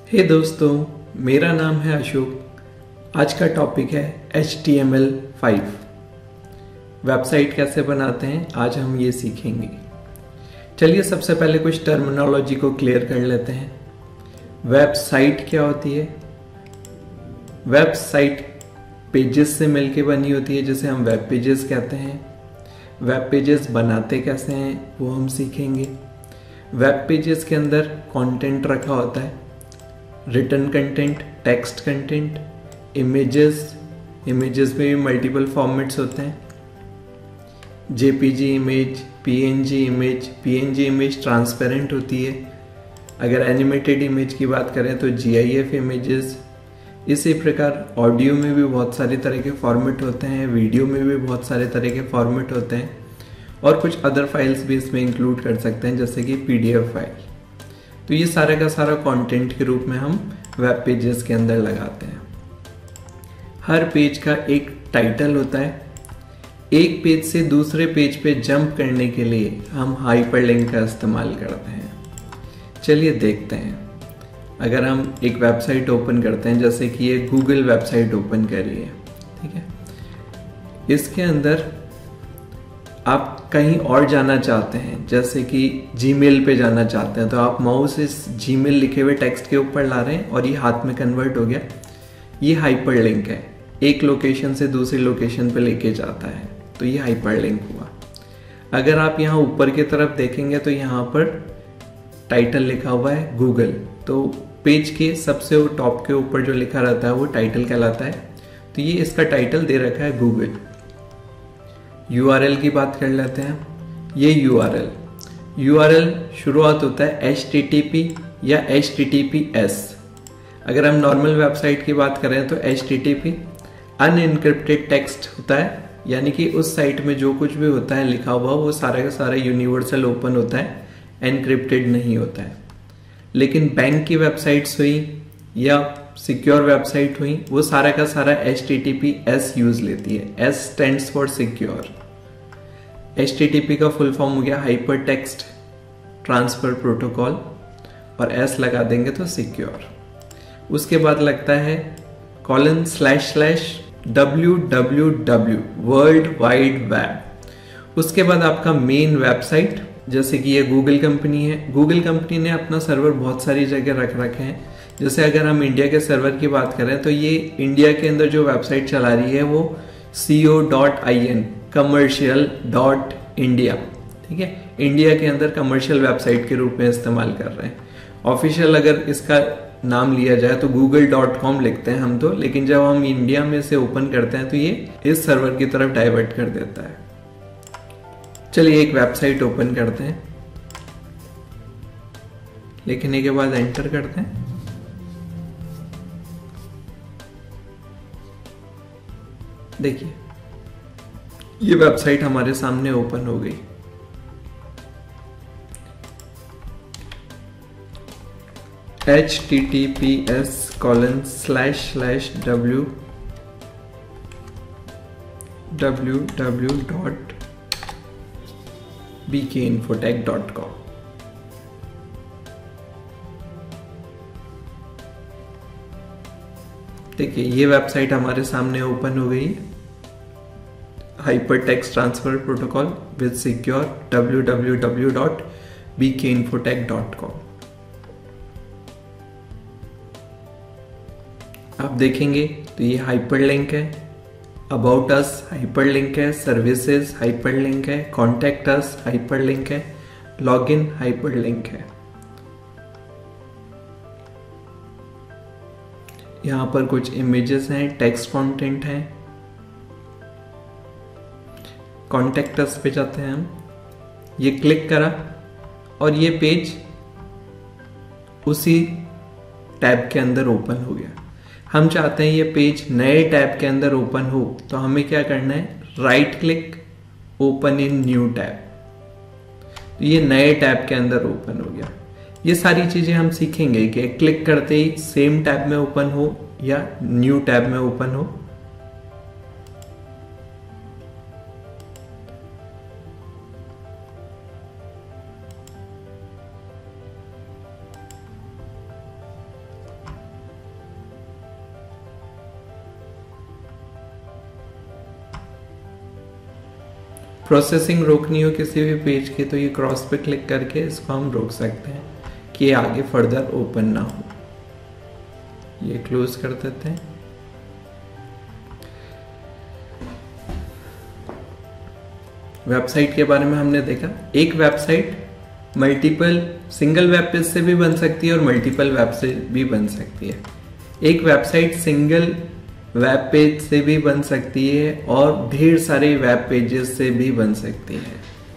हे दोस्तों, मेरा नाम है अशोक। आज का टॉपिक है HTML5। वेबसाइट कैसे बनाते हैं आज हम ये सीखेंगे। चलिए सबसे पहले कुछ टर्मिनोलॉजी को क्लियर कर लेते हैं। वेबसाइट क्या होती है? वेबसाइट पेजेस से मिलके बनी होती है जिसे हम वेब पेजेस कहते हैं। वेब पेजेस बनाते कैसे हैं वो हम सीखेंगे। वेब पेजेस के अंदर कंटेंट रखा होता है, written content, text content, images में भी मल्टीपल फॉर्मेट्स होते हैं। JPG image, PNG image transparent होती है। अगर एनिमेटेड इमेज की बात करें तो जीआईएफ इमेजेस। इसी प्रकार ऑडियो में भी बहुत सारे तरह के फॉर्मेट होते हैं, वीडियो में भी बहुत सारे तरह के फॉर्मेट होते हैं और कुछ अदर फाइल्स भी इसमें इंक्लूड कर सकते हैं जैसे कि पीडीएफ फाइल। तो ये सारे का सारा कंटेंट के रूप में हम वेब पेजेस के अंदर लगाते हैं। हर पेज का एक टाइटल होता है। एक पेज से दूसरे पेज पे जंप करने के लिए हम हाइपरलिंक का इस्तेमाल करते हैं। चलिए देखते हैं। अगर हम एक वेबसाइट ओपन करते हैं, जैसे कि ये गूगल वेबसाइट ओपन करिए, ठीक है। इसके अंदर आप कहीं और जाना चाहते हैं, जैसे कि जीमेल पे जाना चाहते हैं, तो आप माउस इस जीमेल लिखे हुए टेक्स्ट के ऊपर ला रहे हैं और ये हाथ में कन्वर्ट हो गया। ये हाइपरलिंक है, एक लोकेशन से दूसरी लोकेशन पे लेके जाता है, तो ये हाइपरलिंक हुआ। अगर आप यहाँ ऊपर की तरफ देखेंगे तो यहाँ पर टाइटल लिखा हुआ है गूगल, तो पेज के सबसे टॉप के ऊपर जो लिखा रहता है वो टाइटल कहलाता है। तो ये इसका टाइटल दे रखा है गूगल। यूआरएल की बात कर लेते हैं। ये यूआरएल शुरुआत होता है HTTP या HTTPS। अगर हम नॉर्मल वेबसाइट की बात करें तो HTTP अनइनक्रिप्टेड टेक्स्ट होता है, यानी कि उस साइट में जो कुछ भी होता है लिखा हुआ वो सारा का सारा यूनिवर्सल ओपन होता है, एनक्रिप्टेड नहीं होता है। लेकिन बैंक की वेबसाइट्स हुई या सिक्योर वेबसाइट हुई, वो सारा का सारा HTTPS यूज लेती है। S stands for secure. HTTP का फुल फॉर्म हो गया हाइपर टेक्स्ट ट्रांसफर प्रोटोकॉल, और S लगा देंगे तो सिक्योर। उसके बाद लगता है ://www वर्ल्ड वाइड वेब। उसके बाद आपका मेन वेबसाइट, जैसे कि ये गूगल कंपनी है। गूगल कंपनी ने अपना सर्वर बहुत सारी जगह रख रखे हैं। जैसे अगर हम इंडिया के सर्वर की बात करें तो ये इंडिया के अंदर जो वेबसाइट चला रही है वो co.in commercial.india, ठीक है। इंडिया के अंदर कमर्शियल वेबसाइट के रूप में इस्तेमाल कर रहे हैं। ऑफिशियल अगर इसका नाम लिया जाए तो google.com लिखते हैं हम तो, लेकिन जब हम इंडिया में से ओपन करते हैं तो ये इस सर्वर की तरफ डाइवर्ट कर देता है। चलिए एक वेबसाइट ओपन करते हैं, लिखने के बाद एंटर करते हैं। देखिए ये वेबसाइट हमारे सामने ओपन हो गई। https://www.bkinfotech.com। देखिए ये वेबसाइट हमारे सामने ओपन हो गई। Hypertext transfer protocol with secure www.bkinfotech.com। आप देखेंगे तो ये हाइपरलिंक है, अबाउट अस हाइपरलिंक है, सर्विसेज हाइपरलिंक है, कॉन्टैक्ट अस हाइपरलिंक है, लॉगिन हाइपरलिंक है। यहाँ पर कुछ इमेजेस हैं, टेक्स्ट कंटेंट है। कॉन्टैक्ट अस पे जाते हैं हम, ये क्लिक करा और ये पेज उसी टैब के अंदर ओपन हो गया। हम चाहते हैं ये पेज नए टैब के अंदर ओपन हो, तो हमें क्या करना है, right click, open in new tab. तो ये नए टैब के अंदर ओपन हो गया। ये सारी चीजें हम सीखेंगे कि क्लिक करते ही सेम टैब में ओपन हो या न्यू टैब में ओपन हो। प्रोसेसिंग रोकनी हो किसी भी पेज की तो ये क्रॉस पे क्लिक करके इसको हम रोक सकते हैं कि ये आगे फर्दर ओपन ना हो। ये क्लोज कर देते हैं। वेबसाइट के बारे में हमने देखा, एक website multiple single web page से भी बन सकती है और मल्टीपल वेब से भी बन सकती है। एक वेबसाइट सिंगल वेब पेज से भी बन सकती है और ढेर सारे वेब पेजेस से भी बन सकती है।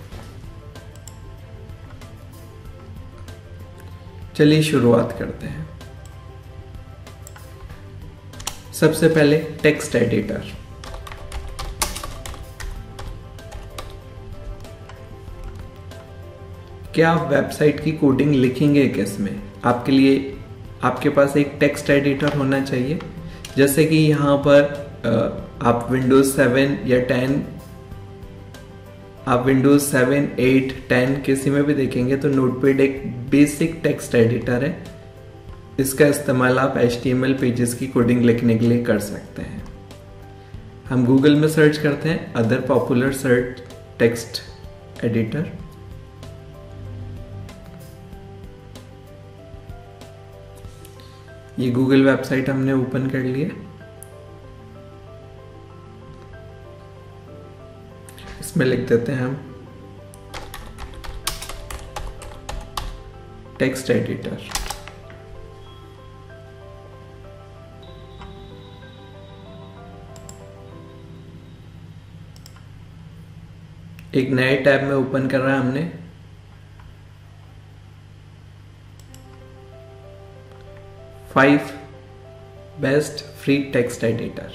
चलिए शुरुआत करते हैं। सबसे पहले टेक्स्ट एडिटर। क्या आप वेबसाइट की कोडिंग लिखेंगे किसमें? आपके लिए आपके पास एक टेक्स्ट एडिटर होना चाहिए। जैसे कि यहाँ पर आप विंडोज 7 या 10, आप विंडोज 7, 8, 10 किसी में भी देखेंगे तो नोटपैड एक बेसिक टेक्स्ट एडिटर है। इसका इस्तेमाल आप HTML पेजेस की कोडिंग लिखने के लिए कर सकते हैं। हम गूगल में सर्च करते हैं other popular search text editor. ये गूगल वेबसाइट हमने ओपन कर लिया। इसमें लिख देते हैं हम टेक्स्ट एडिटर। एक नए टैब में ओपन कर रहा है हमने। Five best free text editor.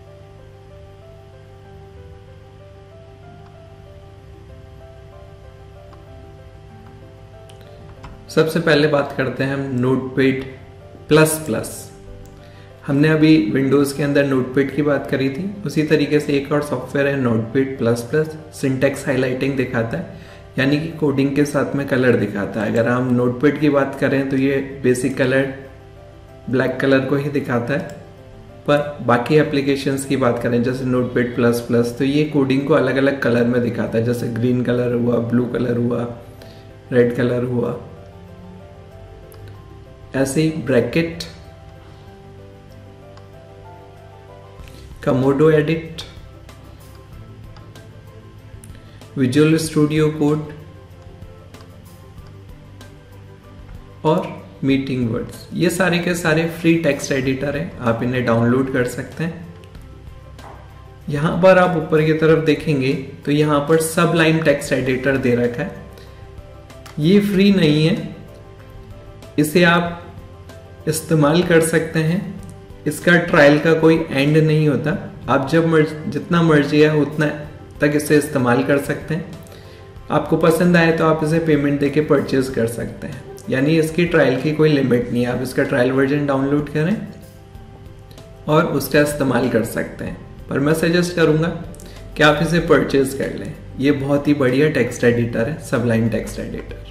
सबसे पहले बात करते हैं हम नोटपैड प्लस प्लस। हमने अभी विंडोज के अंदर नोटपैड की बात करी थी, उसी तरीके से एक और सॉफ्टवेयर है Notepad plus plus. Syntax highlighting दिखाता है, यानी कि कोडिंग के साथ में कलर दिखाता है। अगर हम नोटपैड की बात करें तो ये बेसिक कलर ब्लैक कलर को ही दिखाता है, पर बाकी एप्लीकेशंस की बात करें जैसे नोटपैड प्लस प्लस तो ये कोडिंग को अलग अलग कलर में दिखाता है। जैसे ग्रीन कलर हुआ, ब्लू कलर हुआ, रेड कलर हुआ। ऐसे ही Brackets, Komodo Edit, Visual Studio Code और मीटिंग वर्ड्स, ये सारे के सारे फ्री टेक्स्ट एडिटर हैं। आप इन्हें डाउनलोड कर सकते हैं। यहां पर आप ऊपर की तरफ देखेंगे तो यहां पर सबलाइन टेक्स्ट एडिटर दे रखा है। ये फ्री नहीं है, इसे आप इस्तेमाल कर सकते हैं। इसका ट्रायल का कोई एंड नहीं होता। आप जब जितना मर्जी है उतना तक इसे इस्तेमाल कर सकते हैं। आपको पसंद आए तो आप इसे पेमेंट देके परचेज कर सकते हैं, यानी इसकी ट्रायल की कोई लिमिट नहीं है। आप इसका ट्रायल वर्जन डाउनलोड करें और उसका इस्तेमाल कर सकते हैं, पर मैं सजेस्ट करूंगा कि आप इसे परचेज कर लें। ये बहुत ही बढ़िया टेक्स्ट एडिटर है, सबलाइन टेक्स्ट एडिटर।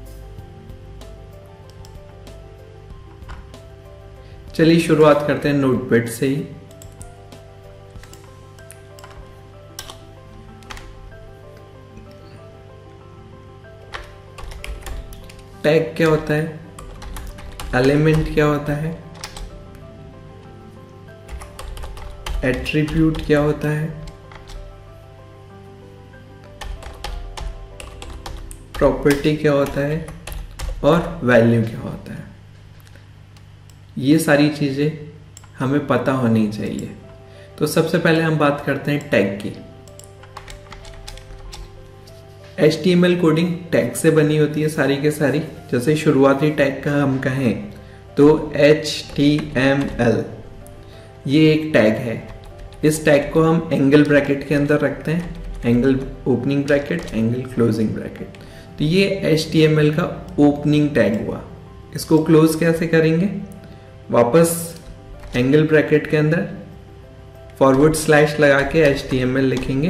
चलिए शुरुआत करते हैं नोटपैड से ही। टैग क्या होता है, एलिमेंट क्या होता है, एट्रीब्यूट क्या होता है, प्रॉपर्टी क्या होता है और वैल्यू क्या होता है। ये सारी चीजें हमें पता होनी चाहिए। तो सबसे पहले हम बात करते हैं टैग की। HTML कोडिंग टैग से बनी होती है सारी के सारी। जैसे शुरुआती टैग का हम कहें तो HTML, ये एक टैग है। इस टैग को हम एंगल ब्रैकेट के अंदर रखते हैं, angle opening bracket, angle closing bracket. तो ये HTML का ओपनिंग टैग हुआ। इसको क्लोज कैसे करेंगे? वापस एंगल ब्रैकेट के अंदर फॉरवर्ड स्लैश लगा के HTML लिखेंगे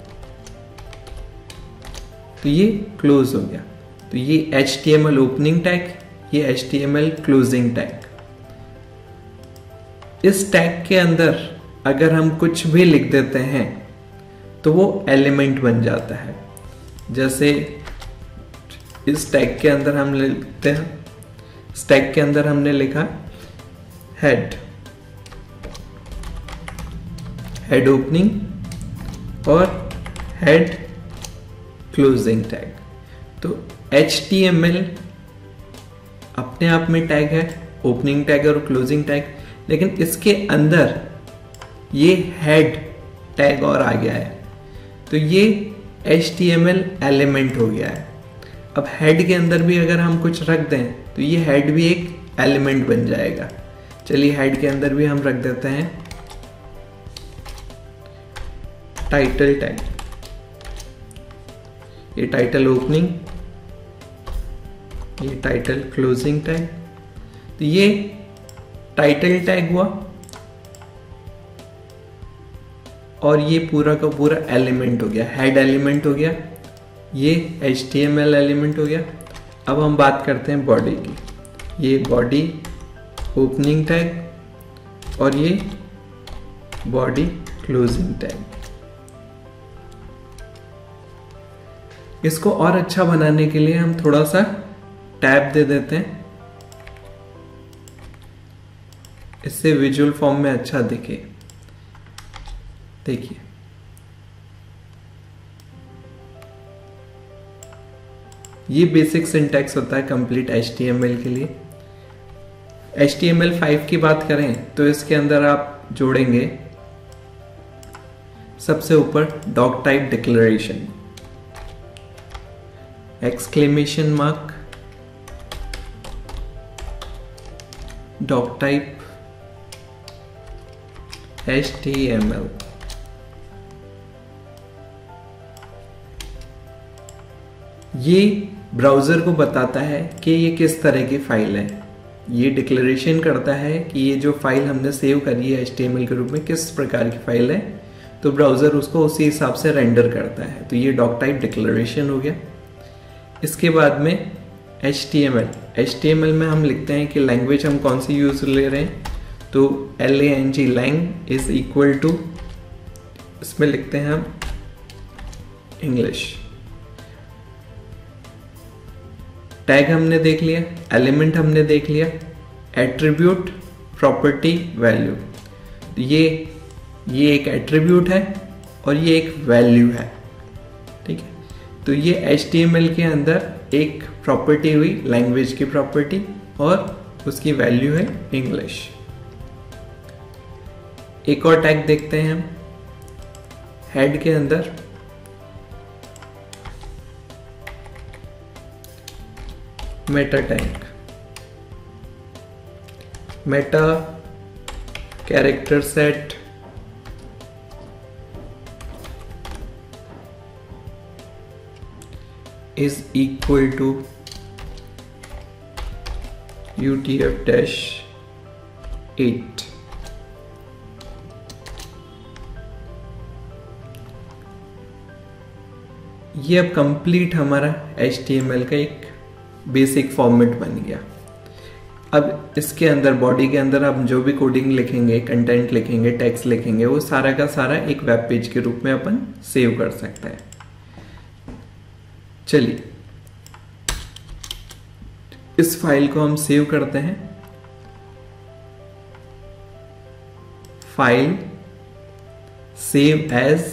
तो ये क्लोज हो गया। तो ये HTML ओपनिंग टैग, ये HTML क्लोजिंग टैग। इस टैग के अंदर अगर हम कुछ भी लिख देते हैं तो वो एलिमेंट बन जाता है। जैसे इस टैग के अंदर हम लिखते हैं, इस टैग के अंदर हमने लिखा हेड, हेड ओपनिंग और हेड क्लोजिंग टैग। तो HTML अपने आप में टैग है, ओपनिंग टैग और क्लोजिंग टैग, लेकिन इसके अंदर ये हेड टैग और आ गया है, तो ये HTML एलिमेंट हो गया है। अब हेड के अंदर भी अगर हम कुछ रख दें तो ये हेड भी एक एलिमेंट बन जाएगा। चलिए हेड के अंदर भी हम रख देते हैं टाइटल टैग, ये टाइटल ओपनिंग, ये टाइटल क्लोजिंग टैग। तो ये टाइटल टैग हुआ और ये पूरा का पूरा एलिमेंट हो गया, हेड एलिमेंट हो गया, ये HTML एलिमेंट हो गया। अब हम बात करते हैं बॉडी की, ये बॉडी ओपनिंग टैग और ये बॉडी क्लोजिंग टैग। इसको और अच्छा बनाने के लिए हम थोड़ा सा टैब दे देते हैं, इससे विजुअल फॉर्म में अच्छा दिखे। देखिए ये बेसिक सिंटैक्स होता है कंप्लीट HTML के लिए। HTML5 की बात करें तो इसके अंदर आप जोड़ेंगे सबसे ऊपर doctype declaration, exclamation mark, doctype HTML। ये ब्राउज़र को बताता है कि ये किस तरह की फाइल है, ये डिक्लेरेशन करता है कि ये जो फाइल हमने सेव करी है HTML के रूप में किस प्रकार की फाइल है, तो ब्राउज़र उसको उसी हिसाब से रेंडर करता है। तो ये डॉक टाइप डिक्लेरेशन हो गया। इसके बाद में HTML में हम लिखते हैं कि लैंग्वेज हम कौन सी यूज़ ले रहे हैं, तो LANG lang is equal to, इसमें लिखते हैं हम इंग्लिश। टैग हमने देख लिया, एलिमेंट हमने देख लिया, एट्रीब्यूट, प्रॉपर्टी, वैल्यू। ये एक एट्रीब्यूट है और ये एक वैल्यू है, ठीक है। तो ये HTML के अंदर एक प्रॉपर्टी हुई लैंग्वेज की प्रॉपर्टी और उसकी वैल्यू है इंग्लिश। एक और टैग देखते हैं हम हेड के अंदर, meta tag, meta character set, is equal to UTF-8। ये अब कंप्लीट हमारा HTML का एक बेसिक फॉर्मेट बन गया। अब इसके अंदर बॉडी के अंदर आप जो भी कोडिंग लिखेंगे, कंटेंट लिखेंगे, टेक्स्ट लिखेंगे, वो सारा का सारा एक वेब पेज के रूप में अपन सेव कर सकते हैं। चलिए इस फाइल को हम सेव करते हैं, फाइल सेव एज,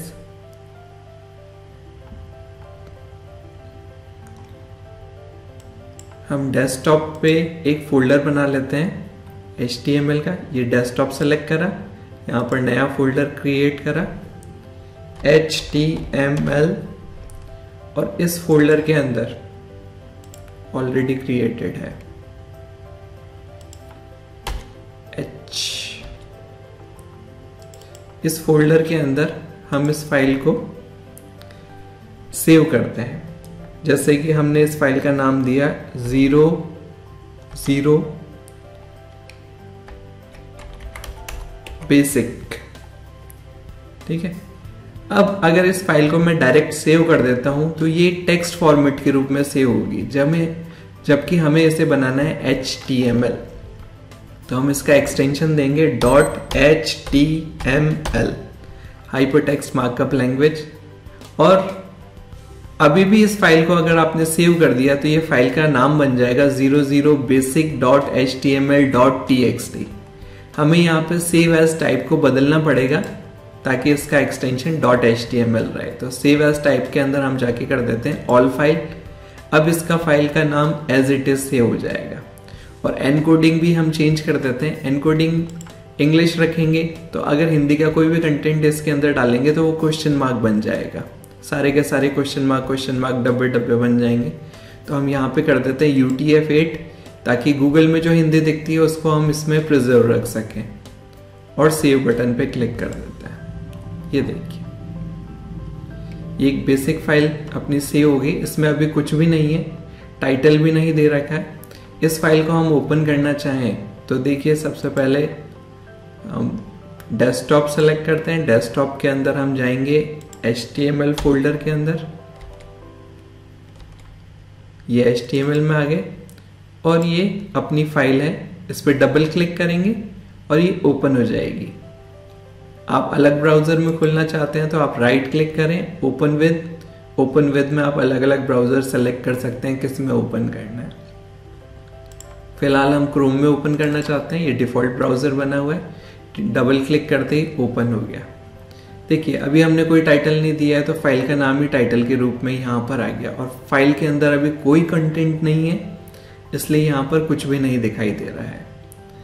हम डेस्कटॉप पे एक फोल्डर बना लेते हैं HTML का। ये डेस्कटॉप सेलेक्ट करा, यहाँ पर नया फोल्डर क्रिएट करा HTML, और इस फोल्डर के अंदर ऑलरेडी क्रिएटेड है इस फोल्डर के अंदर हम इस फाइल को सेव करते हैं। जैसे कि हमने इस फाइल का नाम दिया 00 बेसिक, ठीक है। अब अगर इस फाइल को मैं डायरेक्ट सेव कर देता हूं तो ये टेक्स्ट फॉर्मेट के रूप में सेव होगी, जबकि हमें इसे बनाना है HTML। तो हम इसका एक्सटेंशन देंगे .html, हाइपरटेक्स्ट मार्कअप लैंग्वेज। और अभी भी इस फाइल को अगर आपने सेव कर दिया तो ये फाइल का नाम बन जाएगा 00basic.html.txt। हमें यहाँ पे सेव एज टाइप को बदलना पड़ेगा ताकि इसका एक्सटेंशन .html रहे। तो सेव एज टाइप के अंदर हम जाके कर देते हैं ऑल फाइल। अब इसका फाइल का नाम एज इट इज सेव हो जाएगा। और एनकोडिंग भी हम चेंज कर देते हैं, एनकोडिंग इंग्लिश रखेंगे तो अगर हिंदी का कोई भी कंटेंट इसके अंदर डालेंगे तो वो क्वेश्चन मार्क बन जाएगा, सारे के सारे क्वेश्चन मार्क डब्बे डब्बे बन जाएंगे। तो हम यहाँ पे कर देते हैं UTF-8 ताकि गूगल में जो हिंदी दिखती है उसको हम इसमें प्रिजर्व रख सकें, और सेव बटन पे क्लिक कर देते हैं। ये देखिए ये एक बेसिक फाइल अपनी सेव हो गई। इसमें अभी कुछ भी नहीं है, टाइटल भी नहीं दे रखा है। इस फाइल को हम ओपन करना चाहें तो देखिए सबसे पहले हम डेस्कटॉप सेलेक्ट करते हैं। डेस्कटॉप के अंदर हम जाएंगे HTML फोल्डर के अंदर, ये HTML में आ गए और ये अपनी फाइल है, इस पर डबल क्लिक करेंगे और ये ओपन हो जाएगी। आप अलग ब्राउजर में खोलना चाहते हैं तो आप राइट क्लिक करें, ओपन विद में आप अलग अलग ब्राउजर सेलेक्ट कर सकते हैं किस में ओपन करना है। फिलहाल हम क्रोम में ओपन करना चाहते हैं, ये डिफॉल्ट ब्राउजर बना हुआ है। डबल क्लिक करते ही ओपन हो गया। देखिए अभी हमने कोई टाइटल नहीं दिया है तो फाइल का नाम ही टाइटल के रूप में यहाँ पर आ गया, और फाइल के अंदर अभी कोई कंटेंट नहीं है इसलिए यहाँ पर कुछ भी नहीं दिखाई दे रहा है।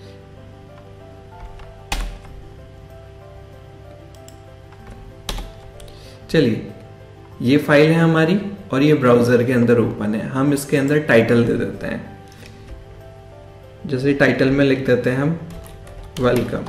चलिए ये फाइल है हमारी और ये ब्राउजर के अंदर ओपन है। हम इसके अंदर टाइटल दे देते हैं, जैसे टाइटल में लिख देते हैं हम वेलकम।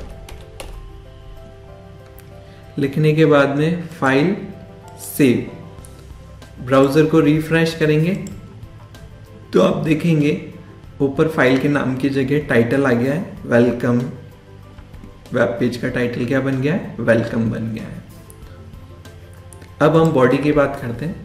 लिखने के बाद में फाइल सेव, ब्राउजर को रिफ्रेश करेंगे तो आप देखेंगे ऊपर फाइल के नाम की जगह टाइटल आ गया है वेलकम। वेब पेज का टाइटल क्या बन गया है? वेलकम बन गया है। अब हम बॉडी की बात करते हैं।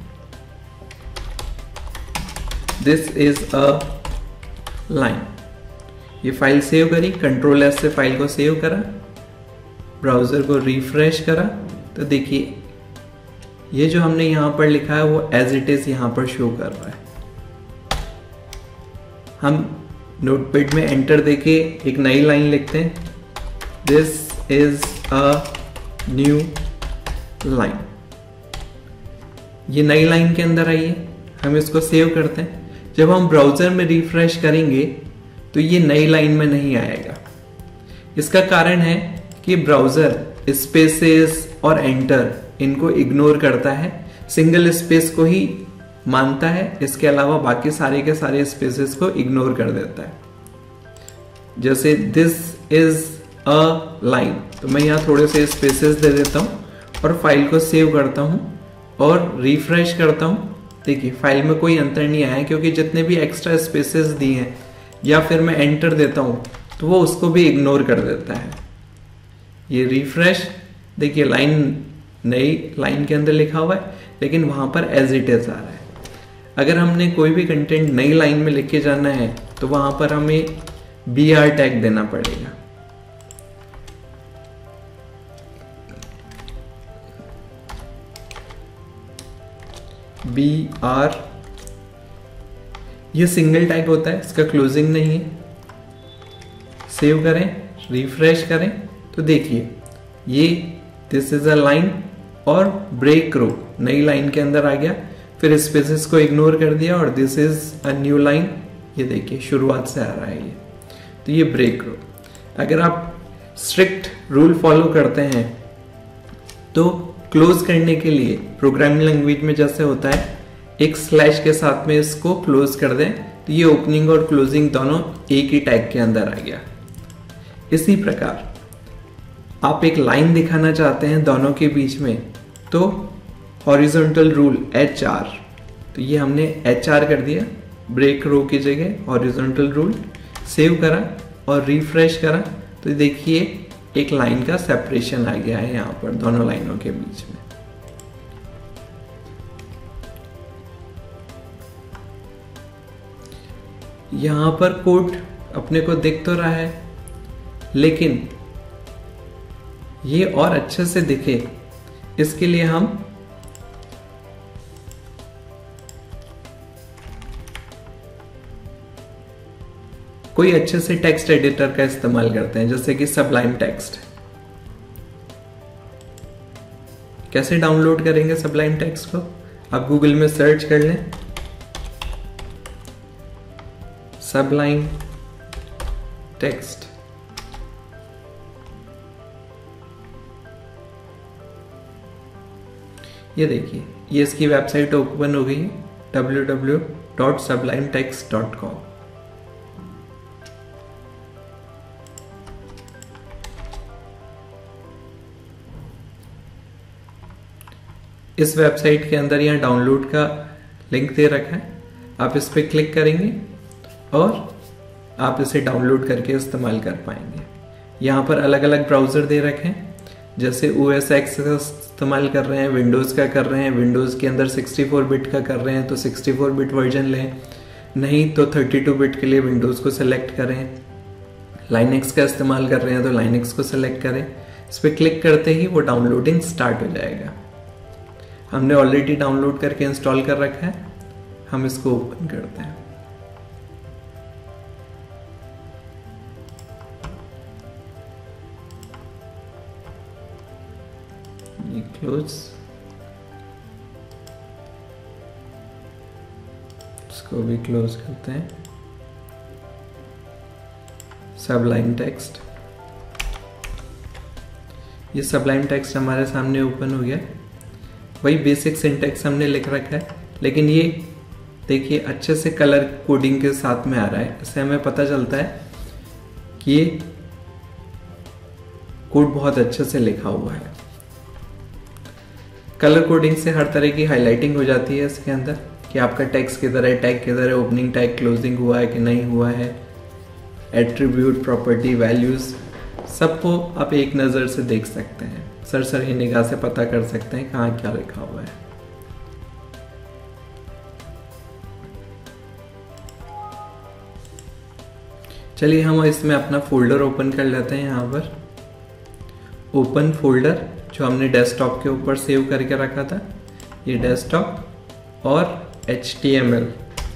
This is a line. ये फाइल सेव करी, Ctrl+S से फाइल को सेव करा, ब्राउजर को रिफ्रेश करा तो देखिए ये जो हमने यहां पर लिखा है वो एज इट इज यहां पर शो कर रहा है। हम नोटपैड में एंटर देके एक नई लाइन लिखते हैं, this is a new line. ये नई लाइन के अंदर आई है, हम इसको सेव करते हैं। जब हम ब्राउजर में रिफ्रेश करेंगे तो ये नई लाइन में नहीं आएगा। इसका कारण है कि ब्राउजर स्पेसेस और एंटर इनको इग्नोर करता है, सिंगल स्पेस को ही मानता है, इसके अलावा बाकी सारे के सारे स्पेसेस को इग्नोर कर देता है। जैसे दिस इज अ लाइन, तो मैं यहाँ थोड़े से स्पेसेस दे देता हूँ और फाइल को सेव करता हूँ और रिफ्रेश करता हूँ। देखिए फाइल में कोई अंतर नहीं आया क्योंकि जितने भी एक्स्ट्रा स्पेसेस दिए हैं या फिर मैं एंटर देता हूँ तो वो उसको भी इग्नोर कर देता है। ये रिफ्रेश, देखिए लाइन नई लाइन के अंदर लिखा हुआ है लेकिन वहां पर एज इट इज आ रहा है। अगर हमने कोई भी कंटेंट नई लाइन में लिख के जाना है तो वहां पर हमें BR टैग देना पड़ेगा। BR ये सिंगल टैग होता है, इसका क्लोजिंग नहीं है। सेव करें, रिफ्रेश करें तो देखिए ये दिस इज अ लाइन और ब्रेक रो नई लाइन के अंदर आ गया, फिर स्पेसेस को इग्नोर कर दिया और this is a new line. ये देखिए शुरुआत से आ रहा है ये, तो ये ब्रेक रो। अगर आप स्ट्रिक्ट रूल फॉलो करते हैं तो क्लोज करने के लिए प्रोग्रामिंग लैंग्वेज में जैसे होता है एक स्लैश के साथ में इसको क्लोज कर दें तो ये ओपनिंग और क्लोजिंग दोनों एक ही टैग के अंदर आ गया। इसी प्रकार आप एक लाइन दिखाना चाहते हैं दोनों के बीच में तो हॉरिजॉन्टल रूल HR, तो ये हमने HR कर दिया ब्रेक रो की जगह, हॉरिजॉन्टल रूल। सेव करा और रिफ्रेश करा तो देखिए एक लाइन का सेपरेशन आ गया है यहाँ पर दोनों लाइनों के बीच में। यहाँ पर कोड अपने को दिख तो रहा है लेकिन ये और अच्छे से दिखे इसके लिए हम कोई अच्छे से टेक्स्ट एडिटर का इस्तेमाल करते हैं, जैसे कि सबलाइम टेक्स्ट। कैसे डाउनलोड करेंगे सबलाइम टेक्स्ट को? आप गूगल में सर्च कर लें सबलाइम टेक्स्ट। ये देखिए, ये इसकी वेबसाइट ओपन हो गई है www.sublimetext.com। इस वेबसाइट के अंदर यहाँ डाउनलोड का लिंक दे रखा है, आप इस पर क्लिक करेंगे और आप इसे डाउनलोड करके इस्तेमाल कर पाएंगे। यहाँ पर अलग अलग ब्राउज़र दे रखे हैं, जैसे OS X का इस्तेमाल कर रहे हैं, विंडोज़ का कर रहे हैं, विंडोज़ के अंदर 64 बिट का कर रहे हैं तो 64 बिट वर्जन लें, नहीं तो 32 बिट के लिए विंडोज़ को सेलेक्ट करें। लाइनेक्स का इस्तेमाल कर रहे हैं तो लाइनेक्स को सेलेक्ट करें। इस पर क्लिक करते ही वो डाउनलोडिंग स्टार्ट हो जाएगा। हमने ऑलरेडी डाउनलोड करके इंस्टॉल कर रखा है, हम इसको ओपन करते हैं। ये क्लोज, इसको भी क्लोज करते हैं। सबलाइम टेक्स्ट, ये सबलाइम टेक्स्ट हमारे सामने ओपन हो गया। वही बेसिक सिंटेक्स हमने लिख रखा है, लेकिन ये देखिए अच्छे से कलर कोडिंग के साथ में आ रहा है। इससे हमें पता चलता है कि ये कोड बहुत अच्छे से लिखा हुआ है। कलर कोडिंग से हर तरह की हाईलाइटिंग हो जाती है इसके अंदर कि आपका टेक्स्ट किधर है, टैग किधर है, ओपनिंग टैग क्लोजिंग हुआ है कि नहीं हुआ है, एट्रीब्यूट, प्रॉपर्टी, वैल्यूज, सबको आप एक नज़र से देख सकते हैं। सरसरी निगाह से पता कर सकते हैं कहाँ क्या लिखा हुआ है। चलिए हम इसमें अपना फोल्डर ओपन कर लेते हैं। यहाँ पर ओपन फोल्डर जो हमने डेस्कटॉप के ऊपर सेव करके रखा था, ये डेस्कटॉप और HTML,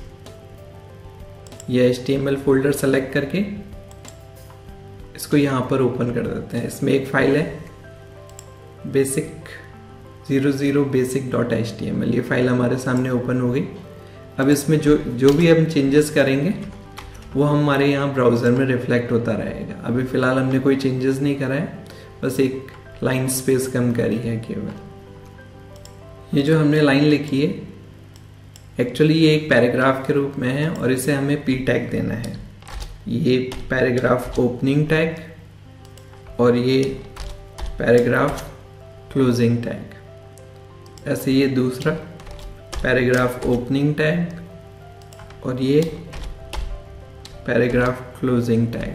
ये HTML फोल्डर सेलेक्ट करके इसको यहाँ पर ओपन कर देते हैं। इसमें एक फाइल है basic 00 basic.html, ये फाइल हमारे सामने ओपन हो गई। अब इसमें जो भी हम चेंजेस करेंगे वो हमारे यहाँ ब्राउज़र में रिफ्लेक्ट होता रहेगा। अभी फ़िलहाल हमने कोई चेंजेस नहीं करा है, बस एक लाइन स्पेस कम करी है केवल। ये जो हमने लाइन लिखी है एक्चुअली ये एक पैराग्राफ के रूप में है और इसे हमें P टैग देना है। ये पैराग्राफ ओपनिंग टैग और ये पैराग्राफ क्लोजिंग टैग, ऐसे ये दूसरा पैराग्राफ ओपनिंग टैग और ये पैराग्राफ क्लोजिंग टैग।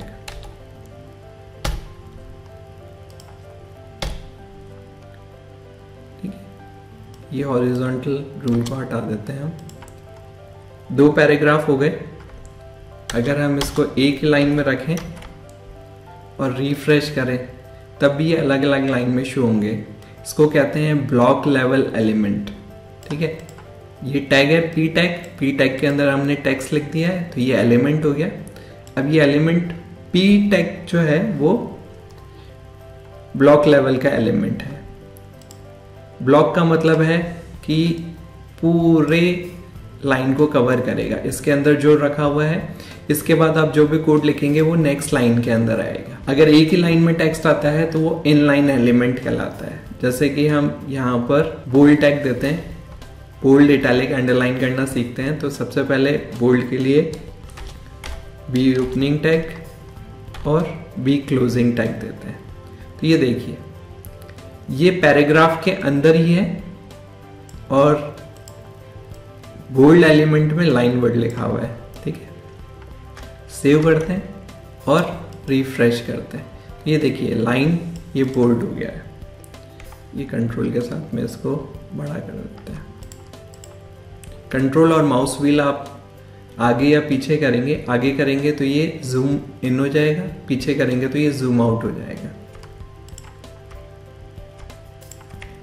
ठीक है, ये हॉरिजॉन्टल रूल को हटा देते हैं हम। 2 पैराग्राफ हो गए। अगर हम इसको एक लाइन में रखें और रिफ्रेश करें तब भी ये अलग अलग लाइन में शो होंगे। इसको कहते हैं ब्लॉक लेवल एलिमेंट। ठीक है, ये टैग है P टैग के अंदर हमने टेक्स्ट लिख दिया है तो ये एलिमेंट हो गया। अब ये एलिमेंट P टैग जो है वो ब्लॉक लेवल का एलिमेंट है। ब्लॉक का मतलब है कि पूरे लाइन को कवर करेगा। इसके अंदर जो रखा हुआ है, इसके बाद आप जो भी कोड लिखेंगे वो नेक्स्ट लाइन के अंदर आएगा। अगर एक ही लाइन में टेक्स्ट आता है तो वो इनलाइन एलिमेंट कहलाता है। जैसे कि हम यहाँ पर बोल्ड टैग देते हैं, बोल्ड, इटैलिक, अंडरलाइन करना सीखते हैं तो सबसे पहले बोल्ड के लिए B ओपनिंग टैग और B क्लोजिंग टैग देते हैं। तो ये देखिए ये पैराग्राफ के अंदर ही है और बोल्ड एलिमेंट में लाइन वर्ड लिखा हुआ है। ठीक है, सेव करते हैं और रिफ्रेश करते हैं। ये देखिए लाइन ये बोल्ड हो गया है। ये कंट्रोल के साथ में इसको बड़ा कर देते हैं। कंट्रोल और माउस व्हील आप आगे या पीछे करेंगे, आगे करेंगे तो ये जूम इन हो जाएगा, पीछे करेंगे तो ये जूम आउट हो जाएगा।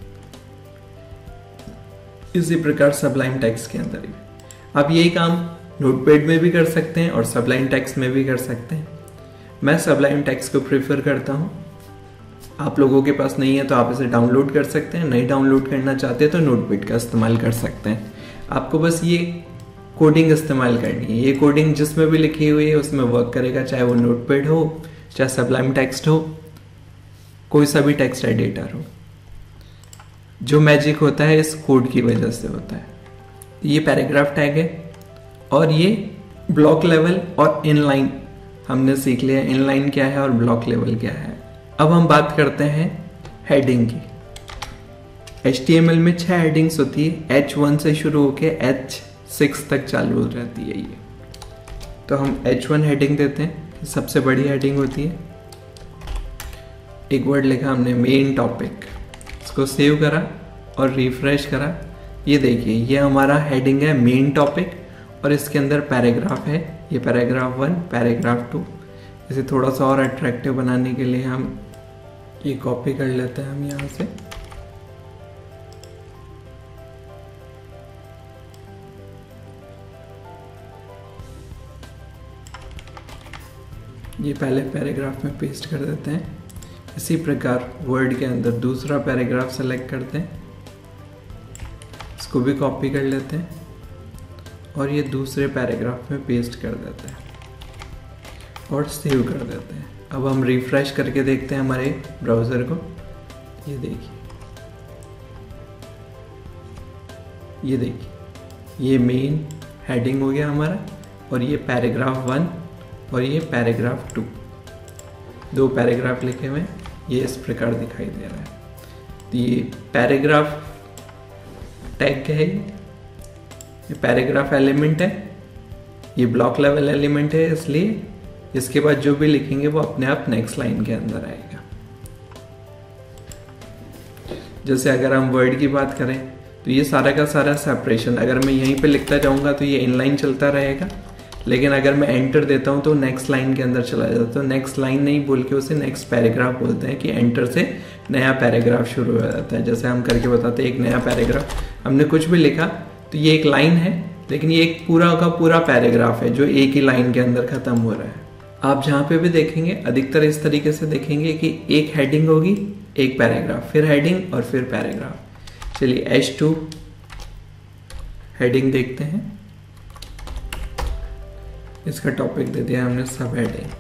इसी प्रकार सबलाइम टेक्स्ट के अंदर भी आप यही काम नोटपैड में भी कर सकते हैं और सबलाइन टेक्स्ट में भी कर सकते हैं। मैं सबलाइन टेक्स्ट को प्रेफर करता हूँ। आप लोगों के पास नहीं है तो आप इसे डाउनलोड कर सकते हैं, नहीं डाउनलोड करना चाहते तो नोटपैड का इस्तेमाल कर सकते हैं। आपको बस ये कोडिंग इस्तेमाल करनी है। ये कोडिंग जिसमें भी लिखी हुई है उसमें वर्क करेगा, चाहे वो नोटपैड हो, चाहे सबलाइन टेक्स्ट हो, कोई सा भी टेक्स्ट एडिटर हो। जो मैजिक होता है इस कोड की वजह से होता है। ये पैराग्राफ टैग है और ये ब्लॉक लेवल और इनलाइन हमने सीख लिया। इनलाइन क्या है और ब्लॉक लेवल क्या है। अब हम बात करते हैं हेडिंग की। HTML में 6 हेडिंग्स होती है, H1 से शुरू होके H6 तक चालू रहती है ये। तो हम H1 हेडिंग देते हैं, सबसे बड़ी हेडिंग होती है। एक वर्ड लिखा हमने मेन टॉपिक, इसको सेव करा और रिफ्रेश करा। ये देखिए ये हमारा हेडिंग है मेन टॉपिक और इसके अंदर पैराग्राफ है। ये पैराग्राफ 1, पैराग्राफ 2। इसे थोड़ा सा और अट्रैक्टिव बनाने के लिए हम ये कॉपी कर लेते हैं हम यहाँ से। ये पहले पैराग्राफ में पेस्ट कर देते हैं। इसी प्रकार वर्ड के अंदर दूसरा पैराग्राफ सेलेक्ट करते हैं, इसको भी कॉपी कर लेते हैं और ये दूसरे पैराग्राफ में पेस्ट कर देते हैं और सेव कर देते हैं। अब हम रिफ्रेश करके देखते हैं हमारे ब्राउज़र को। ये देखिए ये मेन हेडिंग हो गया हमारा और ये पैराग्राफ 1 और ये पैराग्राफ 2। 2 पैराग्राफ लिखे हुए हैं, ये इस प्रकार दिखाई दे रहा है। तो ये पैराग्राफ टैग है, ये पैराग्राफ एलिमेंट है, ये ब्लॉक लेवल एलिमेंट है, इसलिए इसके बाद जो भी लिखेंगे वो अपने आप नेक्स्ट लाइन के अंदर आएगा। जैसे अगर हम वर्ड की बात करें तो ये सारा का सारा सेपरेशन, अगर मैं यहीं पे लिखता जाऊंगा तो ये इनलाइन चलता रहेगा, लेकिन अगर मैं एंटर देता हूं तो नेक्स्ट लाइन के अंदर चला जाता है। तो नेक्स्ट लाइन नहीं बोल के उसे नेक्स्ट पैराग्राफ बोलते हैं कि एंटर से नया पैराग्राफ शुरू हो जाता है। जैसे हम करके बताते हैं एक नया पैराग्राफ, हमने कुछ भी लिखा तो ये एक लाइन है, लेकिन ये एक पूरा का पूरा पैराग्राफ है जो एक ही लाइन के अंदर खत्म हो रहा है। आप जहाँ पे भी देखेंगे अधिकतर इस तरीके से देखेंगे कि एक हेडिंग होगी, एक पैराग्राफ, फिर हेडिंग और फिर पैराग्राफ। चलिए H2 हेडिंग देखते हैं। इसका टॉपिक दे दिया हमने सब हेडिंग।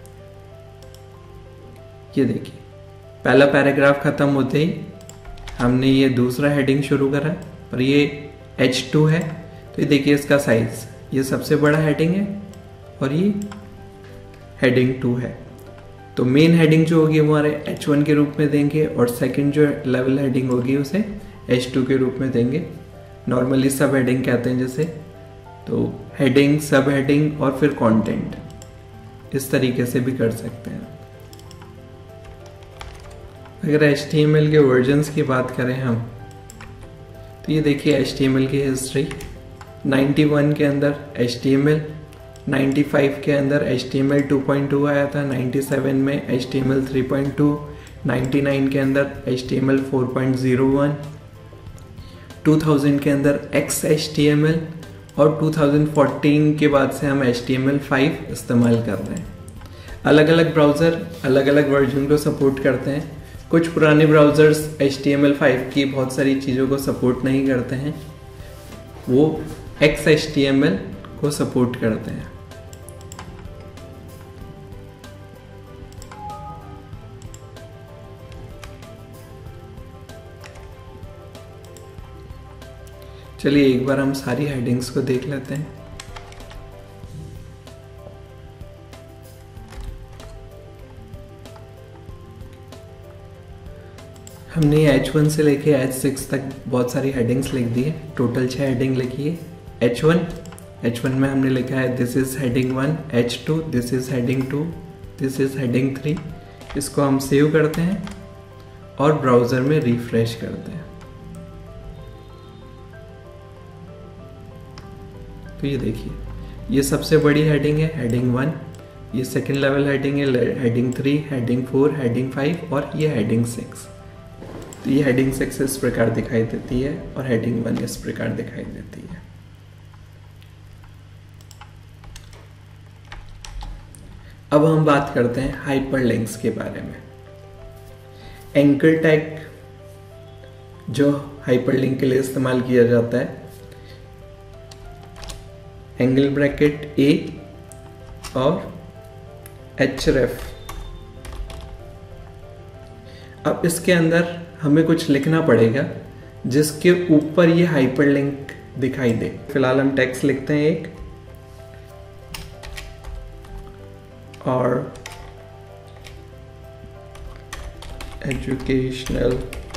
ये देखिए पहला पैराग्राफ खत्म होते ही हमने ये दूसरा हेडिंग शुरू करा और ये H2 है। तो ये देखिए इसका साइज, ये सबसे बड़ा हेडिंग है और ये हेडिंग 2 है। तो मेन हेडिंग जो होगी वो हमारे H1 के रूप में देंगे और सेकंड जो लेवल हेडिंग होगी उसे H2 के रूप में देंगे। नॉर्मली सब हेडिंग कहते हैं जैसे, तो हेडिंग, सब हेडिंग और फिर कंटेंट, इस तरीके से भी कर सकते हैं। अगर HTML के वर्जन्स की बात करें हम, तो ये देखिए HTML की हिस्ट्री। 91 के अंदर HTML, 95 के अंदर HTML 2.2 आया था, 97 में HTML 3.2, 99 के अंदर HTML 4.01, 2000 के अंदर XHTML और 2014 के बाद से हम HTML5 इस्तेमाल कर रहे हैं। अलग अलग ब्राउज़र अलग अलग वर्जन को सपोर्ट करते हैं। कुछ पुराने ब्राउज़र्स HTML5 की बहुत सारी चीज़ों को सपोर्ट नहीं करते हैं, वो XHTML को सपोर्ट करते हैं। चलिए एक बार हम सारी हेडिंग्स को देख लेते हैं। हमने H1 से लेके H6 तक बहुत सारी हेडिंग्स लिख दी है। टोटल 6 हेडिंग लिखी है। H1 में हमने लिखा है this is heading 1, H2 this is heading 2, this is heading 3। इसको हम सेव करते हैं और ब्राउज़र में रिफ्रेश करते हैं। तो ये देखिए ये सबसे बड़ी हेडिंग है, हेडिंग 1। ये सेकेंड लेवल हेडिंग है, हेडिंग 3, हेडिंग 4, हेडिंग 5 और ये हेडिंग 6। तो ये हेडिंग 6 इस प्रकार दिखाई देती है और हेडिंग 1 इस प्रकार दिखाई देती है। अब हम बात करते हैं हाइपरलिंक्स के बारे में। एंकर टैग जो हाइपरलिंक के लिए इस्तेमाल किया जाता है, एंगल ब्रैकेट ए और href। अब इसके अंदर हमें कुछ लिखना पड़ेगा जिसके ऊपर ये हाइपरलिंक दिखाई दे। फिलहाल हम टेक्स्ट लिखते हैं एक, और एजुकेशनल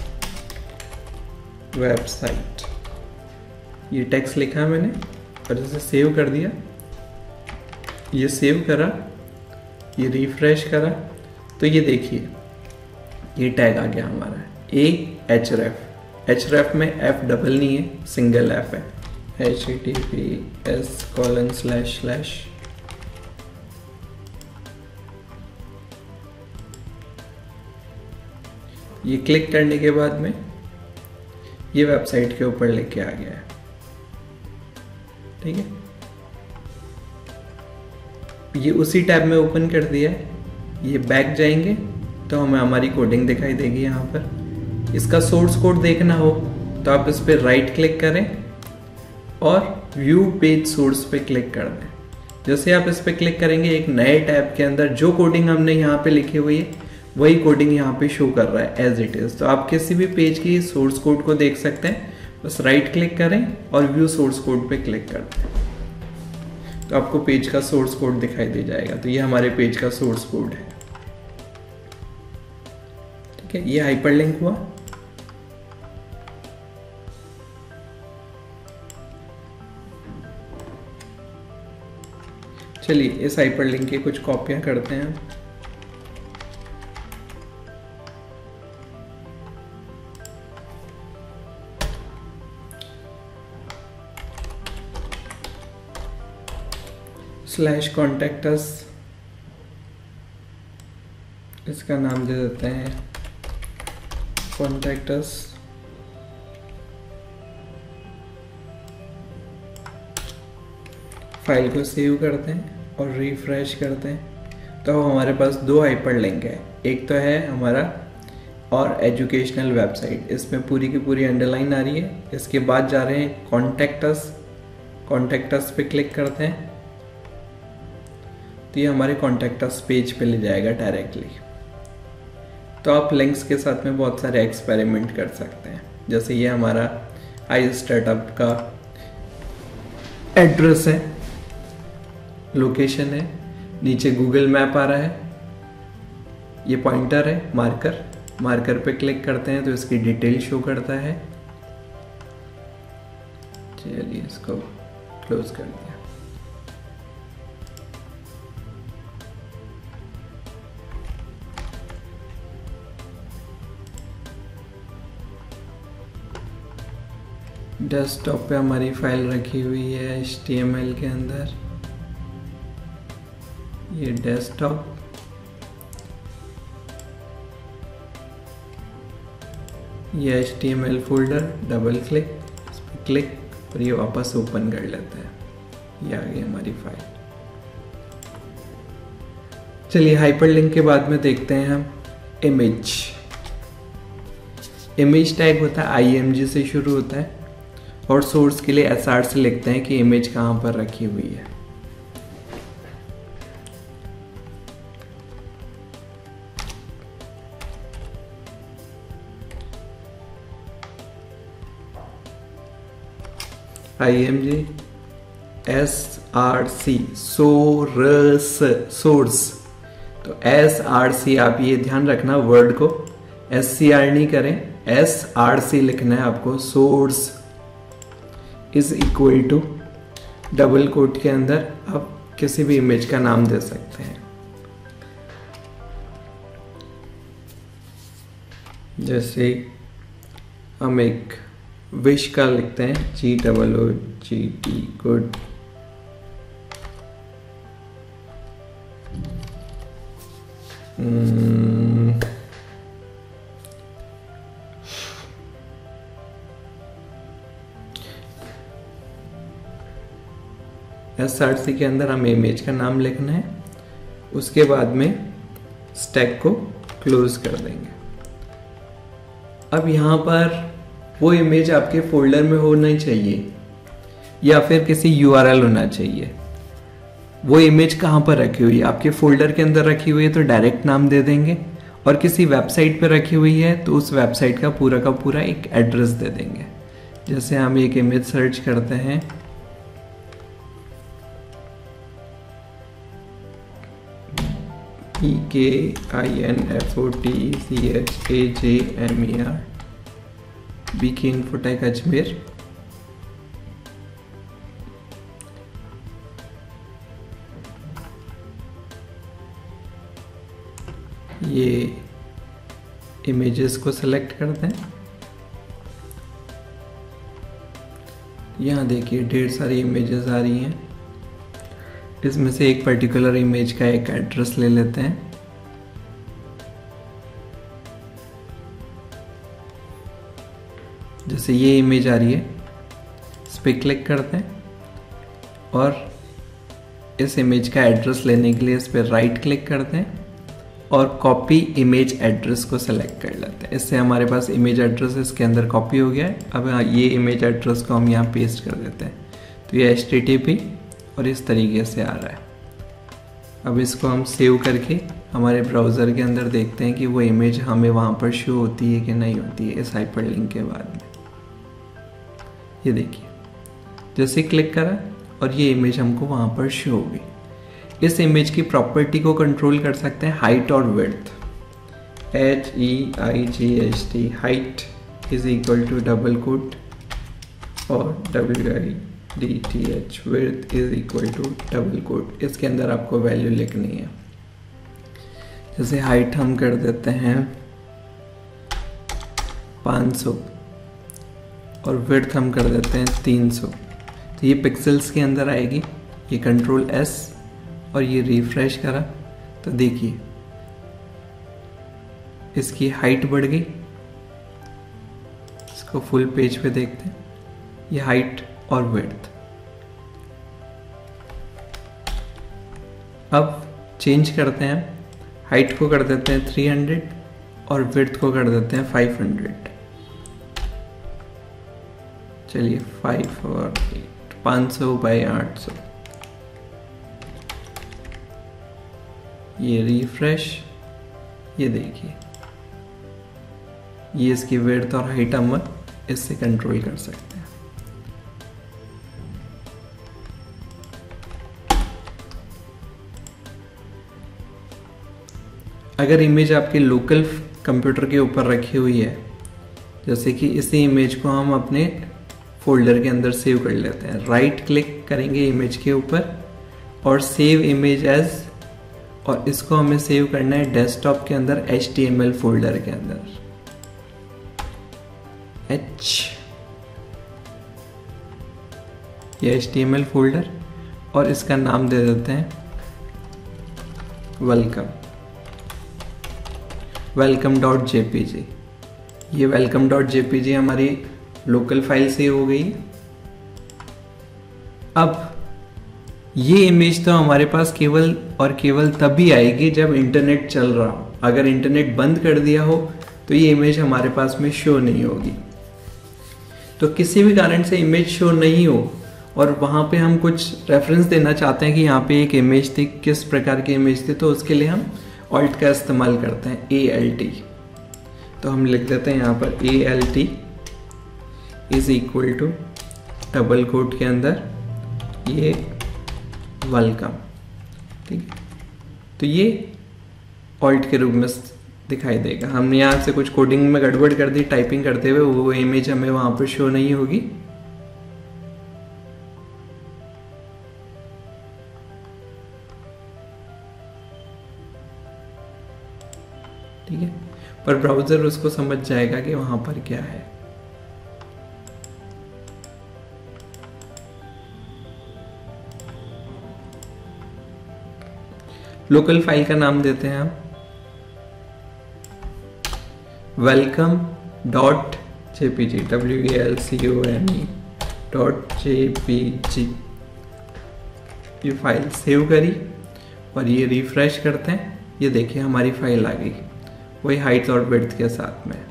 वेबसाइट, ये टेक्स्ट लिखा है मैंने और इसे सेव कर दिया। ये सेव करा, ये रिफ्रेश करा, तो ये देखिए ये टैग आ गया हमारा href। href में f डबल नहीं है, सिंगल f है, https:// ये क्लिक करने के बाद में ये वेबसाइट के ऊपर लेके आ गया है। ठीक है, ये उसी टैब में ओपन कर दिया है। ये बैक जाएंगे तो हमें हमारी कोडिंग दिखाई देगी। यहाँ पर इसका सोर्स कोड देखना हो तो आप इस पर राइट क्लिक करें और व्यू पेज सोर्स पे क्लिक कर दें। जैसे आप इस पर क्लिक करेंगे, एक नए टैब के अंदर जो कोडिंग हमने यहाँ पे लिखी हुई है वही कोडिंग यहाँ पे शो कर रहा है एज इट इज। तो आप किसी भी पेज की सोर्स कोड को देख सकते हैं, बस राइट क्लिक करें और व्यू सोर्स कोड पे क्लिक कर दें तो आपको पेज का सोर्स कोड दिखाई दे जाएगा। तो ये हमारे पेज का सोर्स कोड है। ठीक है, ये हाइपरलिंक हुआ। चलिए इस हाइपरलिंक की कुछ कॉपियां करते हैं। /contactus, इसका नाम दे देते हैं contactus। फाइल को सेव करते हैं और रिफ्रेश करते हैं तो हमारे पास दो हाइपरलिंक है। एक तो है हमारा और एजुकेशनल वेबसाइट, इसमें पूरी की पूरी अंडरलाइन आ रही है। इसके बाद जा रहे हैं कॉन्टैक्टस पे क्लिक करते हैं तो ये हमारे कॉन्टैक्टस पेज पे ले जाएगा डायरेक्टली। तो आप लिंक्स के साथ में बहुत सारे एक्सपेरिमेंट कर सकते हैं। जैसे ये हमारा आई स्टार्टअप का एड्रेस है, लोकेशन है, नीचे गूगल मैप आ रहा है, ये पॉइंटर है, मार्कर पे क्लिक करते हैं तो इसकी डिटेल शो करता है। चलिए इसको क्लोज कर दिया। डेस्कटॉप पे हमारी फाइल रखी हुई है HTML के अंदर। ये डेस्कटॉप, ये HTML फोल्डर, डबल क्लिक, इस पर क्लिक और ये वापस ओपन कर लेता है। ये आ गई हमारी फाइल। चलिए हाइपरलिंक के बाद में देखते हैं हम इमेज टैग होता है IMG से शुरू होता है और सोर्स के लिए SR से लिखते हैं कि इमेज कहाँ पर रखी हुई है। IMG SRC source. तो SRC आप ये ध्यान रखना, वर्ड को SCR नहीं करें, SRC लिखना है आपको। Source is equal to, double quote के अंदर आप किसी भी इमेज का नाम दे सकते हैं। जैसे हम एक विश का लिखते हैं, GOOGT, गुड। SRC के अंदर हमें इमेज का नाम लिखना है, उसके बाद में स्टैक को क्लोज कर देंगे। अब यहाँ पर वो इमेज आपके फोल्डर में होना चाहिए या फिर किसी URL होना चाहिए। वो इमेज कहाँ पर रखी हुई है? आपके फोल्डर के अंदर रखी हुई है तो डायरेक्ट नाम दे देंगे, और किसी वेबसाइट पर रखी हुई है तो उस वेबसाइट का पूरा एक एड्रेस दे देंगे। जैसे हम एक इमेज सर्च करते हैं, BKINFOTCHAJMER BK Infotech अजमेर। ये इमेजेस को सेलेक्ट करते हैं। यहाँ देखिए ढेर सारी इमेजेस आ रही हैं। इसमें से एक पर्टिकुलर इमेज का एक एड्रेस ले लेते हैं। जैसे ये इमेज आ रही है, इस पर क्लिक करते हैं और इस इमेज का एड्रेस लेने के लिए इस पर राइट क्लिक करते हैं और कॉपी इमेज एड्रेस को सेलेक्ट कर लेते हैं। इससे हमारे पास इमेज एड्रेस इसके अंदर कॉपी हो गया है। अब ये इमेज एड्रेस को हम यहाँ पेस्ट कर देते हैं, तो ये HTTP और इस तरीके से आ रहा है। अब इसको हम सेव करके हमारे ब्राउज़र के अंदर देखते हैं कि वो इमेज हमें वहाँ पर शो होती है कि नहीं होती है इस हाइपरलिंक के बाद में। ये देखिए जैसे क्लिक करा और ये इमेज हमको वहाँ पर शो होगी। इस इमेज की प्रॉपर्टी को कंट्रोल कर सकते हैं हाइट और width. HEIGHT height is equal to double quote और WIDTH width is equal to double quote. इसके अंदर आपको वैल्यू लिखनी है। जैसे हाइट हम कर देते हैं 500 और विड्थ हम कर देते हैं 300। तो ये पिक्सल्स के अंदर आएगी। ये कंट्रोल S और ये रिफ्रेश करा तो देखिए इसकी हाइट बढ़ गई। इसको फुल पेज पे देखते हैं, ये हाइट और विड्थ। अब चेंज करते हैं, हाइट को कर देते हैं 300 और विड्थ को कर देते हैं 500। चलिए 5 और 8 500 बाई 800। ये रिफ्रेश, ये देखिए ये इसकी विड्थ और हाइट हम इससे कंट्रोल कर सकते हैं। अगर इमेज आपके लोकल कंप्यूटर के ऊपर रखी हुई है, जैसे कि इसी इमेज को हम अपने फोल्डर के अंदर सेव कर लेते हैं। राइट क्लिक करेंगे इमेज के ऊपर और सेव इमेज एज, और इसको हमें सेव करना है डेस्कटॉप के अंदर HTML फोल्डर के अंदर। ये HTML फोल्डर और इसका नाम दे देते हैं welcome.jpg। ये welcome.jpg हमारी लोकल फाइल सेव हो गई। अब ये इमेज तो हमारे पास केवल और केवल तभी आएगी जब इंटरनेट चल रहा हो। अगर इंटरनेट बंद कर दिया हो तो ये इमेज हमारे पास में शो नहीं होगी। तो किसी भी कारण से इमेज शो नहीं हो और वहाँ पे हम कुछ रेफरेंस देना चाहते हैं कि यहाँ पे एक इमेज थी, किस प्रकार की इमेज थी, तो उसके लिए हम ऑल्ट का इस्तेमाल करते हैं, ALT। तो हम लिख देते हैं यहाँ पर ALT is equal to double quote के अंदर ये वेलकम। ठीक है, तो ये ऑल्ट के रूप में दिखाई देगा। हमने यहाँ से कुछ कोडिंग में गड़बड़ कर दी टाइपिंग करते हुए, वो इमेज हमें वहां पर शो नहीं होगी। ठीक है, पर ब्राउजर उसको समझ जाएगा कि वहां पर क्या है। लोकल फाइल का नाम देते हैं हम welcome.jpg welcome.jpg। ये फाइल सेव करी और ये रिफ्रेश करते हैं, ये देखिए हमारी फाइल आ गई, वही हाइट और विड्थ के साथ में।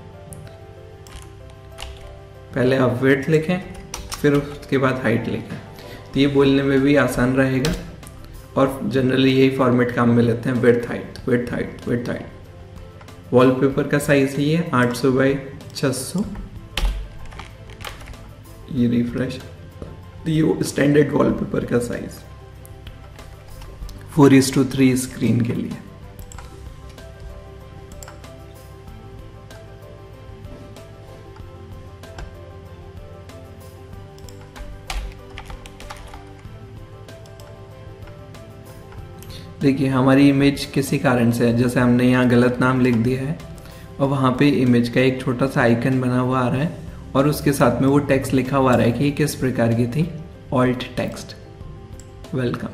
पहले आप विड्थ लिखें, फिर उसके बाद हाइट लिखें, तो ये बोलने में भी आसान रहेगा। और जनरली यही फॉर्मेट काम में लेते हैं, width height width height width height. Wallpaper का साइज ही है 800 बाई 600। ये रिफ्रेश, ये स्टैंडर्ड वॉलपेपर का साइज 4:3 स्क्रीन के लिए। देखिए हमारी इमेज किसी कारण से है, जैसे हमने यहाँ गलत नाम लिख दिया है और वहाँ पे इमेज का एक छोटा सा आइकन बना हुआ आ रहा है और उसके साथ में वो टेक्स्ट लिखा हुआ आ रहा है कि ये किस प्रकार की थी, ऑल्ट टेक्स्ट, वेलकम।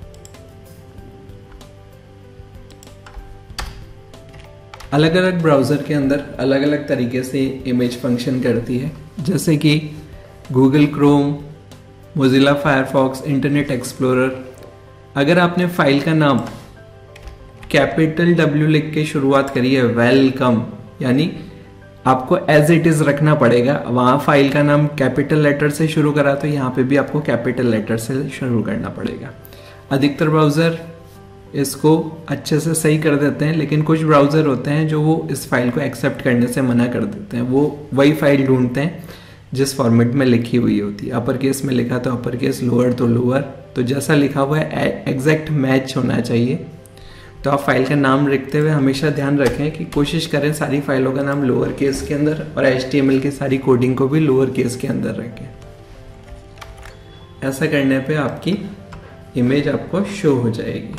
अलग अलग ब्राउज़र के अंदर अलग अलग तरीके से इमेज फंक्शन करती है, जैसे कि Google chrome, Mozilla Firefox, internet explorer. अगर आपने फाइल का नाम कैपिटल W लिख के शुरुआत करी है, वेलकम, यानी आपको एज इट इज रखना पड़ेगा। वहां फाइल का नाम कैपिटल लेटर से शुरू करा तो यहाँ पे भी आपको कैपिटल लेटर से शुरू करना पड़ेगा। अधिकतर ब्राउज़र इसको अच्छे से सही कर देते हैं, लेकिन कुछ ब्राउज़र होते हैं जो वो इस फाइल को एक्सेप्ट करने से मना कर देते हैं। वो वही फाइल ढूंढते हैं जिस फॉर्मेट में लिखी हुई होती है। अपर केस में लिखा तो अपर केस, लोअर तो लोअर, तो जैसा लिखा हुआ है एग्जैक्ट मैच होना चाहिए। तो आप फाइल का नाम लिखते हुए हमेशा ध्यान रखें कि कोशिश करें सारी फाइलों का नाम लोअर केस के अंदर और HTML की सारी कोडिंग को भी लोअर केस के अंदर रखें। ऐसा करने पे आपकी इमेज आपको शो हो जाएगी।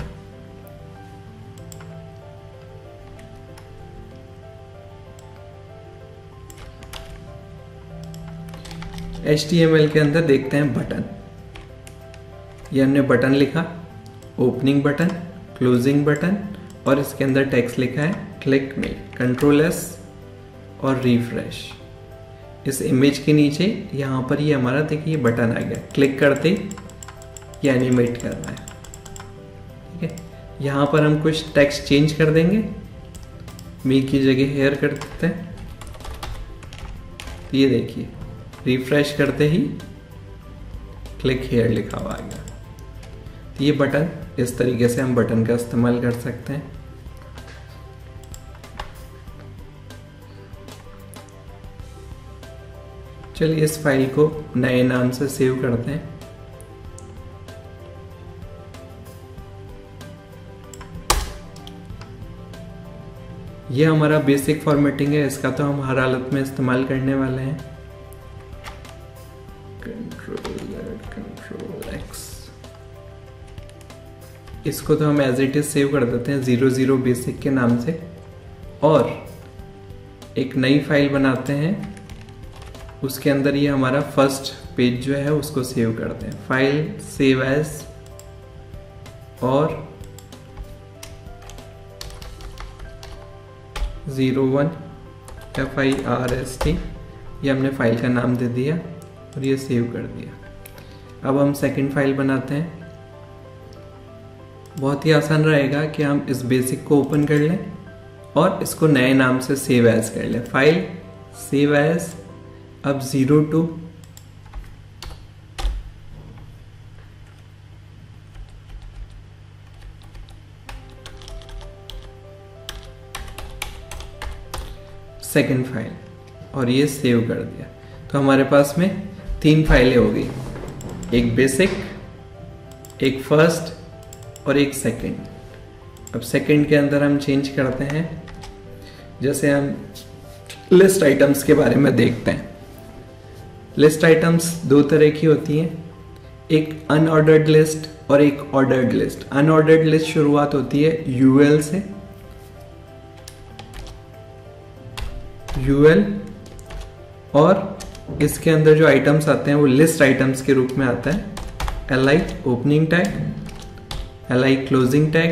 HTML के अंदर देखते हैं बटन। ये हमने बटन लिखा, ओपनिंग बटन, क्लोजिंग बटन, और इसके अंदर टेक्स्ट लिखा है क्लिक में, Ctrl+S और रिफ्रेश। इस इमेज के नीचे यहाँ पर ये हमारा देखिए बटन आ गया, क्लिक करते ये एनिमेट कर रहा है। ठीक है, यहाँ पर हम कुछ टेक्स्ट चेंज कर देंगे, मी की जगह हेयर कर देते हैं। तो ये देखिए रिफ्रेश करते ही क्लिक हेयर लिखा हुआ आ गया। तो ये बटन, इस तरीके से हम बटन का इस्तेमाल कर सकते हैं। चलिए इस फाइल को नए नाम से सेव करते हैं। ये हमारा बेसिक फॉर्मेटिंग है, इसका तो हम हर हालत में इस्तेमाल करने वाले हैं। Ctrl+X, इसको तो हम एज इट इज सेव कर देते हैं 00 बेसिक के नाम से, और एक नई फाइल बनाते हैं। उसके अंदर ये हमारा फर्स्ट पेज जो है उसको सेव करते हैं। फाइल सेव एज और 01 FIRST, ये हमने फाइल का नाम दे दिया और ये सेव कर दिया। अब हम सेकंड फाइल बनाते हैं। बहुत ही आसान रहेगा कि हम इस बेसिक को ओपन कर लें और इसको नए नाम से सेव एज कर लें। फाइल सेव एज, अब 02 सेकंड फाइल, और ये सेव कर दिया। तो हमारे पास में 3 फाइलें हो गई, एक बेसिक, एक फर्स्ट और एक सेकंड। अब सेकंड के अंदर हम चेंज करते हैं, जैसे हम लिस्ट आइटम्स के बारे में देखते हैं। लिस्ट आइटम्स 2 तरह की होती हैं, एक अनऑर्डर्ड लिस्ट और एक ऑर्डर्ड लिस्ट। अनऑर्डर्ड लिस्ट शुरुआत होती है UL से, UL, और इसके अंदर जो आइटम्स आते हैं वो लिस्ट आइटम्स के रूप में आता है। LI opening tag, LI closing tag,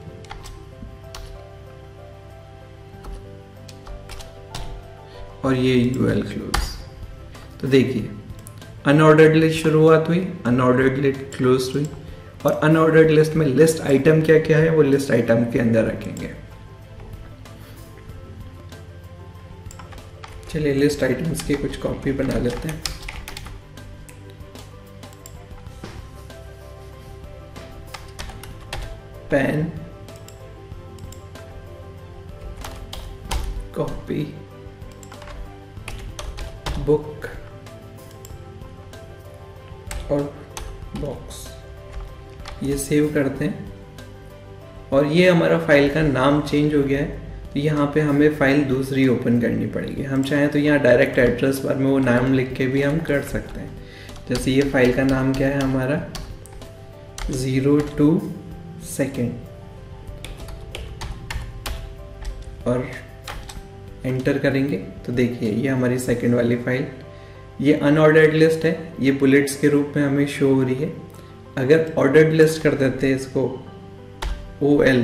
और ये UL क्लोज। तो देखिए अनऑर्डर्ड लिस्ट शुरुआत हुई, अनऑर्डर्ड लिस्ट क्लोज हुई, और अनऑर्डर्ड लिस्ट में लिस्ट आइटम क्या क्या है वो लिस्ट आइटम के अंदर रखेंगे। चलिए लिस्ट आइटम्स की कुछ कॉपी बना लेते हैं। पेन, कॉपी, बुक और बॉक्स, ये सेव करते हैं। और ये हमारा फाइल का नाम चेंज हो गया है, तो यहाँ पे हमें फाइल दूसरी ओपन करनी पड़ेगी। हम चाहें तो यहाँ डायरेक्ट एड्रेस बार में वो नाम लिख के भी हम कर सकते हैं। जैसे ये फाइल का नाम क्या है हमारा 02 सेकेंड, और एंटर करेंगे तो देखिए ये हमारी सेकेंड वाली फाइल, ये अनऑर्डर्ड लिस्ट है, ये बुलेट्स के रूप में हमें शो हो रही है। अगर ऑर्डर्ड लिस्ट कर देते हैं इसको OL,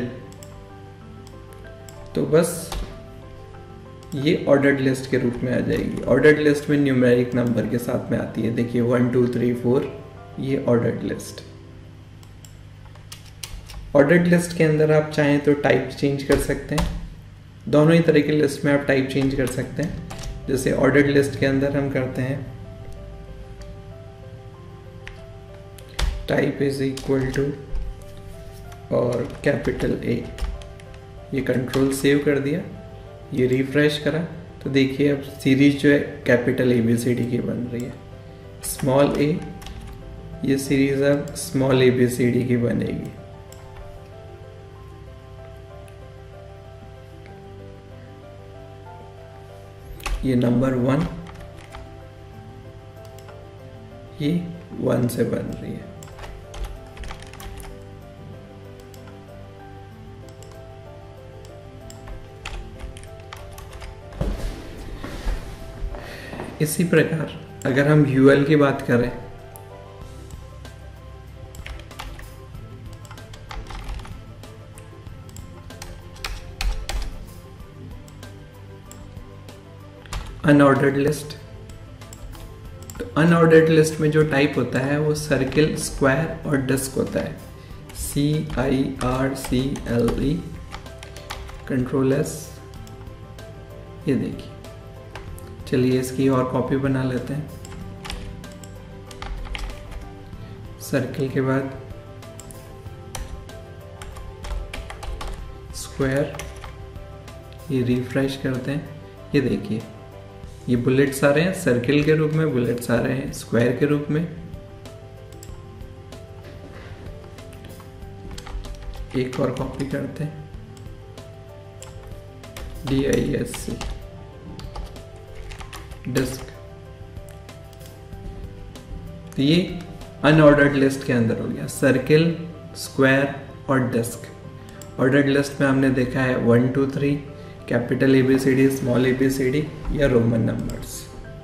तो बस ये ऑर्डर्ड लिस्ट के रूप में आ जाएगी। ऑर्डर्ड लिस्ट में न्यूमेरिक नंबर के साथ में आती है, देखिए 1 2 3 4, ये ऑर्डर्ड लिस्ट। ऑर्डर्ड लिस्ट के अंदर आप चाहें तो टाइप चेंज कर सकते हैं, दोनों ही तरह की लिस्ट में आप टाइप चेंज कर सकते हैं। जैसे ऑर्डर्ड लिस्ट के अंदर हम करते हैं टाइप इज इक्वल टू और कैपिटल A, ये कंट्रोल सेव कर दिया, ये रिफ्रेश करा तो देखिए अब सीरीज जो है कैपिटल ABCD की बन रही है। स्मॉल a, ये सीरीज अब स्मॉल ABCD की बनेगी। ये नंबर 1, ये 1 से बन रही है। इसी प्रकार अगर हम UL की बात करें, अनऑर्डर्ड लिस्ट, तो अनऑर्डर्ड लिस्ट में जो टाइप होता है वो सर्किल, स्क्वायर और डिस्क होता है। CIRCLE, कंट्रोल S, ये देखिए। चलिए इसकी और कॉपी बना लेते हैं। सर्किल के बाद स्क्वायर, ये रिफ्रेश करते हैं, ये देखिए ये बुलेट्स आ रहे हैं सर्किल के रूप में, बुलेट्स आ रहे हैं स्क्वायर के रूप में। एक और कॉपी करते हैं, DISC, डिस्क। तो ये अनऑर्डर्ड लिस्ट के अंदर हो गया, सर्किल, स्क्वायर और डिस्क। ऑर्डर्ड लिस्ट में हमने देखा है 1 2 3, कैपिटल ABCD, स्मॉल ABCD या रोमन नंबर्स।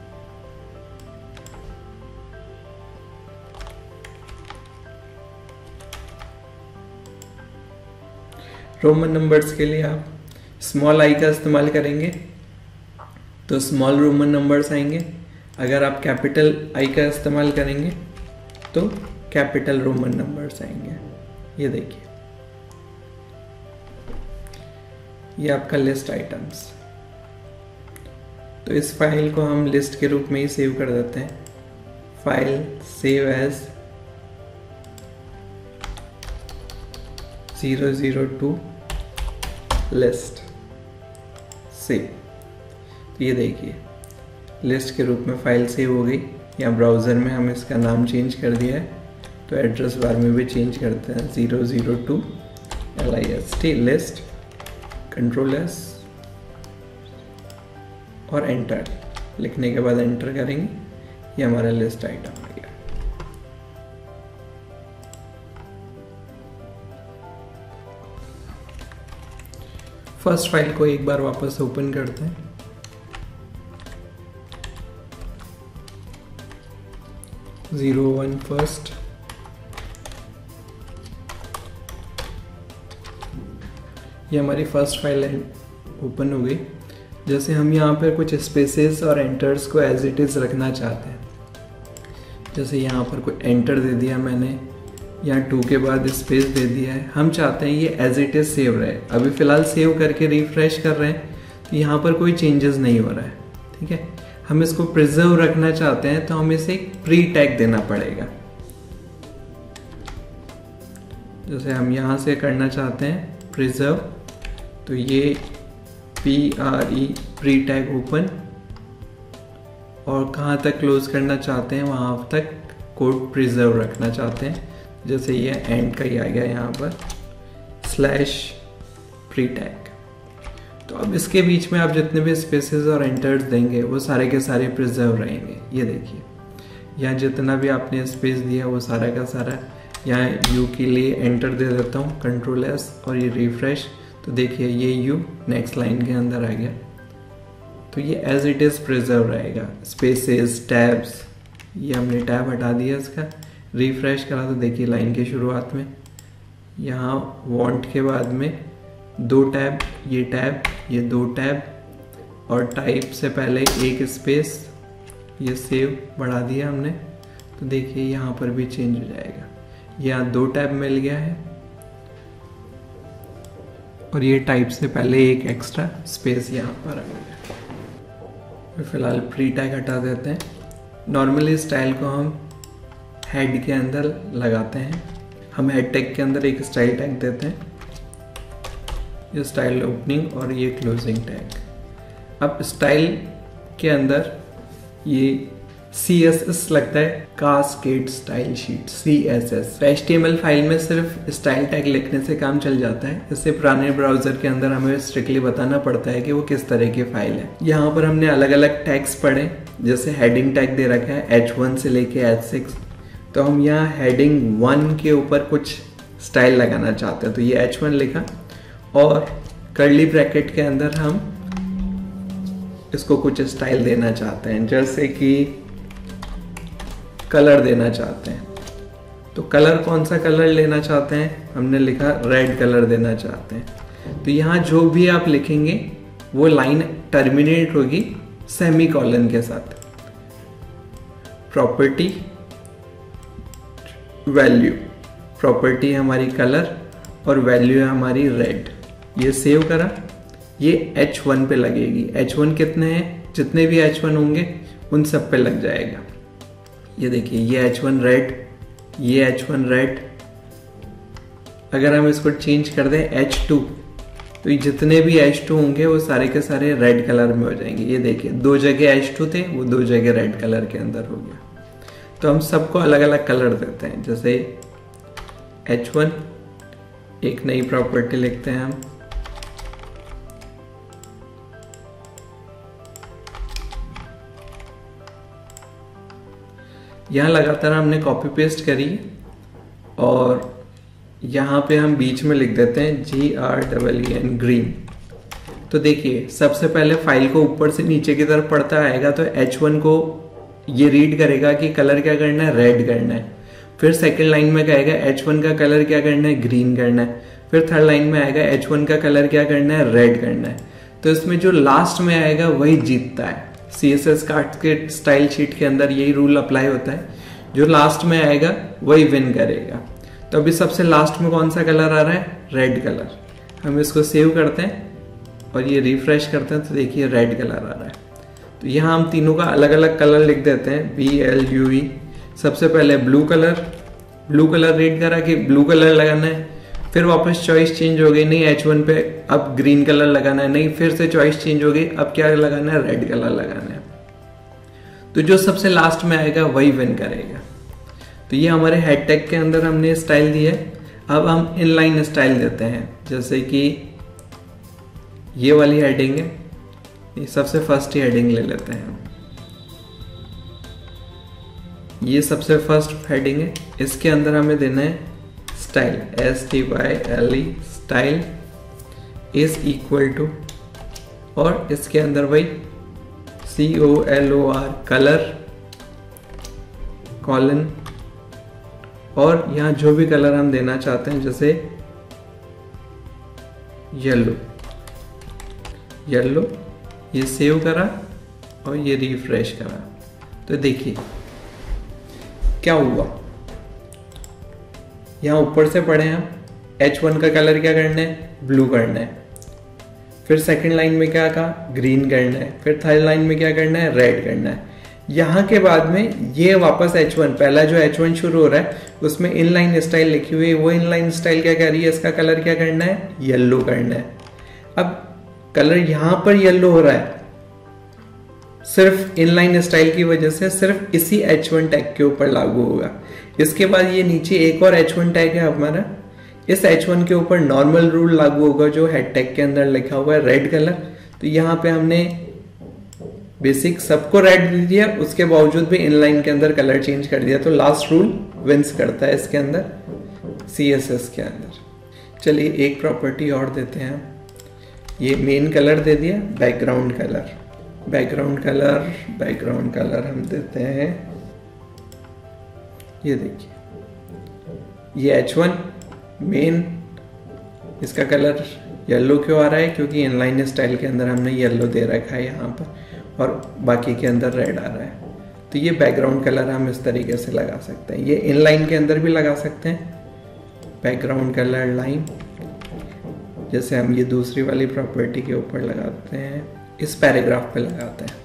रोमन नंबर्स के लिए आप स्मॉल i का इस्तेमाल करेंगे तो स्मॉल रोमन नंबर्स आएंगे, अगर आप कैपिटल I का इस्तेमाल करेंगे तो कैपिटल रोमन नंबर्स आएंगे। ये देखिए ये आपका लिस्ट आइटम्स। तो इस फाइल को हम लिस्ट के रूप में ही सेव कर देते हैं। File save as 002 list save. तो ये देखिए लिस्ट के रूप में फाइल सेव हो गई। या ब्राउज़र में हम इसका नाम चेंज कर दिया है तो एड्रेस बार में भी चेंज करते हैं 002 LIST लिस्ट, कंट्रोल S और एंटर। लिखने के बाद एंटर करेंगे, ये हमारा लिस्ट आइटम आ गया। फर्स्ट फाइल को एक बार वापस ओपन करते हैं। ज़ीरो 1 फर्स्ट, ये हमारी फर्स्ट फाइल ओपन हो गई। जैसे हम यहाँ पर कुछ स्पेसेस और एंटर्स को एज इट इज़ रखना चाहते हैं, जैसे यहाँ पर कोई एंटर दे दिया मैंने यहाँ 2 के बाद स्पेस दे दिया है। हम चाहते हैं ये एज इट इज सेव रहे। अभी फिलहाल सेव करके रिफ्रेश कर रहे हैं तो यहाँ पर कोई चेंजेस नहीं हो रहा है, ठीक है। हम इसको प्रिजर्व रखना चाहते हैं तो हमें इसे एक प्री टैग देना पड़ेगा। जैसे हम यहाँ से करना चाहते हैं प्रिजर्व, तो ये PRE प्री टैग ओपन, और कहाँ तक क्लोज करना चाहते हैं वहाँ तक कोड प्रिजर्व रखना चाहते हैं। जैसे ये एंड का ही आ गया यहाँ पर /प्री टैग। तो अब इसके बीच में आप जितने भी स्पेसेस और एंटर्स देंगे वो सारे के सारे प्रिजर्व रहेंगे। ये देखिए यहाँ जितना भी आपने स्पेस दिया वो सारा का सारा, यहाँ U के लिए एंटर दे देता हूँ Ctrl+S और ये रिफ्रेश, तो देखिए ये U नेक्स्ट लाइन के अंदर आ गया। तो ये एज इट इज प्रिजर्व रहेगा। स्पेसेस, टैब्स, ये हमने टैब हटा दिया इसका, रिफ्रेश करा तो देखिए लाइन के शुरुआत में यहाँ वांट के बाद में 2 टैब, ये 2 टैब, और टाइप से पहले एक स्पेस, ये सेव बढ़ा दिया हमने। तो देखिए यहाँ पर भी चेंज हो जाएगा, यहाँ 2 टैब मिल गया है, और ये टाइप से पहले एक एक्स्ट्रा स्पेस यहाँ पर आ गया। फिलहाल प्री टैग हटा देते हैं। नॉर्मली स्टाइल को हम हेड के अंदर लगाते हैं। हम हेड टैग के अंदर एक स्टाइल टैग देते हैं, ये स्टाइल ओपनिंग और ये क्लोजिंग टैग। अब स्टाइल के अंदर ये CSS लगता है, cascade style sheet, CSS। HTML फाइल में सिर्फ स्टाइल टैग लिखने से काम चल जाता है। इससे पुराने ब्राउजर के अंदर हमें स्ट्रिक्टली बताना पड़ता है कि वो किस तरह की फाइल है। यहाँ पर हमने अलग अलग टैग्स पढ़े, जैसे हेडिंग टैग दे रखा है H1 से लेके H6। तो हम यहाँ हेडिंग 1 के ऊपर कुछ स्टाइल लगाना चाहते हैं, तो ये H1 लिखा, और कर्ली ब्रैकेट के अंदर हम इसको कुछ स्टाइल देना चाहते हैं, जैसे कि कलर देना चाहते हैं। तो कलर कौन सा कलर लेना चाहते हैं, हमने लिखा रेड कलर देना चाहते हैं। तो यहाँ जो भी आप लिखेंगे वो लाइन टर्मिनेट होगी सेमीकोलन के साथ। प्रॉपर्टी, वैल्यू, प्रॉपर्टी है हमारी कलर और वैल्यू है हमारी रेड। ये सेव करा, ये H1 पे लगेगी। H1 कितने हैं, जितने भी H1 होंगे उन सब पे लग जाएगा। ये देखिए ये H1 रेड, ये H1 रेड। अगर हम इसको चेंज कर दें H2, तो ये जितने भी H2 होंगे वो सारे के सारे रेड कलर में हो जाएंगे। ये देखिए 2 जगह H2 थे, वो 2 जगह रेड कलर के अंदर हो गया। तो हम सबको अलग अलग कलर देते हैं। जैसे H1, एक नई प्रॉपर्टी लिखते हैं हम, यहाँ लगातार हमने कॉपी पेस्ट करी, और यहाँ पे हम बीच में लिख देते हैं GREEN, ग्रीन। तो देखिए सबसे पहले फाइल को ऊपर से नीचे की तरफ पढ़ता आएगा, तो H1 को ये रीड करेगा कि कलर क्या करना है, रेड करना है। फिर सेकंड लाइन में कहेगा H1 का कलर क्या करना है, ग्रीन करना है। फिर थर्ड लाइन में आएगा H1 का कलर क्या करना है, रेड करना है। तो इसमें जो लास्ट में आएगा वही जीतता है। CSS कास्केड स्टाइल शीट के अंदर यही रूल अप्लाई होता है, जो लास्ट में आएगा वही विन करेगा। तो अभी सबसे लास्ट में कौन सा कलर आ रहा है, रेड कलर। हम इसको सेव करते हैं और ये रिफ्रेश करते हैं, तो देखिए रेड कलर आ रहा है। तो यहाँ हम तीनों का अलग अलग कलर लिख देते हैं, BLUE। सबसे पहले ब्लू कलर रीड करा कि ब्लू कलर लगाना है। फिर वापस चॉइस चेंज हो गई, नहीं H1 पे अब ग्रीन कलर लगाना है, नहीं फिर से चॉइस चेंज हो गई, अब क्या लगाना है, रेड कलर लगाना है। तो जो सबसे लास्ट में आएगा वही विन करेगा। तो ये हमारे हेड टैग के अंदर हमने स्टाइल दिया है। अब हम इनलाइन स्टाइल देते हैं, जैसे कि ये वाली हेडिंग है, ये सबसे फर्स्ट ही हेडिंग ले लेते हैं। ये सबसे फर्स्ट हेडिंग है, इसके अंदर हमें देना है style, STYLE, style is equal to, और इसके अंदर वही COLOR, कलर, कॉलन, और यहाँ जो भी कलर हम देना चाहते हैं, जैसे येलो, ये सेव करा और ये रिफ्रेश करा। तो देखिए क्या हुआ, यहाँ ऊपर से पढ़े हम H1 का कलर क्या करना है, ब्लू करना है। फिर सेकंड लाइन में क्या कहा, ग्रीन करना है। फिर थर्ड लाइन में क्या करना है, रेड करना है। यहाँ के बाद में ये वापस H1, पहला जो H1 शुरू हो रहा है उसमें इनलाइन स्टाइल लिखी हुई है, वो इनलाइन स्टाइल क्या कर रही है, इसका कलर क्या करना है, येलो करना है। अब कलर यहाँ पर येलो हो रहा है सिर्फ इनलाइन स्टाइल की वजह से, सिर्फ इसी H1 टैग के ऊपर लागू होगा। इसके बाद ये नीचे एक और H1 टैग है हमारा, इस H1 के ऊपर नॉर्मल रूल लागू होगा जो हेड टैग के अंदर लिखा हुआ है रेड कलर। तो यहाँ पे हमने बेसिक सबको रेड दे दिया, उसके बावजूद भी इनलाइन के अंदर कलर चेंज कर दिया, तो लास्ट रूल विंस करता है इसके अंदर, CSS के अंदर। चलिए एक प्रॉपर्टी और देते हैं, ये मेन कलर दे दिया, बैकग्राउंड कलर। बैकग्राउंड कलर हम देते हैं, ये देखिए ये H1 मेन, इसका कलर येलो क्यों आ रहा है, क्योंकि इनलाइन स्टाइल के अंदर हमने येलो दे रखा है यहाँ पर, और बाकी के अंदर रेड आ रहा है। तो ये बैकग्राउंड कलर हम इस तरीके से लगा सकते हैं, ये इनलाइन के अंदर भी लगा सकते हैं बैकग्राउंड कलर लाइन, जैसे हम ये दूसरी वाली प्रॉपर्टी के ऊपर लगाते हैं, इस पैराग्राफ पे लगाते हैं।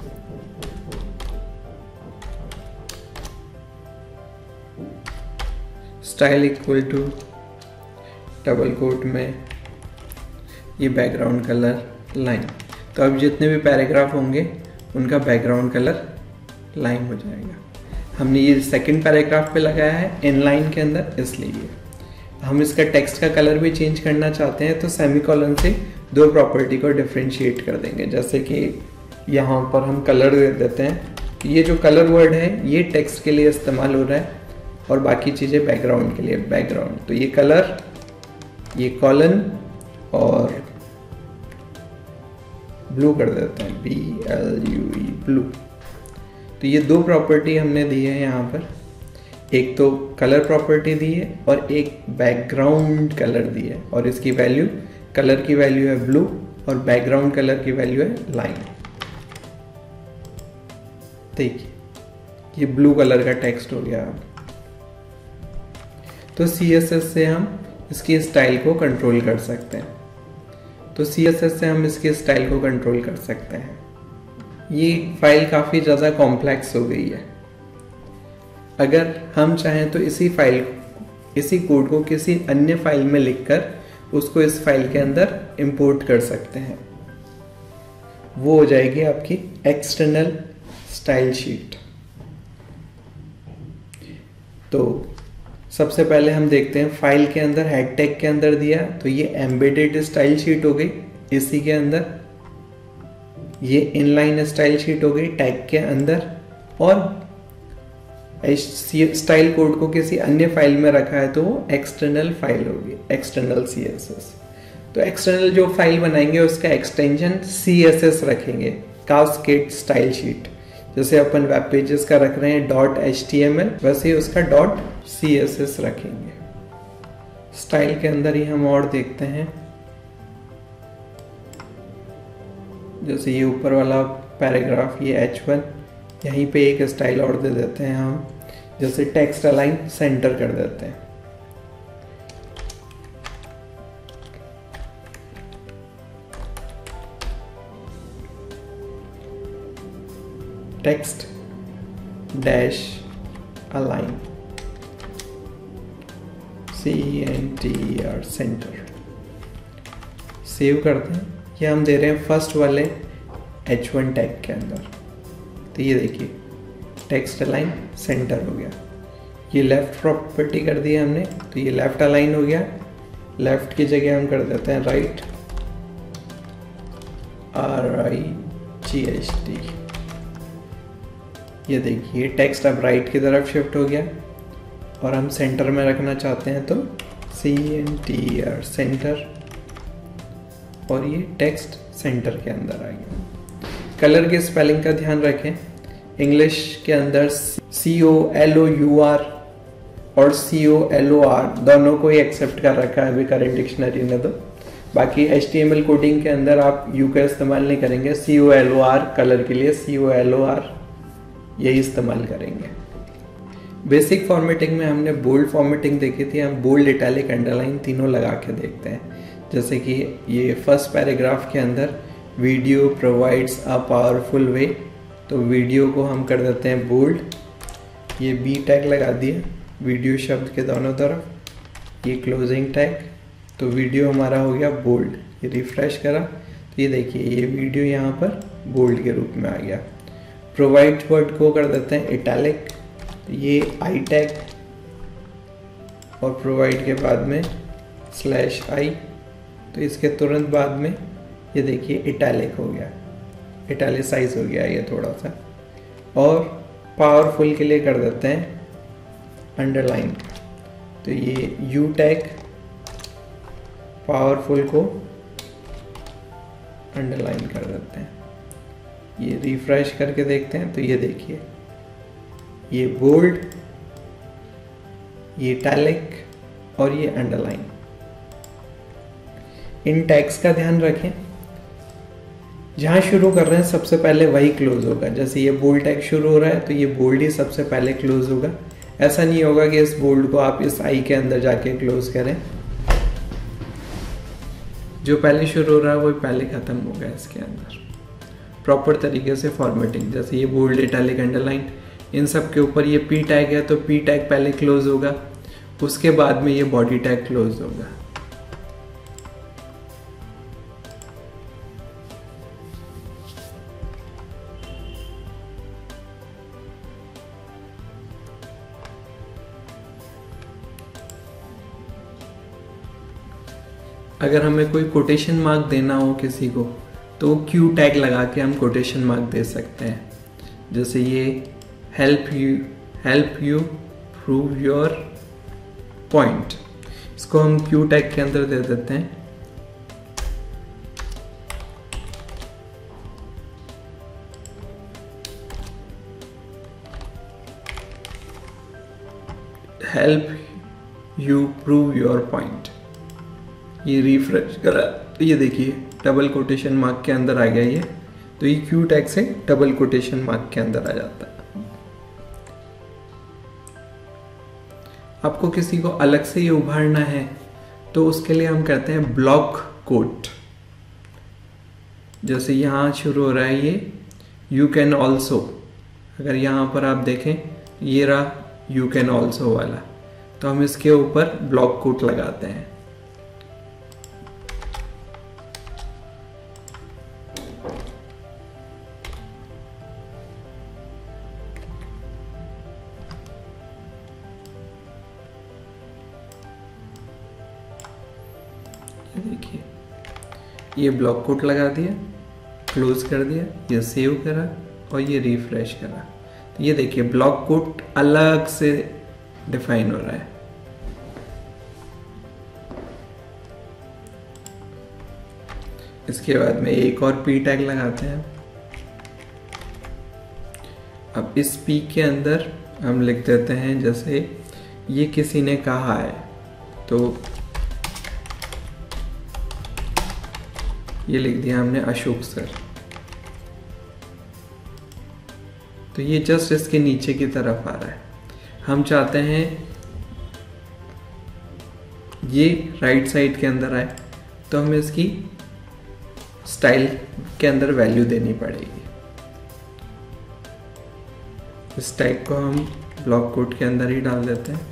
Style equal to double quote में ये बैकग्राउंड कलर लाइन। तो अब जितने भी पैराग्राफ होंगे उनका बैकग्राउंड कलर लाइन हो जाएगा। हमने ये सेकंड पैराग्राफ पे लगाया है इनलाइन के अंदर, इसलिए हम इसका टेक्स्ट का कलर भी चेंज करना चाहते हैं तो सेमीकोलन से दो प्रॉपर्टी को डिफरेंशिएट कर देंगे। जैसे कि यहाँ पर हम कलर दे देते हैं कि ये जो कलर वर्ड है ये टेक्स्ट के लिए इस्तेमाल हो रहा है और बाकी चीज़ें बैकग्राउंड के लिए, बैकग्राउंड। तो ये कलर, ये कॉलन और ब्लू कर देते हैं, BLUE ब्लू। तो ये दो प्रॉपर्टी हमने दी है यहाँ पर, एक तो कलर प्रॉपर्टी दी है और एक बैकग्राउंड कलर दी है, और इसकी वैल्यू, कलर की वैल्यू है ब्लू और बैकग्राउंड कलर की वैल्यू है लाइन। देखिए ये ब्लू कलर का टेक्स्ट हो गया। तो CSS से हम इसकी स्टाइल को कंट्रोल कर सकते हैं, तो CSS से हम इसके स्टाइल को कंट्रोल कर सकते हैं। ये फाइल काफ़ी ज़्यादा कॉम्प्लेक्स हो गई है। अगर हम चाहें तो इसी फाइल, इसी कोड को किसी अन्य फाइल में लिखकर उसको इस फाइल के अंदर इंपोर्ट कर सकते हैं। वो हो जाएगी आपकी एक्सटर्नल स्टाइल शीट। तो सबसे पहले हम देखते हैं फाइल के अंदर हेड टैग के अंदर दिया, तो ये एम्बेडेड स्टाइल शीट हो गई इसी के अंदर, ये इनलाइन स्टाइल शीट हो गई टैग के अंदर, और स्टाइल कोड को किसी अन्य फाइल में रखा है तो वो एक्सटर्नल फाइल होगी, एक्सटर्नल CSS। तो एक्सटर्नल जो फाइल बनाएंगे उसका एक्सटेंशन CSS रखेंगे, कास्केड स्टाइल शीट। जैसे अपन वेब पेजेस का रख रहे हैं .html, वैसे ही उसका .css रखेंगे। स्टाइल के अंदर ही हम और देखते हैं, जैसे ये ऊपर वाला पैराग्राफ, ये H1, यहीं पे एक स्टाइल और दे देते हैं हम, जैसे टेक्स्ट अलाइन सेंटर कर देते हैं। Text dash align CENTER centre, save करते हैं। ये हम दे रहे हैं फर्स्ट वाले H1 टैग के अंदर। तो ये देखिए टेक्स्ट अलाइन सेंटर हो गया। ये लेफ्ट प्रॉपर्टी कर दी है हमने, तो ये लेफ्ट अलाइन हो गया। लेफ्ट की जगह हम कर देते हैं राइट, RIGHT। ये देखिए टेक्स्ट अब राइट की तरफ शिफ्ट हो गया, और हम सेंटर में रखना चाहते हैं तो CENTER सेंटर, और ये टेक्स्ट सेंटर के अंदर आ गया। कलर के स्पेलिंग का ध्यान रखें, इंग्लिश के अंदर COLOUR और COLOR दोनों को ही एक्सेप्ट कर रखा है अभी करंट डिक्शनरी ने। तो बाकी HTML कोडिंग के अंदर आप U का इस्तेमाल नहीं करेंगे, COLOR कलर के लिए COLOR यही इस्तेमाल करेंगे। बेसिक फॉर्मेटिंग में हमने बोल्ड फॉर्मेटिंग देखी थी, हम बोल्ड, इटैलिक, अंडरलाइन तीनों लगा के देखते हैं। जैसे कि ये फर्स्ट पैराग्राफ के अंदर video provides a powerful way, तो वीडियो को हम कर देते हैं बोल्ड, ये बी टैग लगा दिया वीडियो शब्द के दोनों तरफ, ये क्लोजिंग टैग, तो वीडियो हमारा हो गया बोल्ड। ये रिफ्रेश करा तो ये देखिए ये वीडियो यहाँ पर बोल्ड के रूप में आ गया। प्रोवाइड वर्ड को कर देते हैं इटैलिक, ये आई टैग और प्रोवाइड के बाद में /i, तो इसके तुरंत बाद में ये देखिए इटैलिक हो गया, इटैलिसाइज हो गया ये थोड़ा सा। और पावरफुल के लिए कर देते हैं अंडरलाइन, तो ये यू टैग, पावरफुल को अंडरलाइन कर देते हैं। ये रिफ्रेश करके देखते हैं तो ये देखिए ये बोल्ड, ये इटैलिक और ये अंडरलाइन। इन टैग्स का ध्यान रखें, जहां शुरू कर रहे हैं सबसे पहले वही क्लोज होगा। जैसे ये बोल्ड टैग शुरू हो रहा है तो ये बोल्ड ही सबसे पहले क्लोज होगा। ऐसा नहीं होगा कि इस बोल्ड को आप इस आई के अंदर जाके क्लोज करें, जो पहले शुरू हो रहा है वो पहले खत्म होगा इसके अंदर। प्रॉपर तरीके से फॉर्मेटिंग, जैसे ये बोल्ड, इटैलिक, अंडरलाइन, इन सब के ऊपर ये पी टैग है तो पी टैग पहले क्लोज होगा, उसके बाद में ये बॉडी टैग क्लोज होगा। अगर हमें कोई कोटेशन मार्क देना हो किसी को तो क्यू टैग लगा के हम कोटेशन मार्क दे सकते हैं। जैसे ये help you prove your point, इसको हम क्यू टैग के अंदर दे देते हैं। Help you prove your point, ये रिफ्रेश करा तो ये देखिए डबल कोटेशन मार्क के अंदर आ गया ये, तो ये क्यू टैग से डबल कोटेशन मार्क के अंदर आ जाता है। आपको किसी को अलग से ये उभारना है तो उसके लिए हम करते हैं ब्लॉक कोट। जैसे यहाँ शुरू हो रहा है ये यू कैन ऑल्सो, अगर यहाँ पर आप देखें ये रहा यू कैन ऑल्सो वाला, तो हम इसके ऊपर ब्लॉक कोट लगाते हैं। देखिए ये ब्लॉक कोट लगा दिया, क्लोज कर दिया, ये सेव करा और ये रिफ्रेश करा, तो ये देखिए ब्लॉक कोट अलग से डिफाइन हो रहा है। इसके बाद में एक और पी टैग लगाते हैं। अब इस पी के अंदर हम लिख देते हैं, जैसे ये किसी ने कहा है तो ये लिख दिया हमने अशोक सर, तो ये जस्ट इसके नीचे की तरफ आ रहा है। हम चाहते हैं ये राइट साइड के अंदर आए, तो हमें इसकी स्टाइल के अंदर वैल्यू देनी पड़ेगी। इस टैग को हम ब्लॉक कोड के अंदर ही डाल देते हैं।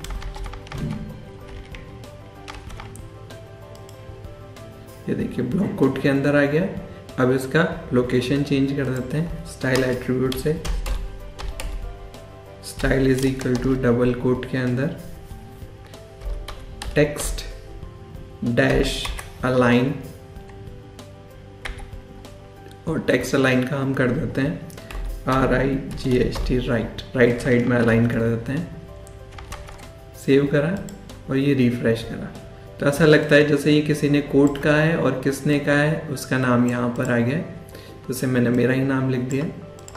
ये देखिए ब्लॉक कोड के अंदर आ गया। अब इसका लोकेशन चेंज कर देते हैं स्टाइल एट्रीब्यूट से, style is equal to double quote के अंदर टेक्स्ट डैश अलाइन, और टेक्स्ट अलाइन का हम कर देते हैं RIGHT, राइट साइड में अलाइन कर देते हैं। सेव करा और ये रिफ्रेश करा, तो ऐसा लगता है जैसे ये किसी ने कोट का है और किसने का है उसका नाम यहाँ पर आ गया, तो इसे मैंने मेरा ही नाम लिख दिया।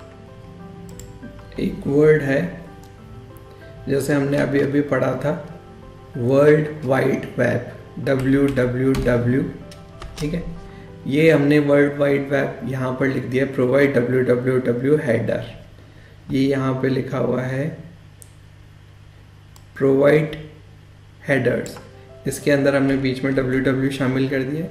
एक वर्ड है जैसे हमने अभी अभी पढ़ा था वर्ल्ड वाइड वेब, WWW, ठीक है, ये हमने वर्ल्ड वाइड वेब यहाँ पर लिख दिया प्रोवाइड WWW हेडर, ये यहाँ पे लिखा हुआ है प्रोवाइड हेडर्स, इसके अंदर हमने बीच में www शामिल कर दिया,